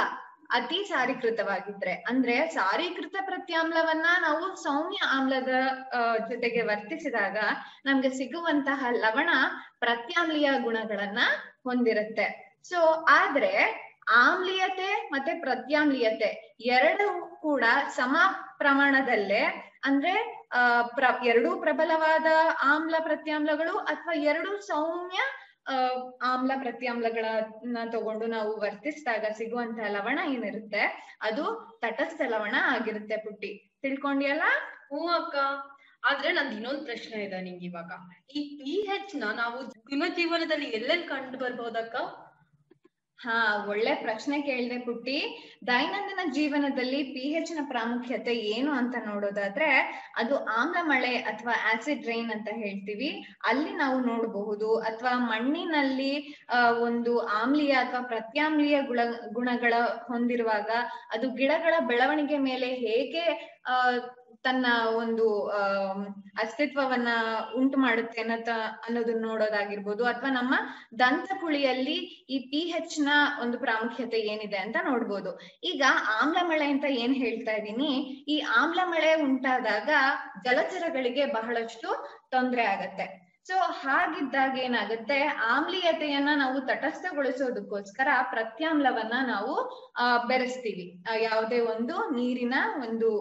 ಅತಿ ಸಾರೀಕೃತವಾಗಿದ್ರೆ, ಅಂದ್ರೆ ಸಾರೀಕೃತ ಪ್ರತ್ಯಾಮ್ಲವನ್ನ ನಾವು ಸೌಮ್ಯ ಆಮ್ಲದ ಜೊತೆಗೆ ವರ್ತಿಸಿದಾಗ ನಮ್ಗೆ ಸಿಗುವಂತಹ ಲವಣ ಪ್ರತ್ಯಾಮ್ಲೀಯ ಗುಣಗಳನ್ನ ಹೊಂದಿರುತ್ತೆ. ಸೊ ಆದ್ರೆ ಆಮ್ಲೀಯತೆ ಮತ್ತೆ ಪ್ರತ್ಯಾಮ್ಲೀಯತೆ ಎರಡು ಕೂಡ ಸಮ ಪ್ರಮಾಣದಲ್ಲೇ, ಅಂದ್ರೆ ಎರಡೂ ಪ್ರಬಲವಾದ ಆಮ್ಲ ಪ್ರತ್ಯಾಮ್ಲಗಳು ಅಥವಾ ಎರಡು ಸೌಮ್ಯ ಆಮ್ಲ ಪ್ರತ್ಯಾಮ್ಲಗಳನ್ನ ತಗೊಂಡು ನಾವು ವರ್ತಿಸಿದಾಗ ಸಿಗುವಂತಹ ಲವಣ ಏನಿರುತ್ತೆ ಅದು ತಟಸ್ಥ ಲವಣ ಆಗಿರುತ್ತೆ. ಪುಟ್ಟಿ, ತಿಳ್ಕೊಂಡಿಯಲ್ಲ? ಹ್ಞೂ ಅಕ್ಕ. ಆದ್ರೆ ನಂದು ಇನ್ನೊಂದು ಪ್ರಶ್ನೆ ಇದೆ ನಿಂಗೆ. ಇವಾಗ ಈ pH ನ ನಾವು ದಿನ ಜೀವನದಲ್ಲಿ ಎಲ್ಲೆಲ್ಲಿ ಕಂಡು ಬರ್ಬೋದಕ್ಕ? ಹಾ, ಒಳ್ಳೆ ಪ್ರಶ್ನೆ ಕೇಳಿದೆ ಪುಟ್ಟಿ. ದೈನಂದಿನ ಜೀವನದಲ್ಲಿ pH ನ ಪ್ರಾಮುಖ್ಯತೆ ಏನು ಅಂತ ನೋಡೋದಾದ್ರೆ ಅದು ಆಮ್ಲ ಮಳೆ ಅಥವಾ ಆಸಿಡ್ ರೈನ್ ಅಂತ ಹೇಳ್ತೀವಿ, ಅಲ್ಲಿ ನಾವು ನೋಡಬಹುದು. ಅಥವಾ ಮಣ್ಣಿನಲ್ಲಿ ಒಂದು ಆಮ್ಲೀಯ ಅಥವಾ ಪ್ರತ್ಯಾಮ್ಲೀಯ ಗುಣಗಳ ಹೊಂದಿರುವಾಗ ಅದು ಗಿಡಗಳ ಬೆಳವಣಿಗೆ ಮೇಲೆ ಹೇಗೆ ತನ್ನ ಒಂದು ಅಸ್ತಿತ್ವವನ್ನ ಉಂಟು ಮಾಡುತ್ತೆ ಅನ್ನೋದನ್ನ ನೋಡೋದಾಗಿರ್ಬೋದು. ಅಥವಾ ನಮ್ಮ ದಂತಕುಳಿಯಲ್ಲಿ ಈ pH ನ ಒಂದು ಪ್ರಾಮುಖ್ಯತೆ ಏನಿದೆ ಅಂತ ನೋಡ್ಬೋದು. ಈಗ ಆಮ್ಲ ಮಳೆ ಅಂತ ಏನ್ ಹೇಳ್ತಾ ಇದ್ದೀನಿ, ಈ ಆಮ್ಲ ಮಳೆ ಉಂಟಾದಾಗ ಜಲಚರಗಳಿಗೆ ಬಹಳಷ್ಟು ತೊಂದರೆ ಆಗತ್ತೆ. ಸೊ ಹಾಗಿದ್ದಾಗ ಏನಾಗುತ್ತೆ, ಆಮ್ಲೀಯತೆಯನ್ನ ನಾವು ತಟಸ್ಥಗೊಳಿಸೋದಕ್ಕೋಸ್ಕರ ಪ್ರತ್ಯಾಮ್ಲವನ್ನ ನಾವು ಬೆರೆಸ್ತೀವಿ. ಯಾವುದೇ ಒಂದು ನೀರಿನ ಒಂದು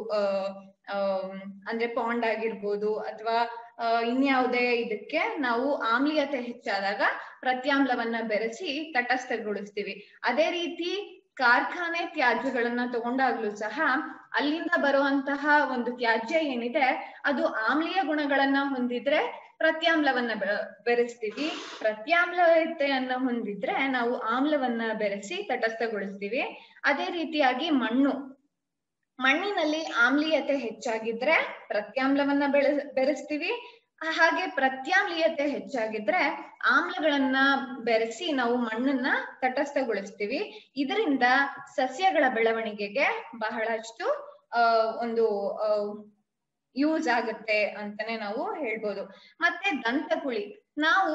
ಅಂದ್ರೆ ಪಾಂಡ್ ಆಗಿರ್ಬೋದು ಅಥವಾ ಇನ್ಯಾವುದೇ ಇದಕ್ಕೆ ನಾವು ಆಮ್ಲೀಯತೆ ಹೆಚ್ಚಾದಾಗ ಪ್ರತ್ಯಾಮ್ಲವನ್ನ ಬೆರೆಸಿ ತಟಸ್ಥಗೊಳಿಸ್ತೀವಿ. ಅದೇ ರೀತಿ ಕಾರ್ಖಾನೆ ತ್ಯಾಜ್ಯಗಳನ್ನ ತಗೊಂಡಾಗ್ಲೂ ಸಹ ಅಲ್ಲಿಂದ ಬರುವಂತಹ ಒಂದು ತ್ಯಾಜ್ಯ ಏನಿದೆ ಅದು ಆಮ್ಲೀಯ ಗುಣಗಳನ್ನ ಹೊಂದಿದ್ರೆ ಪ್ರತ್ಯಾಮ್ಲವನ್ನ ಬೆರೆಸ್ತೀವಿ, ಪ್ರತ್ಯಾಮ್ಲತೆಯನ್ನ ಹೊಂದಿದ್ರೆ ನಾವು ಆಮ್ಲವನ್ನ ಬೆರೆಸಿ ತಟಸ್ಥಗೊಳಿಸ್ತೀವಿ. ಅದೇ ರೀತಿಯಾಗಿ ಮಣ್ಣಿನಲ್ಲಿ ಆಮ್ಲೀಯತೆ ಹೆಚ್ಚಾಗಿದ್ರೆ ಪ್ರತ್ಯಾಮ್ಲವನ್ನ ಬೆರೆಸ್ತೀವಿ, ಹಾಗೆ ಪ್ರತ್ಯಾಮ್ಲೀಯತೆ ಹೆಚ್ಚಾಗಿದ್ರೆ ಆಮ್ಲಗಳನ್ನ ಬೆರೆಸಿ ನಾವು ಮಣ್ಣನ್ನ ತಟಸ್ಥಗೊಳಿಸ್ತೀವಿ. ಇದರಿಂದ ಸಸ್ಯಗಳ ಬೆಳವಣಿಗೆಗೆ ಬಹಳಷ್ಟು ಒಂದು ಯೂಸ್ ಆಗುತ್ತೆ ಅಂತಾನೆ ನಾವು ಹೇಳ್ಬೋದು. ಮತ್ತೆ ದಂತಕುಳಿ, ನಾವು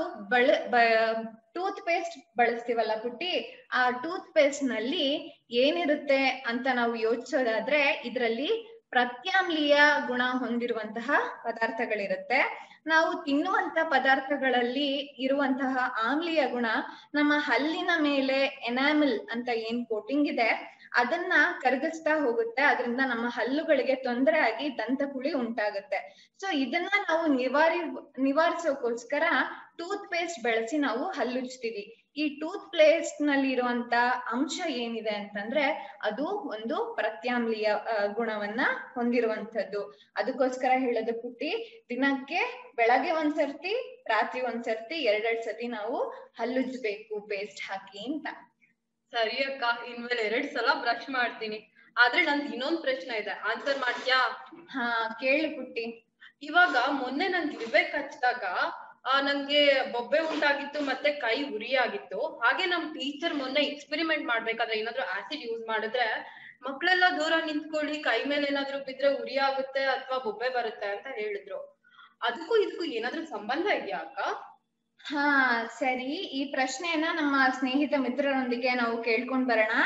ಟೂತ್ ಪೇಸ್ಟ್ ಬಳಸ್ತೀವಲ್ಲ ಪುಟ್ಟಿ, ಆ ಟೂತ್ ಪೇಸ್ಟ್ ನಲ್ಲಿ ಏನಿರುತ್ತೆ ಅಂತ ನಾವು ಯೋಚಿಸೋದಾದ್ರೆ ಇದರಲ್ಲಿ ಪ್ರತ್ಯಾಮ್ಲೀಯ ಗುಣ ಹೊಂದಿರುವಂತಹ ಪದಾರ್ಥಗಳಿರುತ್ತೆ. ನಾವು ತಿನ್ನುವಂತ ಪದಾರ್ಥಗಳಲ್ಲಿ ಇರುವಂತಹ ಆಮ್ಲೀಯ ಗುಣ ನಮ್ಮ ಹಲ್ಲಿನ ಮೇಲೆ ಎನಾಮಿಲ್ ಅಂತ ಏನ್ ಕೋಟಿಂಗ್ ಇದೆ ಅದನ್ನ ಕರಗಿಸ್ತಾ ಹೋಗುತ್ತೆ. ಅದರಿಂದ ನಮ್ಮ ಹಲ್ಲುಗಳಿಗೆ ತೊಂದರೆ ಆಗಿ ದಂತಕುಳಿ ಉಂಟಾಗುತ್ತೆ. ಸೊ ಇದನ್ನ ನಾವು ನಿವಾರಿಸೋಕೋಸ್ಕರ ಟೂತ್ ಪೇಸ್ಟ್ ಬಳಸಿ ನಾವು ಹಲ್ಲುಜ್ತೀವಿ. ಈ ಟೂತ್ ಪೇಸ್ಟ್ ನಲ್ಲಿ ಇರುವಂತ ಅಂಶ ಏನಿದೆ ಅಂತಂದ್ರೆ ಅದು ಒಂದು ಪ್ರತ್ಯಾಮ್ಲೀಯ ಗುಣವನ್ನ ಹೊಂದಿರುವಂತದ್ದು. ಅದಕ್ಕೋಸ್ಕರ ಹೇಳೋದು ಪುಟ್ಟಿ, ದಿನಕ್ಕೆ ಬೆಳಗ್ಗೆ ಒಂದ್ಸರ್ತಿ ರಾತ್ರಿ ಒಂದ್ಸರ್ತಿ 2 ಸತಿ ನಾವು ಹಲ್ಲುಜ್ಬೇಕು ಪೇಸ್ಟ್ ಹಾಕಿ ಅಂತ. ಸರಿ ಅಕ್ಕ, ಇನ್ಮೇಲೆ 2 ಸಲ ಬ್ರಷ್ ಮಾಡ್ತೀನಿ. ಆದ್ರೆ ನಂದು ಇನ್ನೊಂದ್ ಪ್ರಶ್ನೆ ಇದೆ, ಆನ್ಸರ್ ಮಾಡ್ತೀಯಾ? ಹಾ, ಕೇಳು ಪುಟ್ಟಿ. ಇವಾಗ ಮೊನ್ನೆ ನಂಗೆ ಇರ್ಬೇಕು ಹಚ್ಚಿದಾಗ ನಂಗೆ ಬೊಬ್ಬೆ ಉಂಟಾಗಿತ್ತು ಮತ್ತೆ ಕೈ ಉರಿ ಆಗಿತ್ತು. ಹಾಗೆ ನಮ್ ಟೀಚರ್ ಮೊನ್ನೆ ಎಕ್ಸ್ಪೆರಿಮೆಂಟ್ ಮಾಡ್ಬೇಕಾದ್ರೆ ಏನಾದ್ರು ಆಸಿಡ್ ಯೂಸ್ ಮಾಡಿದ್ರೆ ಮಕ್ಳೆಲ್ಲ ದೂರ ನಿಂತ್ಕೊಳ್ಳಿ, ಕೈ ಮೇಲೆ ಏನಾದ್ರು ಬಿದ್ರೆ ಉರಿ ಆಗುತ್ತೆ ಅಥವಾ ಬೊಬ್ಬೆ ಬರುತ್ತೆ ಅಂತ ಹೇಳಿದ್ರು. ಅದಕ್ಕೂ ಇದಕ್ಕೂ ಏನಾದ್ರು ಸಂಬಂಧ ಇದೆಯಾ ಅಕ್ಕ? ಹಾ ಸರಿ, ಈ ಪ್ರಶ್ನೆಯನ್ನ ನಮ್ಮ ಸ್ನೇಹಿತ ಮಿತ್ರರೊಂದಿಗೆ ನಾವು ಕೇಳ್ಕೊಂಡ್ ಬರೋಣ.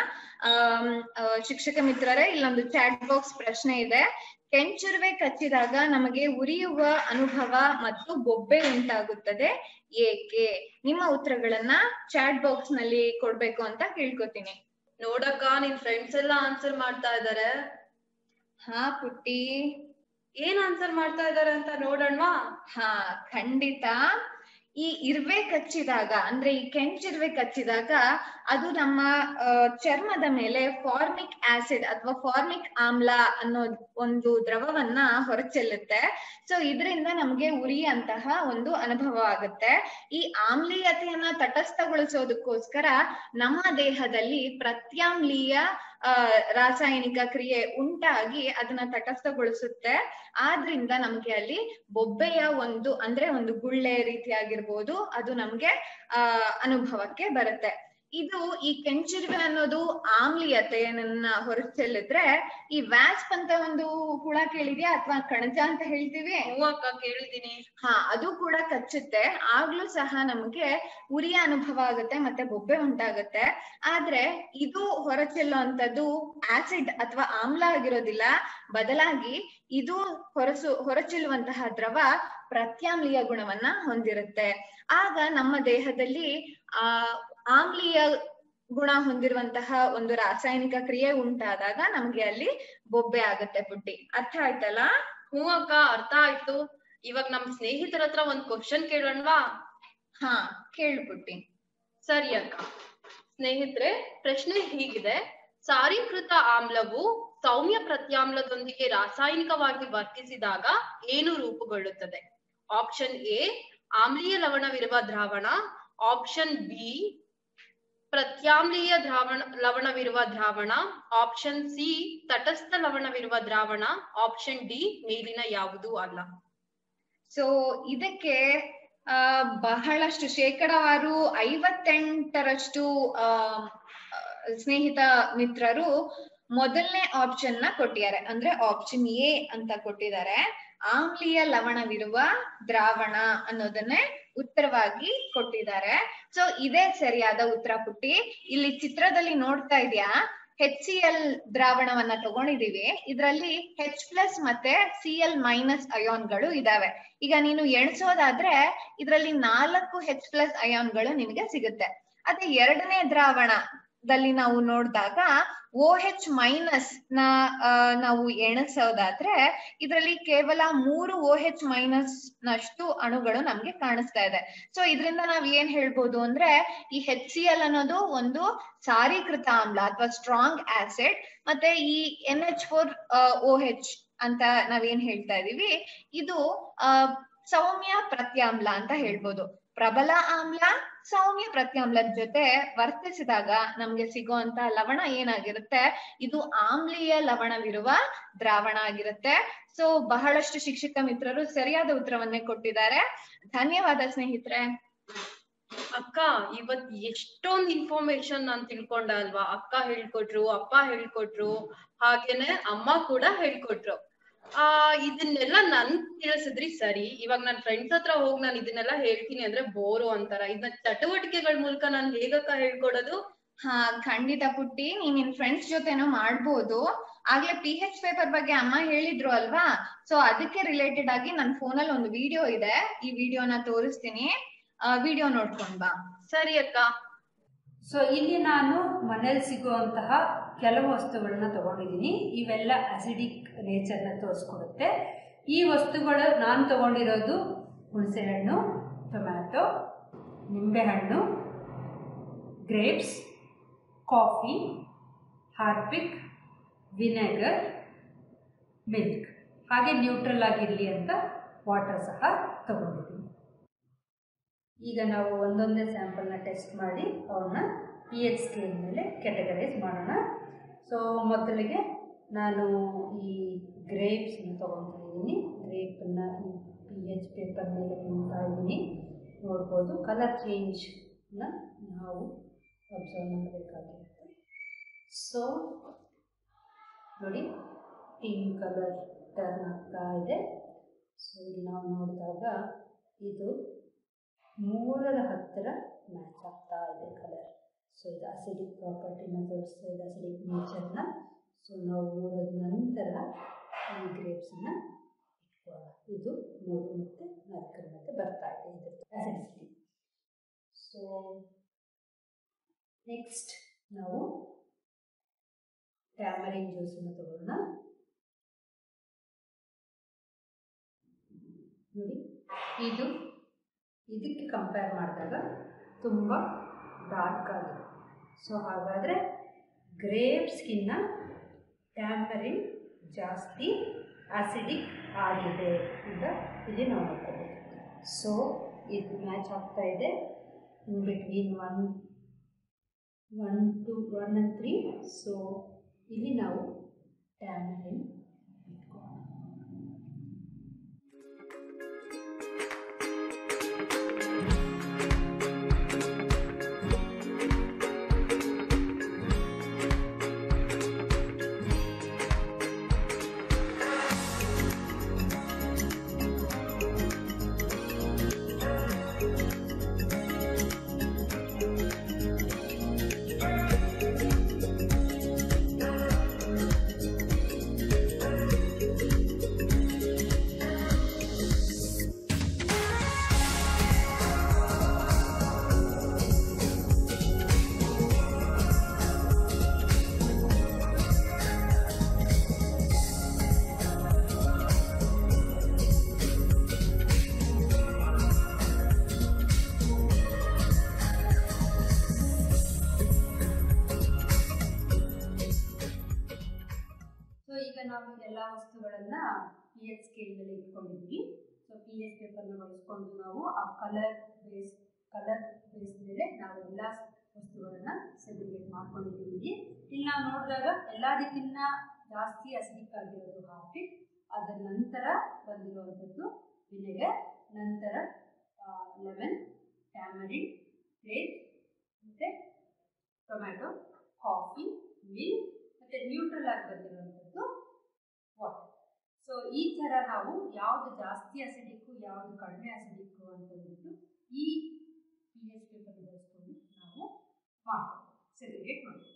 ಶಿಕ್ಷಕ ಮಿತ್ರರೇ, ಇಲ್ಲೊಂದು ಚಾಟ್ ಬಾಕ್ಸ್ ಪ್ರಶ್ನೆ ಇದೆ. ಕೆಂಚುರುವೆ ಕಚ್ಚಿದಾಗ ನಮಗೆ ಉರಿಯುವ ಅನುಭವ ಮತ್ತು ಬೊಬ್ಬೆ ಉಂಟಾಗುತ್ತದೆ, ಏಕೆ? ನಿಮ್ಮ ಉತ್ತರಗಳನ್ನ ಚಾಟ್ ಬಾಕ್ಸ್ ನಲ್ಲಿ ಕೊಡ್ಬೇಕು ಅಂತ ಕೇಳ್ಕೊತೀನಿ. ನೋಡಕ್ಕ, ನಿನ್ ಫ್ರೆಂಡ್ಸ್ ಎಲ್ಲ ಆನ್ಸರ್ ಮಾಡ್ತಾ ಇದಾರೆ. ಹಾ ಪುಟ್ಟಿ, ಏನ್ ಆನ್ಸರ್ ಮಾಡ್ತಾ ಇದಾರೆ ಅಂತ ನೋಡೋಣವಾ? ಹಾ ಖಂಡಿತ. ಈ ಇರುವೆ ಕಚ್ಚಿದಾಗ, ಅಂದ್ರೆ ಈ ಕೆಂಚಿರುವೆ ಕಚ್ಚಿದಾಗ ಅದು ನಮ್ಮ ಚರ್ಮದ ಮೇಲೆ ಫಾರ್ಮಿಕ್ ಆಸಿಡ್ ಅಥವಾ ಫಾರ್ಮಿಕ್ ಆಮ್ಲ ಅನ್ನೋ ಒಂದು ದ್ರವವನ್ನ ಹೊರಚೆಲ್ಲುತ್ತೆ. ಸೊ ಇದರಿಂದ ನಮ್ಗೆ ಉರಿಯಂತಹ ಒಂದು ಅನುಭವ ಆಗುತ್ತೆ. ಈ ಆಮ್ಲೀಯತೆಯನ್ನ ತಟಸ್ಥಗೊಳಿಸೋದಕ್ಕೋಸ್ಕರ ನಮ್ಮ ದೇಹದಲ್ಲಿ ಪ್ರತ್ಯಾಮ್ಲೀಯ ರಾಸಾಯನಿಕ ಕ್ರಿಯೆ ಉಂಟಾಗಿ ಅದನ್ನ ತಟಸ್ಥಗೊಳಿಸುತ್ತೆ. ಆದ್ರಿಂದ ನಮ್ಗೆ ಅಲ್ಲಿ ಬೊಬ್ಬೆಯ ಒಂದು ಗುಳ್ಳೆ ರೀತಿಯಾಗಿರ್ಬೋದು ಅದು ನಮ್ಗೆ ಅನುಭವಕ್ಕೆ ಬರುತ್ತೆ. ಇದು ಈ ಕೆಂಚಿರುವೆ ಅನ್ನೋದು ಆಮ್ಲೀಯತೆಯನ್ನ ಹೊರಚೆಲ್ಲಿದ್ರೆ, ಈ ವ್ಯಾಸ್ಪ್ ಅಂತ ಒಂದು ಹುಳ ಕೇಳಿದ್ಯಾ ಅಥವಾ ಕಣಜ ಅಂತ ಹೇಳ್ತೀವಿ? ಅಕ್ಕ ಕೇಳಿದೀನಿ. ಅದು ಕೂಡ ಕಚ್ಚುತ್ತೆ. ಆಗ್ಲೂ ಸಹ ನಮ್ಗೆ ಉರಿಯ ಅನುಭವ ಆಗುತ್ತೆ ಮತ್ತೆ ಬೊಬ್ಬೆ ಉಂಟಾಗುತ್ತೆ. ಆದ್ರೆ ಇದು ಹೊರಚೆಲ್ಲುವಂಥದ್ದು ಆಸಿಡ್ ಅಥವಾ ಆಮ್ಲ ಆಗಿರೋದಿಲ್ಲ, ಬದಲಾಗಿ ಇದು ಹೊರಚೆಲ್ಲುವಂತಹ ದ್ರವ ಪ್ರತ್ಯಾಮ್ಲೀಯ ಗುಣವನ್ನ ಹೊಂದಿರುತ್ತೆ. ಆಗ ನಮ್ಮ ದೇಹದಲ್ಲಿ ಆಮ್ಲೀಯ ಗುಣ ಹೊಂದಿರುವಂತಹ ಒಂದು ರಾಸಾಯನಿಕ ಕ್ರಿಯೆ ಉಂಟಾದಾಗ ನಮ್ಗೆ ಅಲ್ಲಿ ಬೊಬ್ಬೆ ಆಗತ್ತೆ ಪುಟ್ಟಿ. ಅರ್ಥ ಆಯ್ತಲ್ಲ? ಹ್ಞೂ ಅಕ್ಕ, ಅರ್ಥ ಆಯ್ತು. ಇವಾಗ ನಮ್ ಸ್ನೇಹಿತರ ಹತ್ರ ಒಂದ್ ಕ್ವಶನ್ ಕೇಳೋಣವಾ? ಕೇಳು ಪುಟ್ಟಿ. ಸರಿ ಅಕ್ಕ. ಸ್ನೇಹಿತರೆ, ಪ್ರಶ್ನೆ ಹೀಗಿದೆ: ಸಾರೀಕೃತ ಆಮ್ಲವು ಸೌಮ್ಯ ಪ್ರತ್ಯಾಮ್ಲದೊಂದಿಗೆ ರಾಸಾಯನಿಕವಾಗಿ ವರ್ತಿಸಿದಾಗ ಏನು ರೂಪುಗೊಳ್ಳುತ್ತದೆ? ಆಪ್ಷನ್ ಎ ಆಮ್ಲೀಯ ಲವಣವಿರುವ ದ್ರಾವಣ, ಆಪ್ಷನ್ ಬಿ ಪ್ರತ್ಯಾಮ್ಲೀಯ ಲವಣವಿರುವ ದ್ರಾವಣ, ಆಪ್ಷನ್ ಸಿ ತಟಸ್ಥ ಲವಣವಿರುವ ದ್ರಾವಣ, ಆಪ್ಷನ್ ಡಿ ಮೇಲಿನ ಯಾವುದೂ ಅಲ್ಲ. ಸೊ ಇದಕ್ಕೆ ಬಹಳಷ್ಟು ಶೇಕಡಾವಾರು 58% ಸ್ನೇಹಿತ ಮಿತ್ರರು ಮೊದಲನೇ ಆಪ್ಷನ್ ನ ಕೊಟ್ಟಿದ್ದಾರೆ, ಅಂದ್ರೆ ಆಪ್ಷನ್ ಎ ಅಂತ ಕೊಟ್ಟಿದ್ದಾರೆ. ಆಮ್ಲೀಯ ಲವಣವಿರುವ ದ್ರಾವಣ ಅನ್ನೋದನ್ನೇ ಉತ್ತರವಾಗಿ ಕೊಟ್ಟಿದ್ದಾರೆ. ಸೊ ಇದೇ ಸರಿಯಾದ ಉತ್ತರ ಪುಟ್ಟಿ. ಇಲ್ಲಿ ಚಿತ್ರದಲ್ಲಿ ನೋಡ್ತಾ ಇದ್ಯಾ, HCl ದ್ರಾವಣವನ್ನ ತಗೊಂಡಿದೀವಿ. ಇದರಲ್ಲಿ H+ ಮತ್ತೆ Cl- ಅಯಾನ್ಗಳು ಇದಾವೆ. ಈಗ ನೀನು ಎಣಿಸೋದಾದ್ರೆ ಇದರಲ್ಲಿ 4 H+ ಅಯಾನ್ಗಳು ನಿಮಗೆ ಸಿಗುತ್ತೆ. ಅದೇ ಎರಡನೇ ದ್ರಾವಣದಲ್ಲಿ ನಾವು ನೋಡಿದಾಗ OH- ನ ನಾವು ಎಣಿಸೋದಾದ್ರೆ ಇದರಲ್ಲಿ ಕೇವಲ 3 OH- ನಷ್ಟು ಅಣುಗಳು ನಮ್ಗೆ ಕಾಣಿಸ್ತಾ ಇದೆ. ಸೊ ಇದರಿಂದ ನಾವ್ ಏನ್ ಹೇಳ್ಬೋದು ಅಂದ್ರೆ ಈ HCl ಅನ್ನೋದು ಒಂದು ಸಾರೀಕೃತ ಆಮ್ಲ ಅಥವಾ ಸ್ಟ್ರಾಂಗ್ ಆಸಿಡ್, ಮತ್ತೆ ಈ NH4OH ಅಂತ ನಾವೇನ್ ಹೇಳ್ತಾ ಇದೀವಿ ಇದು ಸೌಮ್ಯ ಪ್ರತ್ಯಾಮ್ಲ ಅಂತ ಹೇಳ್ಬೋದು. ಪ್ರಬಲ ಆಮ್ಲ ಸೌಮ್ಯ ಪ್ರತ್ಯಾಮ್ಲದ ಜೊತೆ ವರ್ತಿಸಿದಾಗ ನಮ್ಗೆ ಸಿಗುವಂತ ಲವಣ ಏನಾಗಿರುತ್ತೆ, ಇದು ಆಮ್ಲೀಯ ಲವಣವಿರುವ ದ್ರಾವಣ ಆಗಿರುತ್ತೆ. ಸೊ ಬಹಳಷ್ಟು ಶಿಕ್ಷಕ ಮಿತ್ರರು ಸರಿಯಾದ ಉತ್ತರವನ್ನೇ ಕೊಟ್ಟಿದ್ದಾರೆ. ಧನ್ಯವಾದ ಸ್ನೇಹಿತರೆ. ಅಕ್ಕ, ಇವತ್ ಎಷ್ಟೊಂದು ಇನ್ಫಾರ್ಮೇಶನ್ ನಾನ್ ತಿಳ್ಕೊಂಡ ಅಲ್ವಾ? ಅಕ್ಕ ಹೇಳ್ಕೊಟ್ರು, ಅಪ್ಪ ಹೇಳ್ಕೊಟ್ರು, ಹಾಗೇನೆ ಅಮ್ಮ ಕೂಡ ಹೇಳ್ಕೊಟ್ರು. ಇದನ್ನೆಲ್ಲ ನನ್ ತಿಳಿಸಿದ್ರಿ ಸರಿ. ಇವಾಗ ನನ್ ಫ್ರೆಂಡ್ಸ್ ಹತ್ರ ಹೋಗಿ ನಾನು ಇದನ್ನೆಲ್ಲ ಹೇಳ್ತೀನಿ ಅಂದ್ರೆ ಬೋರು ಅಂತಾರ. ಇದನ್ನ ಚಟುವಟಿಕೆಗಳ ಮೂಲಕ ನಾನು ಹೇಗಕ್ಕ ಹೇಳ್ಕೊಡೋದು? ಖಂಡಿತ ಪುಟ್ಟಿ, ನೀನ್ ನಿನ್ ಫ್ರೆಂಡ್ಸ್ ಜೊತೆನೂ ಮಾಡ್ಬೋದು. ಆಗ್ಲೇ PH ಪೇಪರ್ ಬಗ್ಗೆ ಅಮ್ಮ ಹೇಳಿದ್ರು ಅಲ್ವಾ? ಸೊ ಅದಕ್ಕೆ ರಿಲೇಟೆಡ್ ಆಗಿ ನನ್ ಫೋನಲ್ಲಿ ಒಂದು ವಿಡಿಯೋ ಇದೆ, ಈ ವಿಡಿಯೋನ ತೋರಿಸ್ತೀನಿ, ವಿಡಿಯೋ ನೋಡ್ಕೊಂಡ್ ಬಾ. ಸರಿ ಅಕ್ಕ. ಸೊ ಇಲ್ಲಿ ನಾನು ಮನೇಲಿ ಸಿಗುವಂತಹ ಕೆಲವು ವಸ್ತುಗಳನ್ನ ತಗೊಂಡಿದ್ದೀನಿ. ಇವೆಲ್ಲ ಅಸಿಡಿಕ್ ನೇಚರ್ನ ತೋರಿಸ್ಕೊಡುತ್ತೆ. ಈ ವಸ್ತುಗಳು ನಾನು ತಗೊಂಡಿರೋದು ಹುಣಸೆಹಣ್ಣು, ಟೊಮ್ಯಾಟೊ, ನಿಂಬೆಹಣ್ಣು, grapes, coffee, Harpic, vinegar, milk, ಹಾಗೆ ನ್ಯೂಟ್ರಲ್ ಆಗಿರಲಿ ಅಂತ ವಾಟರ್ ಸಹ ತಗೊಂಡಿದ್ದೀನಿ. ಈಗ ನಾವು ಒಂದೊಂದೇ ಸ್ಯಾಂಪಲ್ನ ಟೆಸ್ಟ್ ಮಾಡಿ ಅವನ್ನ PH ಸ್ಕೇಲ್ ಮೇಲೆ ಕ್ಯಾಟಗರೈಸ್ ಮಾಡೋಣ. ಸೊ ಮೊದಲಿಗೆ ನಾನು ಈ ಗ್ರೇಪ್ಸನ್ನ ತೊಗೊತಾ ಇದ್ದೀನಿ. ಗ್ರೇಪನ್ನು ಈ PH ಪೇಪರ್ ಮೇಲೆ ತಿಂತಾ ಇದ್ದೀನಿ. ನೋಡ್ಬೋದು ಕಲರ್ ಚೇಂಜ್ನ ನಾವು ಅಬ್ಸರ್ವ್ ಮಾಡಬೇಕಾಗಿರುತ್ತೆ. ಸೊ ನೋಡಿ, ಪಿಂಕ್ ಕಲರ್ ಟರ್ನ್ ಆಗ್ತಾ ಇದೆ. ಸೊ ಇಲ್ಲಿ ನಾವು ನೋಡಿದಾಗ ಇದು 3ರ ಹತ್ತಿರ ಮ್ಯಾಚ್ ಆಗ್ತಾ ಇದೆ ಕಲರ್. ಸೊ ಇದು ಅಸಿಡಿಕ್ ಪ್ರಾಪರ್ಟಿನ ತೋರಿಸ್ತಾ ಇದೆ, ಅಸಿಡಿಕ್ ನೇಚರ್ನ. ಸೊ ನಾವು ನೋಡೋದ ನಂತರ ಈ ಗ್ರೇಪ್ಸನ್ನು ಇಟ್ಕೊಳ್ಳೋಣ. ಇದು 3 ಮತ್ತು 4ರ ಮಧ್ಯೆ ಬರ್ತಾ ಇದೆ ಇದು ಅಸಿಡಿಸಿಟಿ. ಸೊ ನೆಕ್ಸ್ಟ್ ನಾವು ಟ್ಯಾಮರಿನ್ ಜ್ಯೂಸನ್ನು ತಗೊಳ್ಳೋಣ. ನೋಡಿ, ಇದಕ್ಕೆ ಕಂಪೇರ್ ಮಾಡಿದಾಗ ತುಂಬ ಡಾರ್ಕ್ ಆಗಿದೆ. ಸೊ ಹಾಗಾದರೆ ಗ್ರೇಪ್ಸ್ಗಿನ್ನ ಟ್ಯಾಮರಿನ್ ಜಾಸ್ತಿ ಆಸಿಡಿಕ್ ಆಗಿದೆ ಅಂತ ಇಲ್ಲಿ ನಾವು ನೋಡ್ಕೋಬೋದು. ಸೊ ಇದು ಮ್ಯಾಚ್ ಆಗ್ತಾ ಇದೆ ಇನ್ ಬಿಟ್ವೀನ್ 1 and 3. ಸೊ ಇಲ್ಲಿ ನಾವು ಟ್ಯಾಮರಿನ್ ನಾವು ಎಲ್ಲ ವಸ್ತುಗಳನ್ನ pH ಸ್ಕೇಲ್ ಮೇಲೆ ಇಟ್ಕೊಂಡಿದ್ವಿ. ಸೊ pH ಪೇಪರ್ನ ಬಳಸ್ಕೊಂಡು ನಾವು ಆ ಕಲರ್ ಬೇಸ್ ಮೇಲೆ ನಾವು ಎಲ್ಲ ವಸ್ತುಗಳನ್ನ ಸೆಗ್ರಿಗೇಟ್ ಮಾಡ್ಕೊಂಡಿದ್ದೀವಿ. ಇಲ್ಲಿ ನಾವು ನೋಡಿದಾಗ ಎಲ್ಲದಕ್ಕಿಂತ ಜಾಸ್ತಿ ಅಸಿಡಿಕ್ ಆಗಿರೋದು ಹಾರ್ಪಿಕ್, ಅದರ ನಂತರ ಬಂದಿರುವಂಥದ್ದು ವಿನೆಗರ್, ನಂತರ ಲೆಮನ್, ಟ್ಯಾಮರಿನ್, ಗ್ರೇಪ್, ಮತ್ತೆ ಟೊಮ್ಯಾಟೊ, ಕಾಫಿ, ಮಿಲ್ಕ್, ಮತ್ತೆ ನ್ಯೂಟ್ರಲ್ ಆಗಿ ಬಂದಿರುವಂಥದ್ದು ವಾಟರ್. ಸೊ ಈ ಥರ ನಾವು ಯಾವುದು ಜಾಸ್ತಿ ಅಸಿಡಿಕ್ಕು ಯಾವುದು ಕಡಿಮೆ ಅಸಿಡಿಕ್ಕು ಅಂತಂದ್ಬಿಟ್ಟು ಈ pH ಪೇಪರ್ ಬಳಸ್ಕೊಂಡು ನಾವು ಸೆಗ್ರಿಗೇಟ್ ಮಾಡ್ತೀವಿ.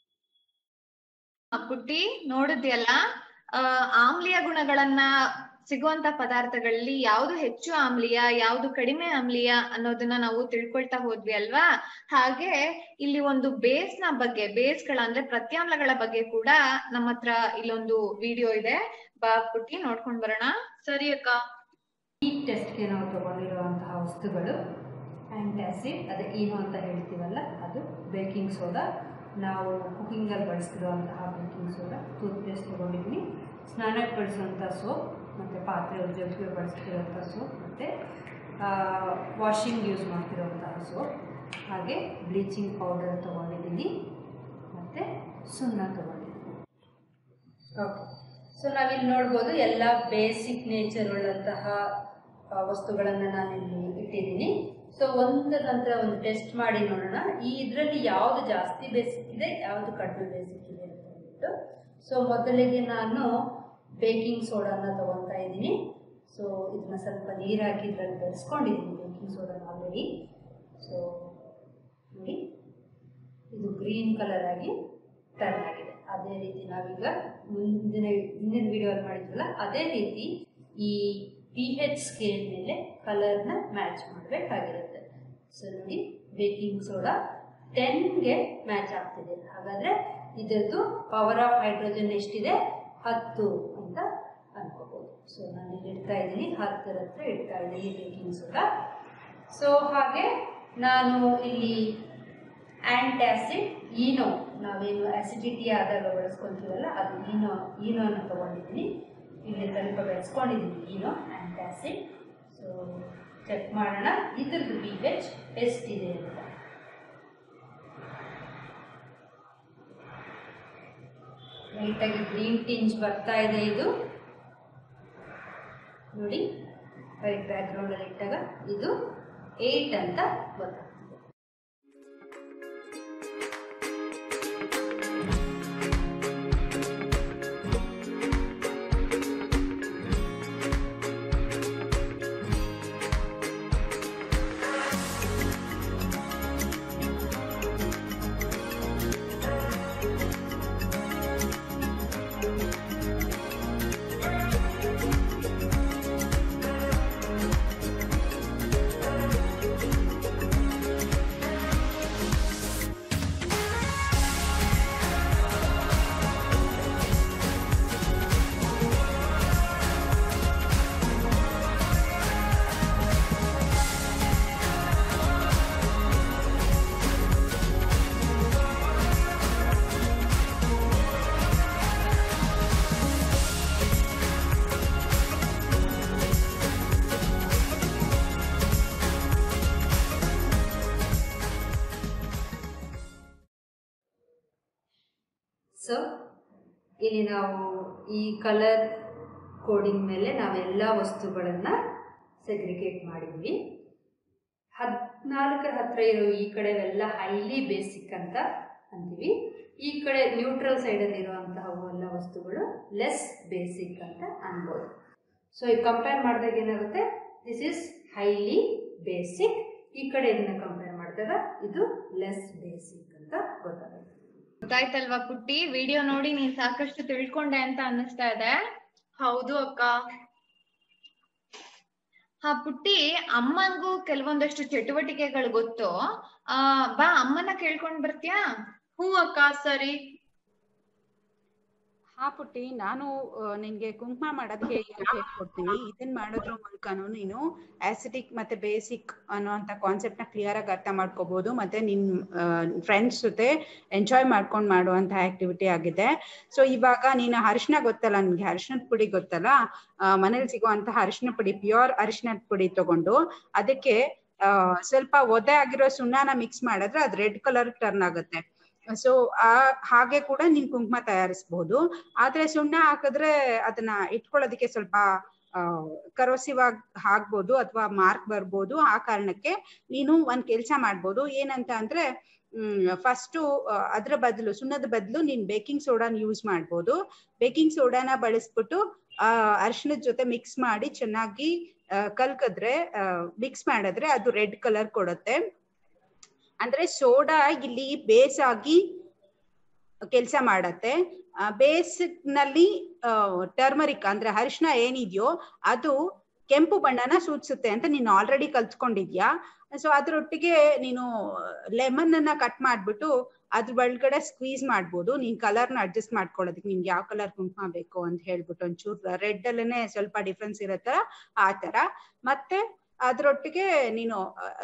ಪುಟ್ಟಿ ನೋಡಿದ್ಯಲ್ಲ, ಆಮ್ಲೀಯ ಗುಣಗಳನ್ನ ಸಿಗುವಂತ ಪದಾರ್ಥಗಳಲ್ಲಿ ಯಾವ್ದು ಹೆಚ್ಚು ಆಮ್ಲೀಯ ಯಾವ್ದು ಕಡಿಮೆ ಆಮ್ಲೀಯ ಅನ್ನೋದನ್ನ ನಾವು ತಿಳ್ಕೊಳ್ತಾ ಹೋದ್ವಿ ಅಲ್ವಾ. ಹಾಗೆ ಇಲ್ಲಿ ಒಂದು ಬೇಸ್ಗಳ ಅಂದ್ರೆ ಪ್ರತ್ಯಾಮ್ಲಗಳ ಬಗ್ಗೆ ಕೂಡ ನಮ್ಮ ಹತ್ರ ಇಲ್ಲೊಂದು ವಿಡಿಯೋ ಇದೆ, ಬಾ ಪುಟ್ಟಿ ನೋಡ್ಕೊಂಡ್ ಬರೋಣ. ಸರಿ ಅಕ್ಕ. ಈ ಟೆಸ್ಟ್ಗೆ ನಾವು ತಗೊಂಡಿರುವಂತಹ ವಸ್ತುಗಳು ಆಂಟಾಸಿಡ್, ಅದೇ ಏನು ಅಂತ ಹೇಳ್ತೀವಲ್ಲ ಅದು, ಬೇಕಿಂಗ್ ಸೋಡಾ, ನಾವು ಕುಕ್ಕಿಂಗಲ್ಲಿ ಬಳಸ್ತಿರುವಂತಹ ಬೇಕಿಂಗ್ ಸೋಡಾ, ಟೂತ್ ಪೇಸ್ಟ್ ತೊಗೊಂಡಿದ್ವಿ, ಸ್ನಾನಕ್ಕೆ ಬಳಸುವಂಥ ಸೋಪ್, ಮತ್ತು ಪಾತ್ರೆ ಉಜ್ಜೋಕ್ಕೆ ಬಳಸ್ತಿರುವಂಥ ಸೋಪ್, ಮತ್ತು ವಾಷಿಂಗ್ ಯೂಸ್ ಮಾಡ್ತಿರುವಂತಹ ಸೋಪ್, ಹಾಗೆ ಬ್ಲೀಚಿಂಗ್ ಪೌಡರ್ ತೊಗೊಂಡಿದ್ದೀನಿ, ಮತ್ತು ಸುಣ್ಣ ತೊಗೊಂಡಿದ್ದೀನಿ. ಓಕೆ, ಸೊ ನಾವಿಲ್ಲಿ ನೋಡ್ಬೋದು ಎಲ್ಲ ಬೇಸಿಕ್ ನೇಚರ್ ಉಳ್ಳಂತಹ ವಸ್ತುಗಳನ್ನು ನಾನಿಲ್ಲಿ ಇಟ್ಟಿದ್ದೀನಿ. ಸೊ ಒಂದರ ನಂತರ ಒಂದು ಟೆಸ್ಟ್ ಮಾಡಿ ನೋಡೋಣ ಇದರಲ್ಲಿ ಯಾವುದು ಜಾಸ್ತಿ ಬೇಸಿಕ್ ಇದೆ ಯಾವುದು ಕಡಿಮೆ ಬೇಸಿಕ್ ಇದೆ ಅಂತ ಹೇಳ್ಬಿಟ್ಟು. ಸೊ ಮೊದಲಿಗೆ ನಾನು ಬೇಕಿಂಗ್ ಸೋಡಾನ ತಗೊಳ್ತಾ ಇದ್ದೀನಿ. ಸೊ ಇದನ್ನ ಸ್ವಲ್ಪ ನೀರು ಹಾಕಿ ಇದರಲ್ಲಿ ಬೆರೆಸ್ಕೊಂಡಿದ್ದೀನಿ ಬೇಕಿಂಗ್ ಸೋಡಾನ ಆಲ್ರೆಡಿ. ಸೊ ನೋಡಿ ಇದು ಗ್ರೀನ್ ಕಲರ್ ಆಗಿ ಟರ್ನ್ ಆಗಿದೆ. ಅದೇ ರೀತಿ ನಾವೀಗ ಹಿಂದಿನ ವಿಡಿಯೋಲ್ಲಿ ಮಾಡಿದ್ವಲ್ಲ ಅದೇ ರೀತಿ ಈ pH ಸ್ಕೇಲ್ ಮೇಲೆ ಕಲರ್ನ ಮ್ಯಾಚ್ ಮಾಡಬೇಕಾಗಿರುತ್ತೆ. ಸೊ ನೋಡಿ ಬೇಕಿಂಗ್ ಸೋಡಾ 10ಗೆ ಮ್ಯಾಚ್ ಆಗ್ತಿದೆ. ಹಾಗಾದರೆ ಇದರದ್ದು ಪವರ್ ಆಫ್ ಹೈಡ್ರೋಜನ್ ಎಷ್ಟಿದೆ 10 ಅಂತ ಅನ್ಕೋಬೋದು. ಸೊ ನಾನು ಇಲ್ಲಿ ಇಡ್ತಾ ಇದ್ದೀನಿ, 10ರ ಹತ್ರ ಇಡ್ತಾ ಇದ್ದೀನಿ ಬೇಕಿಂಗ್ ಸೋಡಾ. ಸೊ ಹಾಗೆ ನಾನು ಇಲ್ಲಿ ಆಂಟಾಸಿಡ್ ಈನೋ, ನಾವೇನು ಆಸಿಡಿಟಿ ಆದಾಗ ಬಳಸ್ಕೊತೀವಲ್ಲ ಅದು ಈನೋನ ತೊಗೊಂಡಿದ್ದೀನಿ. ಇಲ್ಲಿ ಸ್ವಲ್ಪ ಬೆಳೆಸ್ಕೊಂಡಿದ್ದೀನಿ ಈನೋ ಆಂಟಾಸಿಡ್. ಸೊ ಚೆಕ್ ಮಾಡೋಣ ಇದ್ರದ್ದು pH ಎಷ್ಟಿದೆ ಅಂತ. ಲೈಟಾಗಿ ಗ್ರೀನ್ ಟಿಂಜ್ ಬರ್ತಾ ಇದೆ. ಇದು ನೋಡಿ ವೈಟ್ ಬ್ಯಾಕ್ಗ್ರೌಂಡಲ್ಲಿ ಇಟ್ಟಾಗ ಇದು 8 ಅಂತ ಗೊತ್ತಾಗ್ತದೆ. ಸೊ ಇಲ್ಲಿ ನಾವು ಈ ಕಲರ್ ಕೋಡಿಂಗ್ ಮೇಲೆ ನಾವೆಲ್ಲ ವಸ್ತುಗಳನ್ನು ಸೆಗ್ರಿಗೇಟ್ ಮಾಡಿದ್ವಿ. 14ರ ಹತ್ರ ಇರೋ ಈ ಕಡೆವೆಲ್ಲ ಹೈಲಿ ಬೇಸಿಕ್ ಅಂತ ಅಂತೀವಿ. ಈ ಕಡೆ ನ್ಯೂಟ್ರಲ್ ಸೈಡಲ್ಲಿ ಇರುವಂತಹ ಎಲ್ಲ ವಸ್ತುಗಳು ಲೆಸ್ ಬೇಸಿಕ್ ಅಂತ ಅನ್ಬೋದು. ಸೊ ಈ ಕಂಪೇರ್ ಮಾಡಿದಾಗ ಏನಾಗುತ್ತೆ, ದಿಸ್ ಇಸ್ ಹೈಲಿ ಬೇಸಿಕ್. ಈ ಕಡೆ ಇದನ್ನ ಕಂಪೇರ್ ಮಾಡಿದಾಗ ಇದು ಲೆಸ್ ಬೇಸಿಕ್ ಅಂತ ಗೊತ್ತಾಗುತ್ತೆ. ಗೊತ್ತಾಯ್ತಲ್ವಾ ಪುಟ್ಟಿ, ವಿಡಿಯೋ ನೋಡಿ ನೀನ್ ಸಾಕಷ್ಟು ತಿಳ್ಕೊಂಡೆ ಅಂತ ಅನ್ನಿಸ್ತಾ ಇದೆ. ಹೌದು ಅಕ್ಕ. ಹಾ ಪುಟ್ಟಿ, ಅಮ್ಮಂಗೂ ಕೆಲವೊಂದಷ್ಟು ಚಟುವಟಿಕೆಗಳು ಗೊತ್ತು, ಬಾ ಅಮ್ಮನ ಕೇಳ್ಕೊಂಡ್ ಬರ್ತೀಯಾ? ಹ್ಞೂ ಅಕ್ಕ, ಸರಿ. ಹಾ ಪುಟ್ಟಿ, ನಾನು ನಿನ್ಗೆ ಕುಂಕುಮ ಮಾಡೋದು ಹೇಗೆ ಅಂತ ಹೇಳ್ಕೊಡ್ತೀನಿ. ಇದನ್ನ ಮಾಡೋದ್ರ ಮೂಲಕನು ನೀನು ಆಸಿಡಿಕ್ ಮತ್ತೆ ಬೇಸಿಕ್ ಅನ್ನೋಂಥ ಕಾನ್ಸೆಪ್ಟ್ ನ ಕ್ಲಿಯರ್ ಆಗಿ ಅರ್ಥ ಮಾಡ್ಕೋಬಹುದು. ಮತ್ತೆ ನಿನ್ ಫ್ರೆಂಡ್ಸ್ ಜೊತೆ ಎಂಜಾಯ್ ಮಾಡ್ಕೊಂಡು ಮಾಡುವಂತ ಆಕ್ಟಿವಿಟಿ ಆಗಿದೆ. ಸೊ ಇವಾಗ ನೀನು ಅರಿಶಿನ ಗೊತ್ತಲ್ಲ, ನಿನ್ಗೆ ಅರಿಶಿನದ ಪುಡಿ ಗೊತ್ತಲ್ಲ, ಮನೇಲಿ ಸಿಗುವಂತಹ ಅರಿಶಿನ ಪುಡಿ, ಪ್ಯೂರ್ ಅರಿಶಿನದ ಪುಡಿ ತಗೊಂಡು ಅದಕ್ಕೆ ಸ್ವಲ್ಪ ಒದೆ ಆಗಿರೋ ಸುಣ್ಣನ ಮಿಕ್ಸ್ ಮಾಡಿದ್ರೆ ಅದು ರೆಡ್ ಕಲರ್ ಟರ್ನ್ ಆಗುತ್ತೆ. ಸೊ ಹಾಗೆ ಕೂಡ ನೀನ್ ಕುಂಕುಮ ತಯಾರಿಸಬಹುದು. ಆದ್ರೆ ಸುಣ್ಣ ಹಾಕಿದ್ರೆ ಅದನ್ನ ಇಟ್ಕೊಳ್ಳೋದಕ್ಕೆ ಸ್ವಲ್ಪ ಕರೋಸಿವ್ ಆಗಿ ಆಗ್ಬೋದು ಅಥವಾ ಮಾರ್ಕ್ ಬರ್ಬೋದು. ಆ ಕಾರಣಕ್ಕೆ ನೀನು ಒಂದ್ ಕೆಲ್ಸ ಮಾಡ್ಬೋದು. ಏನಂತ ಅಂದ್ರೆ ಫಸ್ಟ್ ಅದ್ರ ಬದಲು, ಸುಣ್ಣದ ಬದಲು ನೀನ್ ಬೇಕಿಂಗ್ ಸೋಡಾನ ಯೂಸ್ ಮಾಡ್ಬೋದು. ಬೇಕಿಂಗ್ ಸೋಡಾನ ಬಳಸ್ಬಿಟ್ಟು ಅರಿಶಿಣದ ಜೊತೆ ಮಿಕ್ಸ್ ಮಾಡಿ ಚೆನ್ನಾಗಿ ಕಲ್ಕಿದ್ರೆ, ಮಿಕ್ಸ್ ಮಾಡಿದ್ರೆ ಅದು ರೆಡ್ ಕಲರ್ ಕೊಡುತ್ತೆ. ಅಂದ್ರೆ ಸೋಡಾ ಇಲ್ಲಿ ಬೇಸ್ ಆಗಿ ಕೆಲಸ ಮಾಡತ್ತೆ. ಬೇಸ್ ನಲ್ಲಿ ಟರ್ಮರಿಕ್ ಅಂದ್ರೆ ಅರಿಶಿನ ಏನಿದೆಯೋ ಅದು ಕೆಂಪು ಬಣ್ಣನ ಸೂಚಿಸುತ್ತೆ ಅಂತ ನೀನು ಆಲ್ರೆಡಿ ಕಲ್ತ್ಕೊಂಡಿದ್ಯಾ. ಸೊ ಅದ್ರೊಟ್ಟಿಗೆ ನೀನು ಲೆಮನ್ ಅನ್ನ ಕಟ್ ಮಾಡ್ಬಿಟ್ಟು ಅದ್ರ ಒಳಗಡೆ ಸ್ಕ್ವೀಸ್ ಮಾಡ್ಬೋದು. ನೀನ್ ಕಲರ್ನ ಅಡ್ಜಸ್ಟ್ ಮಾಡ್ಕೊಳ್ಳೋದಕ್ಕೆ ನಿಮ್ಗೆ ಯಾವ ಕಲರ್ ಕುಂಕುಮ ಬೇಕು ಅಂತ ಹೇಳ್ಬಿಟ್ಟು, ಒಂಚೂರು ರೆಡ್ ಅಲ್ಲೇನೆ ಸ್ವಲ್ಪ ಡಿಫ್ರೆನ್ಸ್ ಇರತ್ತ ಆ ತರ. ಮತ್ತೆ ಅದ್ರೊಟ್ಟಿಗೆ ನೀನು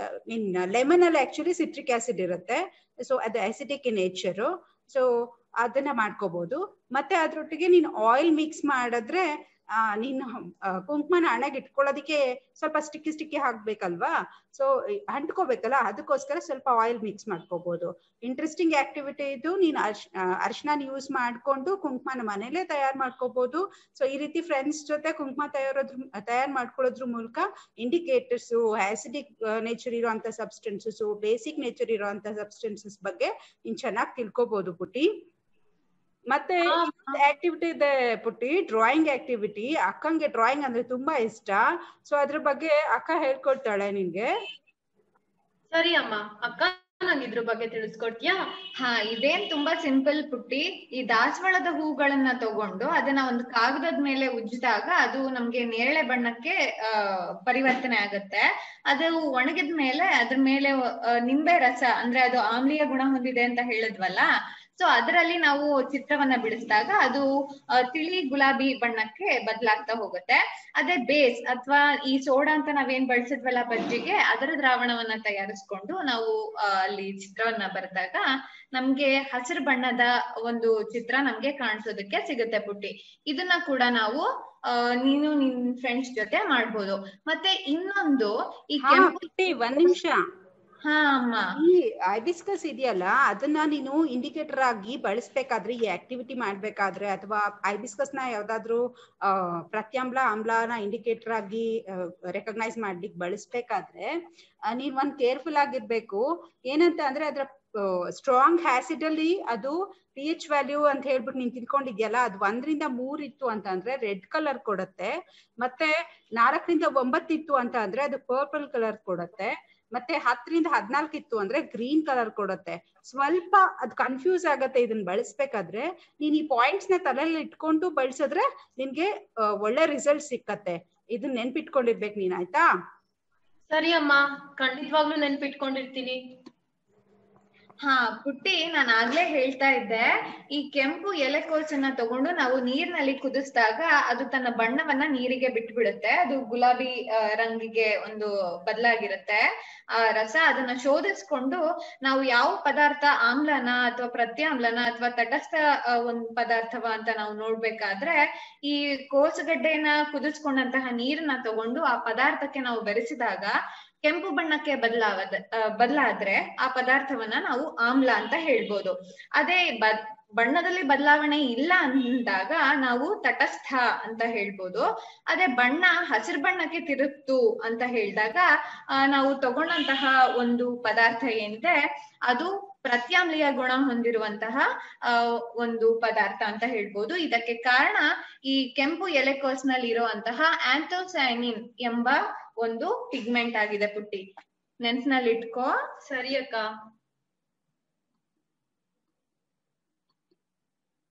ಲೆಮನ್ ಅಲ್ಲಿ ಆಕ್ಚುಲಿ ಸಿಟ್ರಿಕ್ ಆಸಿಡ್ ಇರುತ್ತೆ. ಸೊ ಅದು ಆಸಿಡಿಕ್ ಇನ್ ನೇಚರು. ಸೊ ಅದನ್ನ ಮಾಡ್ಕೋಬಹುದು. ಮತ್ತೆ ಅದ್ರೊಟ್ಟಿಗೆ ನೀನು ಆಯಿಲ್ ಮಿಕ್ಸ್ ಮಾಡಿದ್ರೆ ನೀನು ಕುಂಕುಮನ ಹಣೆಗೆ ಇಟ್ಕೊಳ್ಳೋದಿಕ್ಕೆ ಸ್ವಲ್ಪ ಸ್ಟಿಕ್ಕಿ ಹಾಕ್ಬೇಕಲ್ವಾ. ಸೊ ಅಂಟ್ಕೋಬೇಕಲ್ಲ, ಅದಕ್ಕೋಸ್ಕರ ಸ್ವಲ್ಪ ಆಯಿಲ್ ಮಿಕ್ಸ್ ಮಾಡ್ಕೋಬಹುದು. ಇಂಟ್ರೆಸ್ಟಿಂಗ್ ಆಕ್ಟಿವಿಟಿ ಇದು. ನೀನು ಅರಿಶಿನ ಯೂಸ್ ಮಾಡ್ಕೊಂಡು ಕುಂಕುಮನ ಮನೇಲೆ ತಯಾರು ಮಾಡ್ಕೋಬಹುದು. ಸೊ ಈ ರೀತಿ ಫ್ರೆಂಡ್ಸ್ ಜೊತೆ ಕುಂಕುಮ ತಯಾರು ಮಾಡ್ಕೊಳ್ಳೋದ್ರ ಮೂಲಕ ಇಂಡಿಕೇಟರ್ಸ್, ಆಸಿಡಿಕ್ ನೇಚರ್ ಇರುವಂತ ಸಬ್ಸ್ಟೆನ್ಸಸ್, ಬೇಸಿಕ್ ನೇಚರ್ ಇರುವಂತ ಸಬ್ಸ್ಟೆನ್ಸಸ್ ಬಗ್ಗೆ ನೀನ್ ಚೆನ್ನಾಗಿ ತಿಳ್ಕೊಬಹುದು ಪುಟ್ಟಿ. ಮತ್ತೆ ಆಕ್ಟಿವಿಟಿ ಇದೆ ಪುಟ್ಟಿ, ಡ್ರಾಯಿಂಗ್ ಆಕ್ಟಿವಿಟಿ. ಅಕ್ಕಂಗೆ ಡ್ರಾಯಿಂಗ್ ಅಂದ್ರೆ ತುಂಬಾ ಇಷ್ಟ. ಸೊ ಅದ್ರ ಬಗ್ಗೆ ಅಕ್ಕ ಹೇಳ್ಕೊಡ್ತಾಳೆ ನಿನ್ಗೆ. ಸರಿ ಅಮ್ಮ, ಅಕ್ಕ ನಂಗೆ ಇದ್ರ ಬಗ್ಗೆ ತಿಳಿಸ್ಕೊಡ್ತೀಯಾ? ಹಾ, ಇದೇನ್ ತುಂಬಾ ಸಿಂಪಲ್ ಪುಟ್ಟಿ. ಈ ದಾಸವಾಳದ ಹೂಗಳನ್ನ ತಗೊಂಡು ಅದನ್ನ ಒಂದು ಕಾಗದದ ಮೇಲೆ ಉಜ್ಜಿದಾಗ ಅದು ನಮ್ಗೆ ನೇರಳೆ ಬಣ್ಣಕ್ಕೆ ಪರಿವರ್ತನೆ ಆಗತ್ತೆ. ಅದು ಒಣಗಿದ ಮೇಲೆ ಅದ್ರ ಮೇಲೆ ನಿಂಬೆ ರಸ, ಅಂದ್ರೆ ಅದು ಆಮ್ಲೀಯ ಗುಣ ಹೊಂದಿದೆ ಅಂತ ಹೇಳಿದ್ವಲ್ಲ, ಸೊ ಅದರಲ್ಲಿ ನಾವು ಚಿತ್ರವನ್ನ ಬಿಡಿಸಿದಾಗ ಅದು ತಿಳಿ ಗುಲಾಬಿ ಬಣ್ಣಕ್ಕೆ ಬದಲಾಗ್ತಾ ಹೋಗುತ್ತೆ. ಅದೇ ಬೇಸ್ ಅಥವಾ ಈ ಸೋಡಾ ಅಂತ ನಾವೇನ್ ಬಳಸಿದ್ವಲ್ಲ ಬಜ್ಜಿಗೆ, ಅದರ ದ್ರಾವಣವನ್ನ ತಯಾರಿಸ್ಕೊಂಡು ನಾವು ಅಲ್ಲಿ ಚಿತ್ರವನ್ನ ಬರೆದಾಗ ನಮ್ಗೆ ಹಸಿರು ಬಣ್ಣದ ಒಂದು ಚಿತ್ರ ನಮ್ಗೆ ಕಾಣಿಸೋದಕ್ಕೆ ಸಿಗುತ್ತೆ ಪುಟ್ಟಿ. ಇದನ್ನ ಕೂಡ ನಾವು ನೀನು ನಿನ್ ಫ್ರೆಂಡ್ಸ್ ಜೊತೆ ಮಾಡ್ಬೋದು. ಮತ್ತೆ ಇನ್ನೊಂದು ಈ ಪುಟ್ಟಿ, ಒಂದ್ ನಿಮಿಷ. ಹಾ ಅಮ್ಮ, ಈ ಐಬಿಸ್ಕಸ್ ಇದೆಯಲ್ಲ, ಅದನ್ನ ನೀನು ಇಂಡಿಕೇಟರ್ ಆಗಿ ಬಳಸ್ಬೇಕಾದ್ರೆ, ಈ ಆಕ್ಟಿವಿಟಿ ಮಾಡ್ಬೇಕಾದ್ರೆ, ಅಥವಾ ಐಬಿಸ್ಕಸ್ ನ ಯಾವ್ದಾದ್ರು ಪ್ರತ್ಯಾಮ್ಲ ಆಮ್ಲನ ಇಂಡಿಕೇಟರ್ ಆಗಿ ರೆಕಗ್ನೈಸ್ ಮಾಡ್ಲಿಕ್ಕೆ ಬಳಸ್ಬೇಕಾದ್ರೆ ನೀನ್ ಒಂದ್ ಕೇರ್ಫುಲ್ ಆಗಿರ್ಬೇಕು. ಏನಂತ ಅಂದ್ರೆ ಅದ್ರ ಸ್ಟ್ರಾಂಗ್ ಆಸಿಡ್ ಅಲ್ಲಿ ಅದು pH ವ್ಯಾಲ್ಯೂ ಅಂತ ಹೇಳ್ಬಿಟ್ಟು ನೀನ್ ತಿಳ್ಕೊಂಡಿದ್ಯಲ್ಲ, ಅದು 1ರಿಂದ 3 ಇತ್ತು ಅಂತ ಅಂದ್ರೆ ರೆಡ್ ಕಲರ್ ಕೊಡುತ್ತೆ. ಮತ್ತೆ 4ರಿಂದ 9 ಇತ್ತು ಅಂತ ಅಂದ್ರೆ ಅದು ಪರ್ಪಲ್ ಕಲರ್ ಕೊಡುತ್ತೆ. ಮತ್ತೆ 10ರಿಂದ 14 ಇತ್ತು ಅಂದ್ರೆ ಗ್ರೀನ್ ಕಲರ್ ಕೊಡುತ್ತೆ. ಸ್ವಲ್ಪ ಅದ್ ಕನ್ಫ್ಯೂಸ್ ಆಗತ್ತೆ ಇದನ್ನ ಬಳಸ್ಬೇಕಾದ್ರೆ. ನೀನ್ ಈ ಪಾಯಿಂಟ್ಸ್ ನ ತಲೆಯಲ್ಲಿ ಇಟ್ಕೊಂಡು ಬಳಸಿದ್ರೆ ನಿನ್ಗೆ ಒಳ್ಳೆ ರಿಸಲ್ಟ್ ಸಿಕ್ಕತ್ತೆ. ಇದನ್ನ ನೆನ್ಪಿಟ್ಕೊಂಡಿರ್ಬೇಕು ನೀನ್, ಆಯ್ತಾ? ಸರಿ ಅಮ್ಮ, ಖಂಡಿತವಾಗ್ಲೂ ನೆನ್ಪಿಟ್ಕೊಂಡಿರ್ತೀನಿ. ಹಾ ಪುಟ್ಟಿ, ನಾನು ಆಗ್ಲೇ ಹೇಳ್ತಾ ಇದ್ದೆ, ಈ ಕೆಂಪು ಎಲೆಕೋಸನ್ನ ತಗೊಂಡು ನಾವು ನೀರಿನಲ್ಲಿ ಕುದಿಸಿದಾಗ ಅದು ತನ್ನ ಬಣ್ಣವನ್ನ ನೀರಿಗೆ ಬಿಟ್ಬಿಡುತ್ತೆ. ಅದು ಗುಲಾಬಿ ರಂಗಿಗೆ ಒಂದು ಬದಲಾಗಿರುತ್ತೆ ಆ ರಸ. ಅದನ್ನ ಶೋಧಿಸ್ಕೊಂಡು ನಾವು ಯಾವ ಪದಾರ್ಥ ಆಮ್ಲನ ಅಥವಾ ಪ್ರತ್ಯಾಮ್ಲನ ಅಥವಾ ತಟಸ್ಥ ಒಂದು ಪದಾರ್ಥವ ಅಂತ ನಾವು ನೋಡ್ಬೇಕಾದ್ರೆ, ಈ ಕೋಸುಗಡ್ಡೆನ ಕುದಿಸ್ಕೊಂಡಂತಹ ನೀರನ್ನ ತಗೊಂಡು ಆ ಪದಾರ್ಥಕ್ಕೆ ನಾವು ಬೆರೆಸಿದಾಗ ಕೆಂಪು ಬಣ್ಣಕ್ಕೆ ಬದಲಾದ್ರೆ ಆ ಪದಾರ್ಥವನ್ನ ನಾವು ಆಮ್ಲ ಅಂತ ಹೇಳ್ಬೋದು. ಅದೇ ಬಣ್ಣದಲ್ಲಿ ಬದಲಾವಣೆ ಇಲ್ಲ ಅಂದಾಗ ನಾವು ತಟಸ್ಥ ಅಂತ ಹೇಳ್ಬೋದು. ಅದೇ ಬಣ್ಣ ಹಸಿರು ಬಣ್ಣಕ್ಕೆ ತಿರುಗ್ತು ಅಂತ ಹೇಳಿದಾಗ ನಾವು ತಗೊಂಡಂತಹ ಒಂದು ಪದಾರ್ಥ ಏನಿದೆ ಅದು ಪ್ರತ್ಯಾಮ್ಲೀಯ ಗುಣ ಹೊಂದಿರುವಂತಹ ಒಂದು ಪದಾರ್ಥ ಅಂತ ಹೇಳ್ಬೋದು. ಇದಕ್ಕೆ ಕಾರಣ ಈ ಕೆಂಪು ಎಲೆಕೋಸ್ನಲ್ಲಿ ಇರುವಂತಹ ಆಂಥೋಸಯಾನಿನ್ ಎಂಬ ಒಂದು ಪಿಗ್ಮೆಂಟ್ ಆಗಿದೆ ಪುಟ್ಟಿ, ನೆನ್ಪಿನಲ್ಲಿ ಇಟ್ಕೋ. ಸರಿ ಅಕ್ಕ.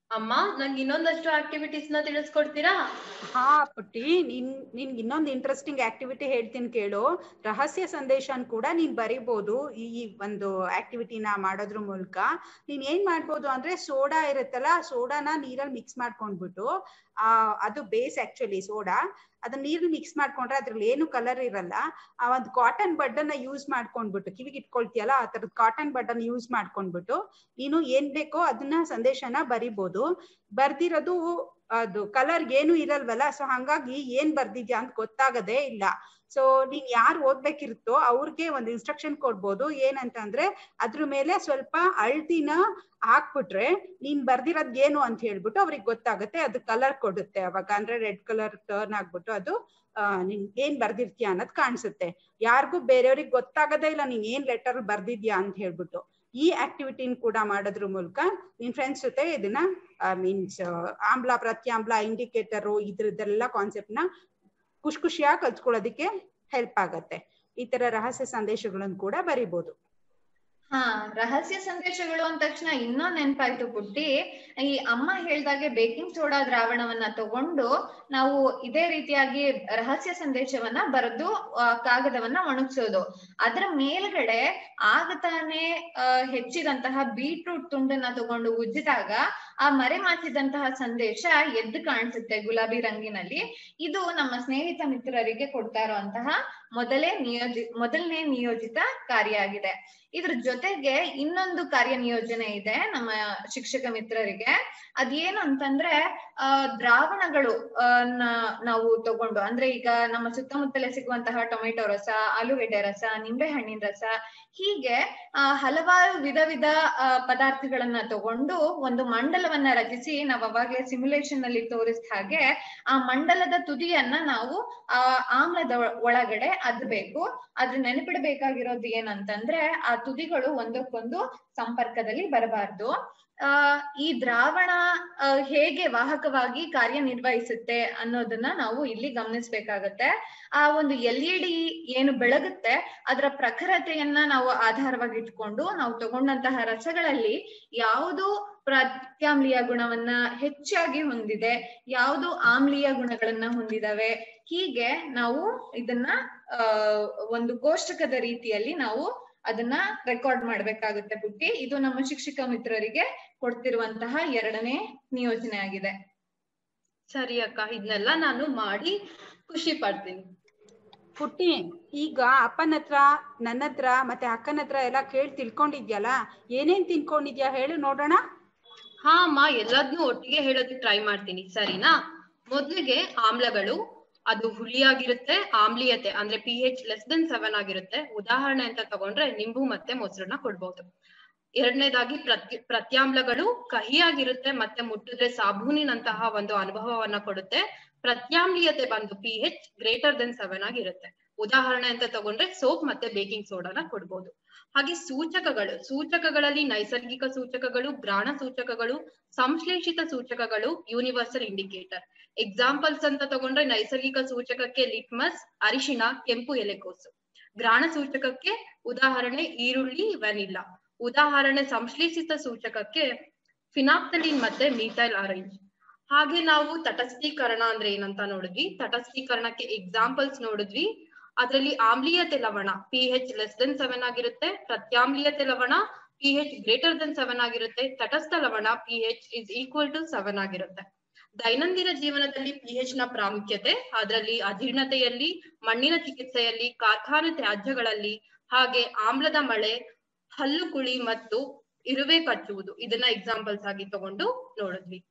ಅಮ್ಮ, ನಂಗೆ ಇನ್ನೊಂದಷ್ಟು ಆಕ್ಟಿವಿಟೀಸ್ ನ ತಿಳಿಸ್ಕೊಡ್ತೀರಾ? ಹಾ ಪುಟ್ಟಿ, ನಿನ್ಗೆ ಇನ್ನೊಂದು ಇಂಟ್ರೆಸ್ಟಿಂಗ್ ಆಕ್ಟಿವಿಟಿ ಹೇಳ್ತೀನಿ ಕೇಳು. ರಹಸ್ಯ ಸಂದೇಶನ್ ಕೂಡ ನೀನ್ ಬರಿಬಹುದು ಈ ಒಂದು ಆಕ್ಟಿವಿಟಿನ ಮಾಡೋದ್ರ ಮೂಲಕ. ನೀನ್ ಏನ್ ಮಾಡ್ಬೋದು ಅಂದ್ರೆ, ಸೋಡಾ ಇರುತ್ತಲ್ಲ, ಸೋಡಾನ ನೀರಲ್ಲಿ ಮಿಕ್ಸ್ ಮಾಡ್ಕೊಂಡ್ಬಿಟ್ಟು, ಅದು ಬೇಸ್ ಆಕ್ಚುಲಿ ಸೋಡಾ, ಅದನ್ನ ನೀರಲ್ಲಿ ಮಿಕ್ಸ್ ಮಾಡ್ಕೊಂಡ್ರೆ ಅದ್ರಲ್ಲಿ ಏನು ಕಲರ್ ಇರಲ್ಲ. ಆ ಒಂದು ಕಾಟನ್ ಬಡ್ ಅನ್ನ ಯೂಸ್ ಮಾಡ್ಕೊಂಡ್ಬಿಟ್ಟು, ಕಿವಿಗೆ ಇಟ್ಕೊಳ್ತೀಯಲ್ಲ ಆ ತರದ ಕಾಟನ್ ಬಡ್ ಅನ್ನ ಯೂಸ್ ಮಾಡ್ಕೊಂಡ್ಬಿಟ್ಟು ನೀನು ಏನ್ ಬೇಕೋ ಅದನ್ನ ಸಂದೇಶನ ಬರಿಬೋದು. ಬರ್ದಿರೋದು ಅದು ಕಲರ್ ಏನು ಇರಲ್ವಲ್ಲ, ಸೊ ಹಂಗಾಗಿ ಏನ್ ಬರ್ದಿದ್ಯಾ ಅಂತ ಗೊತ್ತಾಗದೇ ಇಲ್ಲ. ಸೊ ನೀನ್ ಯಾರು ಓದ್ಬೇಕಿರುತ್ತೋ ಅವ್ರಿಗೆ ಒಂದು ಇನ್ಸ್ಟ್ರಕ್ಷನ್ ಕೊಡ್ಬೋದು. ಏನಂತಂದ್ರೆ, ಅದ್ರ ಮೇಲೆ ಸ್ವಲ್ಪ ಹಳದಿನ ಹಾಕ್ಬಿಟ್ರೆ ನೀನ್ ಬರ್ದಿರೋದ್ ಏನು ಅಂತ ಹೇಳ್ಬಿಟ್ಟು ಅವ್ರಿಗೆ ಗೊತ್ತಾಗುತ್ತೆ, ಅದು ಕಲರ್ ಕೊಡುತ್ತೆ ಅವಾಗ. ಅಂದ್ರೆ ರೆಡ್ ಕಲರ್ ಟರ್ನ್ ಆಗ್ಬಿಟ್ಟು ಅದು ನಿನ್ ಏನ್ ಬರ್ದಿರ್ತೀಯ ಅನ್ನೋದ್ ಕಾಣಿಸುತ್ತೆ. ಯಾರಿಗೂ ಬೇರೆಯವ್ರಿಗೆ ಗೊತ್ತಾಗದೇ ಇಲ್ಲ ನೀನ್ ಏನ್ ಲೆಟರ್ ಬರ್ದಿದ್ಯಾ ಅಂತ ಹೇಳ್ಬಿಟ್ಟು. ಈ ಆಕ್ಟಿವಿಟಿನ ಕೂಡ ಮಾಡೋದ್ರ ಮೂಲಕ ನಿನ್ ಫ್ರೆಂಡ್ಸ್ ಜೊತೆ ಇದನ್ನ ಮೀನ್ಸ್ ಆಮ್ಲ, ಪ್ರತ್ಯಾಮ್ಲ, ಇಂಡಿಕೇಟರು, ಇದ್ರದ್ದೆಲ್ಲ ಕಾನ್ಸೆಪ್ಟ್ ನ ಖುಷಿಯಾಗಿ ಕಲ್ತ್ಕೊಳ್ಳೋದಿಕ್ಕೆ ಹೆಲ್ಪ್ ಆಗತ್ತೆ. ಈ ತರ ರಹಸ್ಯ ಸಂದೇಶಗಳನ್ನು ಕೂಡ ಬರಿಬಹುದು. ಹಾ, ರಹಸ್ಯ ಸಂದೇಶಗಳು ಅಂದ ತಕ್ಷಣ ಇನ್ನೊಂದ್ ನೆನಪಾಯ್ತು ಪುಟ್ಟಿ. ಈ ಅಮ್ಮ ಹೇಳ್ದಾಗೆ ಬೇಕಿಂಗ್ ಸೋಡಾ ದ್ರಾವಣವನ್ನ ತಗೊಂಡು ನಾವು ಇದೇ ರೀತಿಯಾಗಿ ರಹಸ್ಯ ಸಂದೇಶವನ್ನ ಬರೆದು ಕಾಗದವನ್ನ ಒಣಗಿಸೋದು. ಅದರ ಮೇಲ್ಗಡೆ ಆಗತಾನೆ ಹೆಚ್ಚಿದಂತಹ ಬೀಟ್ರೂಟ್ ತುಂಡನ್ನ ತಗೊಂಡು ಉಜ್ಜಿದಾಗ ಆ ಮರೆಮಾಚಿದಂತಹ ಸಂದೇಶ ಎದ್ದು ಕಾಣಿಸುತ್ತೆ ಗುಲಾಬಿ ರಂಗಿನಲ್ಲಿ. ಇದು ನಮ್ಮ ಸ್ನೇಹಿತ ಮಿತ್ರರಿಗೆ ಕೊಡ್ತಾ ಇರುವಂತಹ ಮೊದಲನೇ ನಿಯೋಜಿತ ಕಾರ್ಯ ಆಗಿದೆ. ಇದ್ರ ಜೊತೆಗೆ ಇನ್ನೊಂದು ಕಾರ್ಯನಿಯೋಜನೆ ಇದೆ ನಮ್ಮ ಶಿಕ್ಷಕ ಮಿತ್ರರಿಗೆ. ಅದೇನು ಅಂತಂದ್ರೆ, ದ್ರಾವಣಗಳು ನಾವು ತಗೊಂಡು, ಅಂದ್ರೆ ಈಗ ನಮ್ಮ ಸುತ್ತಮುತ್ತಲೇ ಸಿಗುವಂತಹ ಟೊಮೆಟೊ ರಸ, ಆಲೂಗೆಡ್ಡೆ ರಸ, ನಿಂಬೆ ಹಣ್ಣಿನ ರಸ, ಹೀಗೆ ಹಲವಾರು ವಿಧ ಪದಾರ್ಥಗಳನ್ನ ತಗೊಂಡು ಒಂದು ಮಂಡಲವನ್ನ ರಚಿಸಿ, ನಾವು ಅವಾಗಲೇ ಸಿಮ್ಯುಲೇಷನ್ ನಲ್ಲಿ ತೋರಿಸಿದ ಹಾಗೆ ಆ ಮಂಡಲದ ತುದಿಯನ್ನ ನಾವು ಆಮ್ಲದ ಒಳಗಡೆ ಅದ್ಬೇಕು. ಆದ್ರೆ ನೆನಪಿಡಬೇಕಾಗಿರೋದು ಏನಂತಂದ್ರೆ, ಆ ತುದಿಗಳು ಒಂದಕ್ಕೊಂದು ಸಂಪರ್ಕದಲ್ಲಿ ಬರಬಾರ್ದು. ಈ ದ್ರಾವಣ ಹೇಗೆ ವಾಹಕವಾಗಿ ಕಾರ್ಯನಿರ್ವಹಿಸುತ್ತೆ ಅನ್ನೋದನ್ನ ನಾವು ಇಲ್ಲಿ ಗಮನಿಸ್ಬೇಕಾಗತ್ತೆ. ಆ ಒಂದು LED ಏನು ಬೆಳಗುತ್ತೆ ಅದರ ಪ್ರಖರತೆಯನ್ನ ನಾವು ಆಧಾರವಾಗಿ ಇಟ್ಕೊಂಡು ನಾವು ತಗೊಂಡಂತಹ ರಸಗಳಲ್ಲಿ ಯಾವುದು ಪ್ರತ್ಯಾಮ್ಲೀಯ ಗುಣವನ್ನ ಹೆಚ್ಚಾಗಿ ಹೊಂದಿದೆ, ಯಾವುದು ಆಮ್ಲೀಯ ಗುಣಗಳನ್ನ ಹೊಂದಿದವೆ, ಹೀಗೆ ನಾವು ಇದನ್ನ ಒಂದು ಕೋಷ್ಟಕದ ರೀತಿಯಲ್ಲಿ ನಾವು ಅದನ್ನ ರೆಕಾರ್ಡ್ ಮಾಡ್ಬೇಕಾಗುತ್ತೆ ಪುಟ್ಟಿ. ಇದು ನಮ್ಮ ಶಿಕ್ಷಕ ಮಿತ್ರರಿಗೆ ಕೊಡ್ತಿರುವಂತಹ 2ನೇ ನಿಯೋಜನೆ ಆಗಿದೆ. ಸರಿ ಅಕ್ಕ, ಇದನ್ನೆಲ್ಲ ನಾನು ಮಾಡಿ ಖುಷಿ ಪಡ್ತೀನಿ. ಪುಟ್ಟಿ, ಈಗ ಅಪ್ಪನ ಹತ್ರ, ನನ್ನ ಹತ್ರ ಮತ್ತೆ ಅಕ್ಕನ ಹತ್ರ ಎಲ್ಲ ಕೇಳಿ ತಿಳ್ಕೊಂಡಿದ್ಯಲ್ಲ, ಏನೇನ್ ತಿಳ್ಕೊಂಡಿದ್ಯಾ ಹೇಳು ನೋಡೋಣ. ಹಾ ಅಮ್ಮ, ಎಲ್ಲದನ್ನೂ ಒಟ್ಟಿಗೆ ಹೇಳೋದಕ್ಕೆ ಟ್ರೈ ಮಾಡ್ತೀನಿ, ಸರಿನಾ? ಮೊದ್ಲಿಗೆ ಆಮ್ಲಗಳು, ಅದು ಹುಳಿಯಾಗಿರುತ್ತೆ. ಆಮ್ಲೀಯತೆ ಅಂದ್ರೆ pH <7 ಆಗಿರುತ್ತೆ. ಉದಾಹರಣೆ ಅಂತ ತಗೊಂಡ್ರೆ ನಿಂಬು ಮತ್ತೆ ಮೊಸರನ್ನ ಕೊಡ್ಬೋದು. ಎರಡನೇದಾಗಿ ಪ್ರತ್ಯಾಮ್ಲಗಳು ಕಹಿಯಾಗಿರುತ್ತೆ ಮತ್ತೆ ಮುಟ್ಟಿದ್ರೆ ಸಾಬೂನಿನಂತಹ ಒಂದು ಅನುಭವವನ್ನ ಕೊಡುತ್ತೆ. ಪ್ರತ್ಯಾಮ್ಲೀಯತೆ ಬಂದು pH <7 ಆಗಿರುತ್ತೆ. ಉದಾಹರಣೆ ಅಂತ ತಗೊಂಡ್ರೆ ಸೋಪ್ ಮತ್ತೆ ಬೇಕಿಂಗ್ ಸೋಡಾನ ಕೊಡ್ಬೋದು. ಹಾಗೆ ಸೂಚಕಗಳಲ್ಲಿ ನೈಸರ್ಗಿಕ ಸೂಚಕಗಳು, ಗ್ರಾಣ ಸೂಚಕಗಳು, ಸಂಶ್ಲೇಷಿತ ಸೂಚಕಗಳು, ಯೂನಿವರ್ಸಲ್ ಇಂಡಿಕೇಟರ್. ಎಕ್ಸಾಂಪಲ್ಸ್ ಅಂತ ತಗೊಂಡ್ರೆ ನೈಸರ್ಗಿಕ ಸೂಚಕಕ್ಕೆ ಲಿಟ್ಮಸ್, ಅರಿಶಿಣ, ಕೆಂಪು ಎಲೆಕೋಸು. ಗ್ರಾಣ ಸೂಚಕಕ್ಕೆ ಉದಾಹರಣೆ ಈರುಳ್ಳಿ, ವೆನಿಲ್ಲಾ. ಉದಾಹರಣೆ ಸಂಶ್ಲೇಷಿತ ಸೂಚಕಕ್ಕೆ ಫಿನಾಪ್ತಲಿನ್ ಮತ್ತೆ ಮೀಥೈಲ್ ಆರೆಂಜ್. ಹಾಗೆ ನಾವು ತಟಸ್ಥೀಕರಣ ಅಂದ್ರೆ ಏನಂತ ನೋಡಿದ್ವಿ. ತಟಸ್ಥೀಕರಣಕ್ಕೆ ಎಕ್ಸಾಂಪಲ್ಸ್ ನೋಡಿದ್ವಿ. ಅದರಲ್ಲಿ ಆಮ್ಲೀಯತೆ ಲವಣ pH <7 ಆಗಿರುತ್ತೆ. ಪ್ರತ್ಯಾಮ್ಲೀಯತೆ ಲವಣ pH <7 ಆಗಿರುತ್ತೆ. ತಟಸ್ಥ ಲವಣ pH = 7 ಆಗಿರುತ್ತೆ. ದೈನಂದಿನ ಜೀವನದಲ್ಲಿ pH ನ ಪ್ರಾಮುಖ್ಯತೆ, ಅದರಲ್ಲಿ ಅಜೀರ್ಣತೆಯಲ್ಲಿ, ಮಣ್ಣಿನ ಚಿಕಿತ್ಸೆಯಲ್ಲಿ, ಕಾರ್ಖಾನೆ ತ್ಯಾಜ್ಯಗಳಲ್ಲಿ, ಹಾಗೆ ಆಮ್ಲದ ಮಳೆ, ಹಲ್ಲು ಕುಳಿ ಮತ್ತು ಇರುವೆ ಕಚ್ಚುವುದು, ಇದನ್ನ ಎಕ್ಸಾಂಪಲ್ಸ್ ಆಗಿ ತಗೊಂಡು ನೋಡಿದ್ವಿ.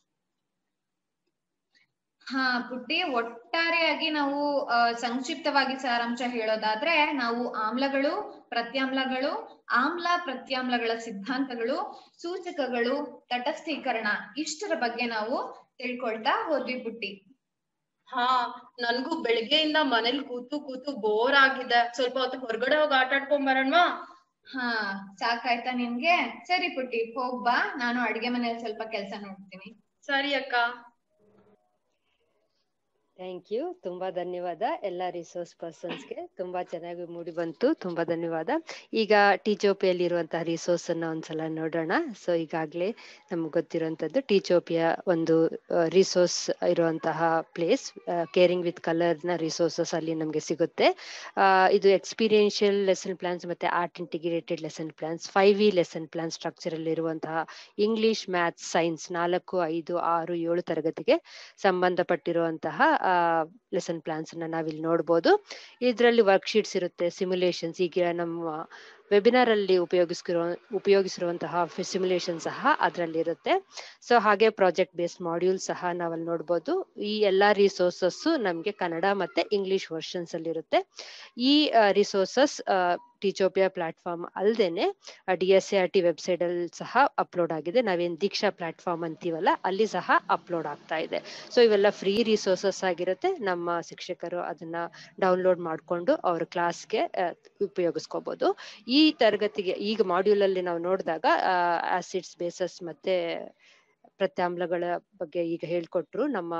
ಹಾ ಪುಟ್ಟಿ, ಒಟ್ಟಾರೆಯಾಗಿ ನಾವು ಸಂಕ್ಷಿಪ್ತವಾಗಿ ಸಾರಾಂಶ ಹೇಳೋದಾದ್ರೆ, ನಾವು ಆಮ್ಲಗಳು, ಪ್ರತ್ಯಾಮ್ಲಗಳು, ಆಮ್ಲ ಪ್ರತ್ಯಾಮ್ಲಗಳ ಸಿದ್ಧಾಂತಗಳು, ಸೂಚಕಗಳು, ತಟಸ್ಥೀಕರಣ, ಇಷ್ಟರ ಬಗ್ಗೆ ನಾವು ತಿಳ್ಕೊಳ್ತಾ ಹೋದ್ವಿ ಪುಟ್ಟಿ. ಹಾ, ನನ್ಗೂ ಬೆಳಿಗ್ಗೆಯಿಂದ ಮನೇಲಿ ಕೂತು ಬೋರ್ ಆಗಿದೆ. ಸ್ವಲ್ಪ ಹೊತ್ತು ಹೊರಗಡೆ ಹೋಗಿ ಆಟ ಆಡ್ಕೊಂಡ್ ಬರೋಣವಾ? ಹಾ, ಸಾಕಾಯ್ತಾ ನಿನ್ಗೆ? ಸರಿ ಪುಟ್ಟಿ, ಹೋಗ್ಬಾ. ನಾನು ಅಡ್ಗೆ ಮನೆಯಲ್ಲಿ ಸ್ವಲ್ಪ ಕೆಲಸ ನೋಡ್ತೀನಿ. ಸರಿ ಅಕ್ಕ. Thank you. ತುಂಬಾ ಧನ್ಯವಾದ ಎಲ್ಲ ರಿಸೋರ್ಸ್ ಪರ್ಸನ್ಸ್ಗೆ. ತುಂಬಾ ಚೆನ್ನಾಗಿ ಮೂಡಿ ಬಂತು. ತುಂಬಾ ಧನ್ಯವಾದ. ಈಗ ಟೀಚೋಪಿಯಲ್ಲಿರುವಂತಹ ರಿಸೋರ್ಸ್ ಅನ್ನ ಒಂದ್ಸಲ ನೋಡೋಣ. ಸೊ ಈಗಾಗಲೇ ನಮ್ಗೆ ಗೊತ್ತಿರುವಂತದ್ದು ಟೀಚೋಪಿಯಾ ಒಂದು ರಿಸೋರ್ಸ್ ಇರುವಂತಹ ಪ್ಲೇಸ್. ಕೇರಿಂಗ್ ವಿತ್ ಕಲರ್ ನ ರಿಸೋರ್ಸಸ್ ಅಲ್ಲಿ ನಮ್ಗೆ ಸಿಗುತ್ತೆ. ಇದು ಎಕ್ಸ್ಪೀರಿಯನ್ಷಿಯಲ್ ಲೆಸನ್ ಪ್ಲಾನ್ಸ್ ಮತ್ತೆ art integrated lesson plans 5E lesson plan structure ಅಲ್ಲಿ ಇರುವಂತಹ ಇಂಗ್ಲಿಷ್, ಮ್ಯಾಥ್ಸ್, ಸೈನ್ಸ್ 4, 5, 6, 7 ತರಗತಿಗೆ ಸಂಬಂಧಪಟ್ಟಿರುವಂತಹ ಲೆಸನ್ ಪ್ಲಾನ್ಸ್ ಅನ್ನ ನಾವಿಲ್ಲಿ ನೋಡ್ಬೋದು. ಇದರಲ್ಲಿ ವರ್ಕ್ಶೀಟ್ಸ್ ಇರುತ್ತೆ, ಸಿಮ್ಯುಲೇಷನ್ಸ್, ಈಗ ನಮ್ಮ ವೆಬಿನಾರ್ ಅಲ್ಲಿ ಉಪಯೋಗಿಸಿರುವಂತಹ ಸಿಮ್ಯುಲೇಷನ್ ಸಹ ಅದರಲ್ಲಿ ಇರುತ್ತೆ. ಸೊ ಹಾಗೆ ಪ್ರಾಜೆಕ್ಟ್ ಬೇಸ್ಡ್ ಮಾಡ್ಯೂಲ್ ಸಹ ನಾವಲ್ಲಿ ನೋಡ್ಬೋದು. ಈ ಎಲ್ಲಾ ರಿಸೋರ್ಸಸ್ ನಮ್ಗೆ ಕನ್ನಡ ಮತ್ತೆ ಇಂಗ್ಲಿಷ್ ವರ್ಷನ್ಸ್ ಅಲ್ಲಿ ಇರುತ್ತೆ. ಈ ರಿಸೋರ್ಸಸ್ ಟೀಚೋಪಿಯಾ ಪ್ಲಾಟ್ಫಾರ್ಮ್ ಅಲ್ದೇನೆ DSART ವೆಬ್ಸೈಟ್ ಅಲ್ಲಿ ಸಹ ಅಪ್ಲೋಡ್ ಆಗಿದೆ. ನಾವೇನ್ ದೀಕ್ಷಾ ಪ್ಲಾಟ್ಫಾರ್ಮ್ ಅಂತೀವಲ್ಲ ಅಲ್ಲಿ ಸಹ ಅಪ್ಲೋಡ್ ಆಗ್ತಾ ಇದೆ. ಸೊ ಇವೆಲ್ಲ ಫ್ರೀ ರಿಸೋರ್ಸಸ್ ಆಗಿರುತ್ತೆ. ನಮ್ಮ ಶಿಕ್ಷಕರು ಅದನ್ನ ಡೌನ್ಲೋಡ್ ಮಾಡಿಕೊಂಡು ಅವ್ರ ಕ್ಲಾಸ್ಗೆ ಉಪಯೋಗಿಸ್ಕೋಬಹುದು. ಈ ತರಗತಿಗೆ ಈಗ ಮಾಡ್ಯೂಲ್ ಅಲ್ಲಿ ನಾವು ನೋಡಿದಾಗ ಆಸಿಡ್ಸ್, ಬೇಸಸ್ ಮತ್ತೆ ಪ್ರತ್ಯಾಮ್ಲಗಳ ಬಗ್ಗೆ ಈಗ ಹೇಳ್ಕೊಟ್ರು ನಮ್ಮ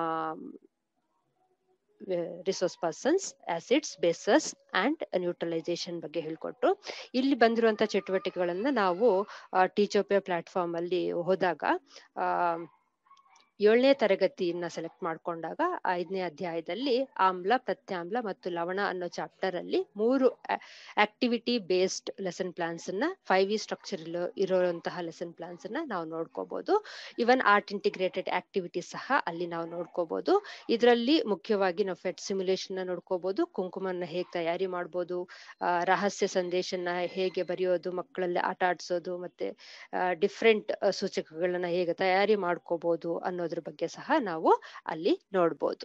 resource persons. Acids, bases and neutralisation ಬಗ್ಗೆ ಹೇಳ್ಕೊಟ್ರು. ಇಲ್ಲಿ ಬಂದಿರುವಂತಹ ಚಟುವಟಿಕೆಗಳನ್ನ ನಾವು ಟೀಚೋಪಿಯಾ ಪ್ಲಾಟ್ಫಾರ್ಮ್ ಅಲ್ಲಿ ಹೋದಾಗ 7ನೇ ತರಗತಿಯನ್ನ ಸೆಲೆಕ್ಟ್ ಮಾಡ್ಕೊಂಡಾಗ 5ನೇ ಅಧ್ಯಾಯದಲ್ಲಿ ಆಮ್ಲ, ಪ್ರತ್ಯಾಮ್ಲ ಮತ್ತು ಲವಣ ಅನ್ನೋ ಚಾಪ್ಟರ್ ಅಲ್ಲಿ 3 ಆಕ್ಟಿವಿಟಿ ಬೇಸ್ಡ್ ಲೆಸನ್ ಪ್ಲಾನ್ಸ್ ಅನ್ನ 5E ಸ್ಟ್ರಕ್ಚರ್ ಇರುವಂತಹ ಲೆಸನ್ ಪ್ಲಾನ್ಸ್ ಅನ್ನ ನಾವು ನೋಡ್ಕೋಬಹುದು. ಇವನ್ ಆರ್ಟ್ ಇಂಟಿಗ್ರೇಟೆಡ್ ಆಕ್ಟಿವಿಟೀಸ್ ಸಹ ಅಲ್ಲಿ ನಾವು ನೋಡ್ಕೋಬಹುದು. ಇದರಲ್ಲಿ ಮುಖ್ಯವಾಗಿ ನಾವು ಫೆಟ್ ಸಿಮ್ಯುಲೇಷನ್ ನೋಡ್ಕೋಬಹುದು, ಕುಂಕುಮನ್ನ ಹೇಗೆ ತಯಾರಿ ಮಾಡ್ಬೋದು, ರಹಸ್ಯ ಸಂದೇಶನ ಹೇಗೆ ಬರೆಯೋದು, ಮಕ್ಕಳಲ್ಲಿ ಆಟ ಆಡ್ಸೋದು, ಮತ್ತೆ ಡಿಫ್ರೆಂಟ್ ಸೂಚಕಗಳನ್ನ ಹೇಗೆ ತಯಾರಿ ಮಾಡ್ಕೋಬಹುದು ಅನ್ನೋದ್ರ ಬಗ್ಗೆ ಸಹ ನಾವು ಅಲ್ಲಿ ನೋಡ್ಬೋದು.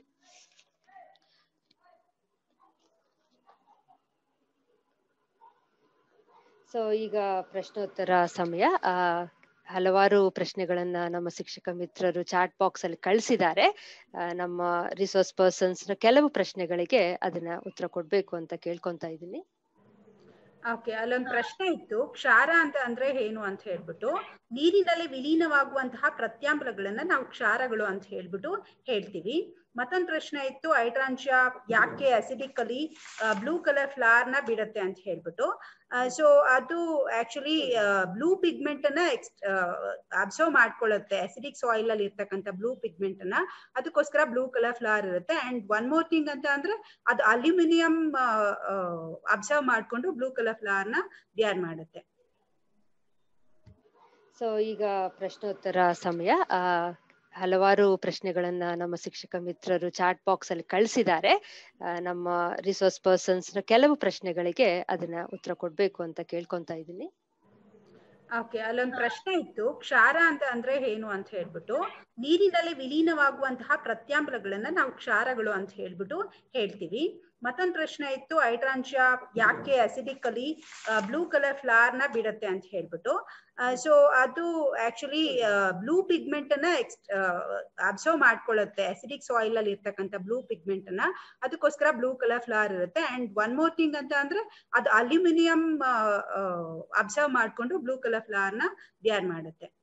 ಸೊ ಈಗ ಪ್ರಶ್ನೋತ್ತರ ಸಮಯ. ಹಲವಾರು ಪ್ರಶ್ನೆಗಳನ್ನ ನಮ್ಮ ಶಿಕ್ಷಕ ಮಿತ್ರರು ಚಾಟ್ ಬಾಕ್ಸ್ ಅಲ್ಲಿ ಕಳಿಸಿದ್ದಾರೆ. ನಮ್ಮ ರಿಸೋರ್ಸ್ ಪರ್ಸನ್ಸ್ ಕೆಲವು ಪ್ರಶ್ನೆಗಳಿಗೆ ಅದನ್ನ ಉತ್ತರ ಕೊಡ್ಬೇಕು ಅಂತ ಕೇಳ್ಕೊಂತಾ ಇದ್ದೀನಿ. ಓಕೆ, ಅಲ್ಲೊಂದು ಪ್ರಶ್ನೆ ಇತ್ತು, ಕ್ಷಾರ ಅಂತ ಅಂದ್ರೆ ಏನು ಅಂತ ಹೇಳ್ಬಿಟ್ಟು. ನೀರಿನಲ್ಲಿ ವಿಲೀನವಾಗುವಂತಹ ಪ್ರತ್ಯಾಮ್ಲಗಳನ್ನ ನಾವು ಕ್ಷಾರಗಳು ಅಂತ ಹೇಳ್ಬಿಟ್ಟು ಹೇಳ್ತೀವಿ. ಮತ್ತೊಂದು ಪ್ರಶ್ನೆ ಇತ್ತು, ಹೈಡ್ರಾಂಜಿಯಾ ಯಾಕೆ ಅಸಿಡಿಕ್ ಅಲ್ಲಿ ಬ್ಲೂ ಕಲರ್ ಫ್ಲವರ್ ನ ಬಿಡುತ್ತೆ ಅಂತ ಹೇಳ್ಬಿಟ್ಟು. ಸೊ ಅದು ಆಕ್ಚುಲಿ ಬ್ಲೂ ಪಿಗ್ಮೆಂಟ್ ಅನ್ನ ಅಬ್ಸರ್ವ್ ಮಾಡ್ಕೊಳ್ಳುತ್ತೆ. ಅಸಿಡಿಕ್ ಸಾಯಿಲ್ ಅಲ್ಲಿ ಇರ್ತಕ್ಕಂಥ ಬ್ಲೂ ಪಿಗ್ಮೆಂಟ್ ಅನ್ನ, ಅದಕ್ಕೋಸ್ಕರ ಬ್ಲೂ ಕಲರ್ ಫ್ಲವರ್ ಇರುತ್ತೆ. ಅಂಡ್ ಒನ್ ಮೋರ್ ಥಿಂಗ್ ಅಂತ ಅಂದ್ರೆ ಅದು ಅಲ್ಯೂಮಿನಿಯಂ ಅಬ್ಸರ್ವ್ ಮಾಡ್ಕೊಂಡು ಬ್ಲೂ ಕಲರ್ ಫ್ಲವರ್ ನ ತಯಾರು ಮಾಡುತ್ತೆ. ಸೊ ಈಗ ಪ್ರಶ್ನೋತ್ತರ ಸಮಯ. ಹಲವಾರು ಪ್ರಶ್ನೆಗಳನ್ನ ನಮ್ಮ ಶಿಕ್ಷಕ ಮಿತ್ರರು ಚಾಟ್ ಬಾಕ್ಸ್ ಅಲ್ಲಿ ಕಳಿಸಿದ್ದಾರೆ. ನಮ್ಮ ರಿಸೋರ್ಸ್ ಪರ್ಸನ್ಸ್ ಕೆಲವು ಪ್ರಶ್ನೆಗಳಿಗೆ ಅದನ್ನ ಉತ್ತರ ಕೊಡ್ಬೇಕು ಅಂತ ಕೇಳ್ಕೊಂತಾ ಇದ್ದೀನಿ. ಓಕೆ, ಅಲ್ಲೊಂದು ಪ್ರಶ್ನೆ ಇತ್ತು, ಕ್ಷಾರ ಅಂತ ಅಂದ್ರೆ ಏನು ಅಂತ ಹೇಳ್ಬಿಟ್ಟು. ನೀರಿನಲ್ಲಿ ವಿಲೀನವಾಗುವಂತಹ ಪ್ರತ್ಯಾಮ್ಲಗಳನ್ನ ನಾವು ಕ್ಷಾರಗಳು ಅಂತ ಹೇಳ್ಬಿಟ್ಟು ಹೇಳ್ತೀವಿ. ಮತ್ತೊಂದು ಪ್ರಶ್ನೆ ಇತ್ತು, ಹೈಡ್ರಾಂಜಿಯಾ ಯಾಕೆ ಅಸಿಡಿಕ್ ಅಲ್ಲಿ ಬ್ಲೂ ಕಲರ್ ಫ್ಲವರ್ ನ ಬಿಡುತ್ತೆ ಅಂತ ಹೇಳ್ಬಿಟ್ಟು. ಸೊ ಅದು ಆಕ್ಚುಲಿ ಬ್ಲೂ ಪಿಗ್ಮೆಂಟ್ ಅನ್ನ ಅಬ್ಸರ್ವ್ ಮಾಡ್ಕೊಳ್ಳುತ್ತೆ. ಅಸಿಡಿಕ್ ಸಾಯಿಲ್ ಅಲ್ಲಿ ಇರ್ತಕ್ಕಂಥ ಬ್ಲೂ ಪಿಗ್ಮೆಂಟ್ ಅನ್ನ, ಅದಕ್ಕೋಸ್ಕರ ಬ್ಲೂ ಕಲರ್ ಫ್ಲವರ್ ಇರುತ್ತೆ. ಅಂಡ್ ಒನ್ ಮೋರ್ ಥಿಂಗ್ ಅಂತ ಅಂದ್ರೆ ಅದು ಅಲ್ಯೂಮಿನಿಯಂ ಅಬ್ಸರ್ವ್ ಮಾಡ್ಕೊಂಡು ಬ್ಲೂ ಕಲರ್ ಫ್ಲವರ್ ನ ತಯಾರು ಮಾಡುತ್ತೆ.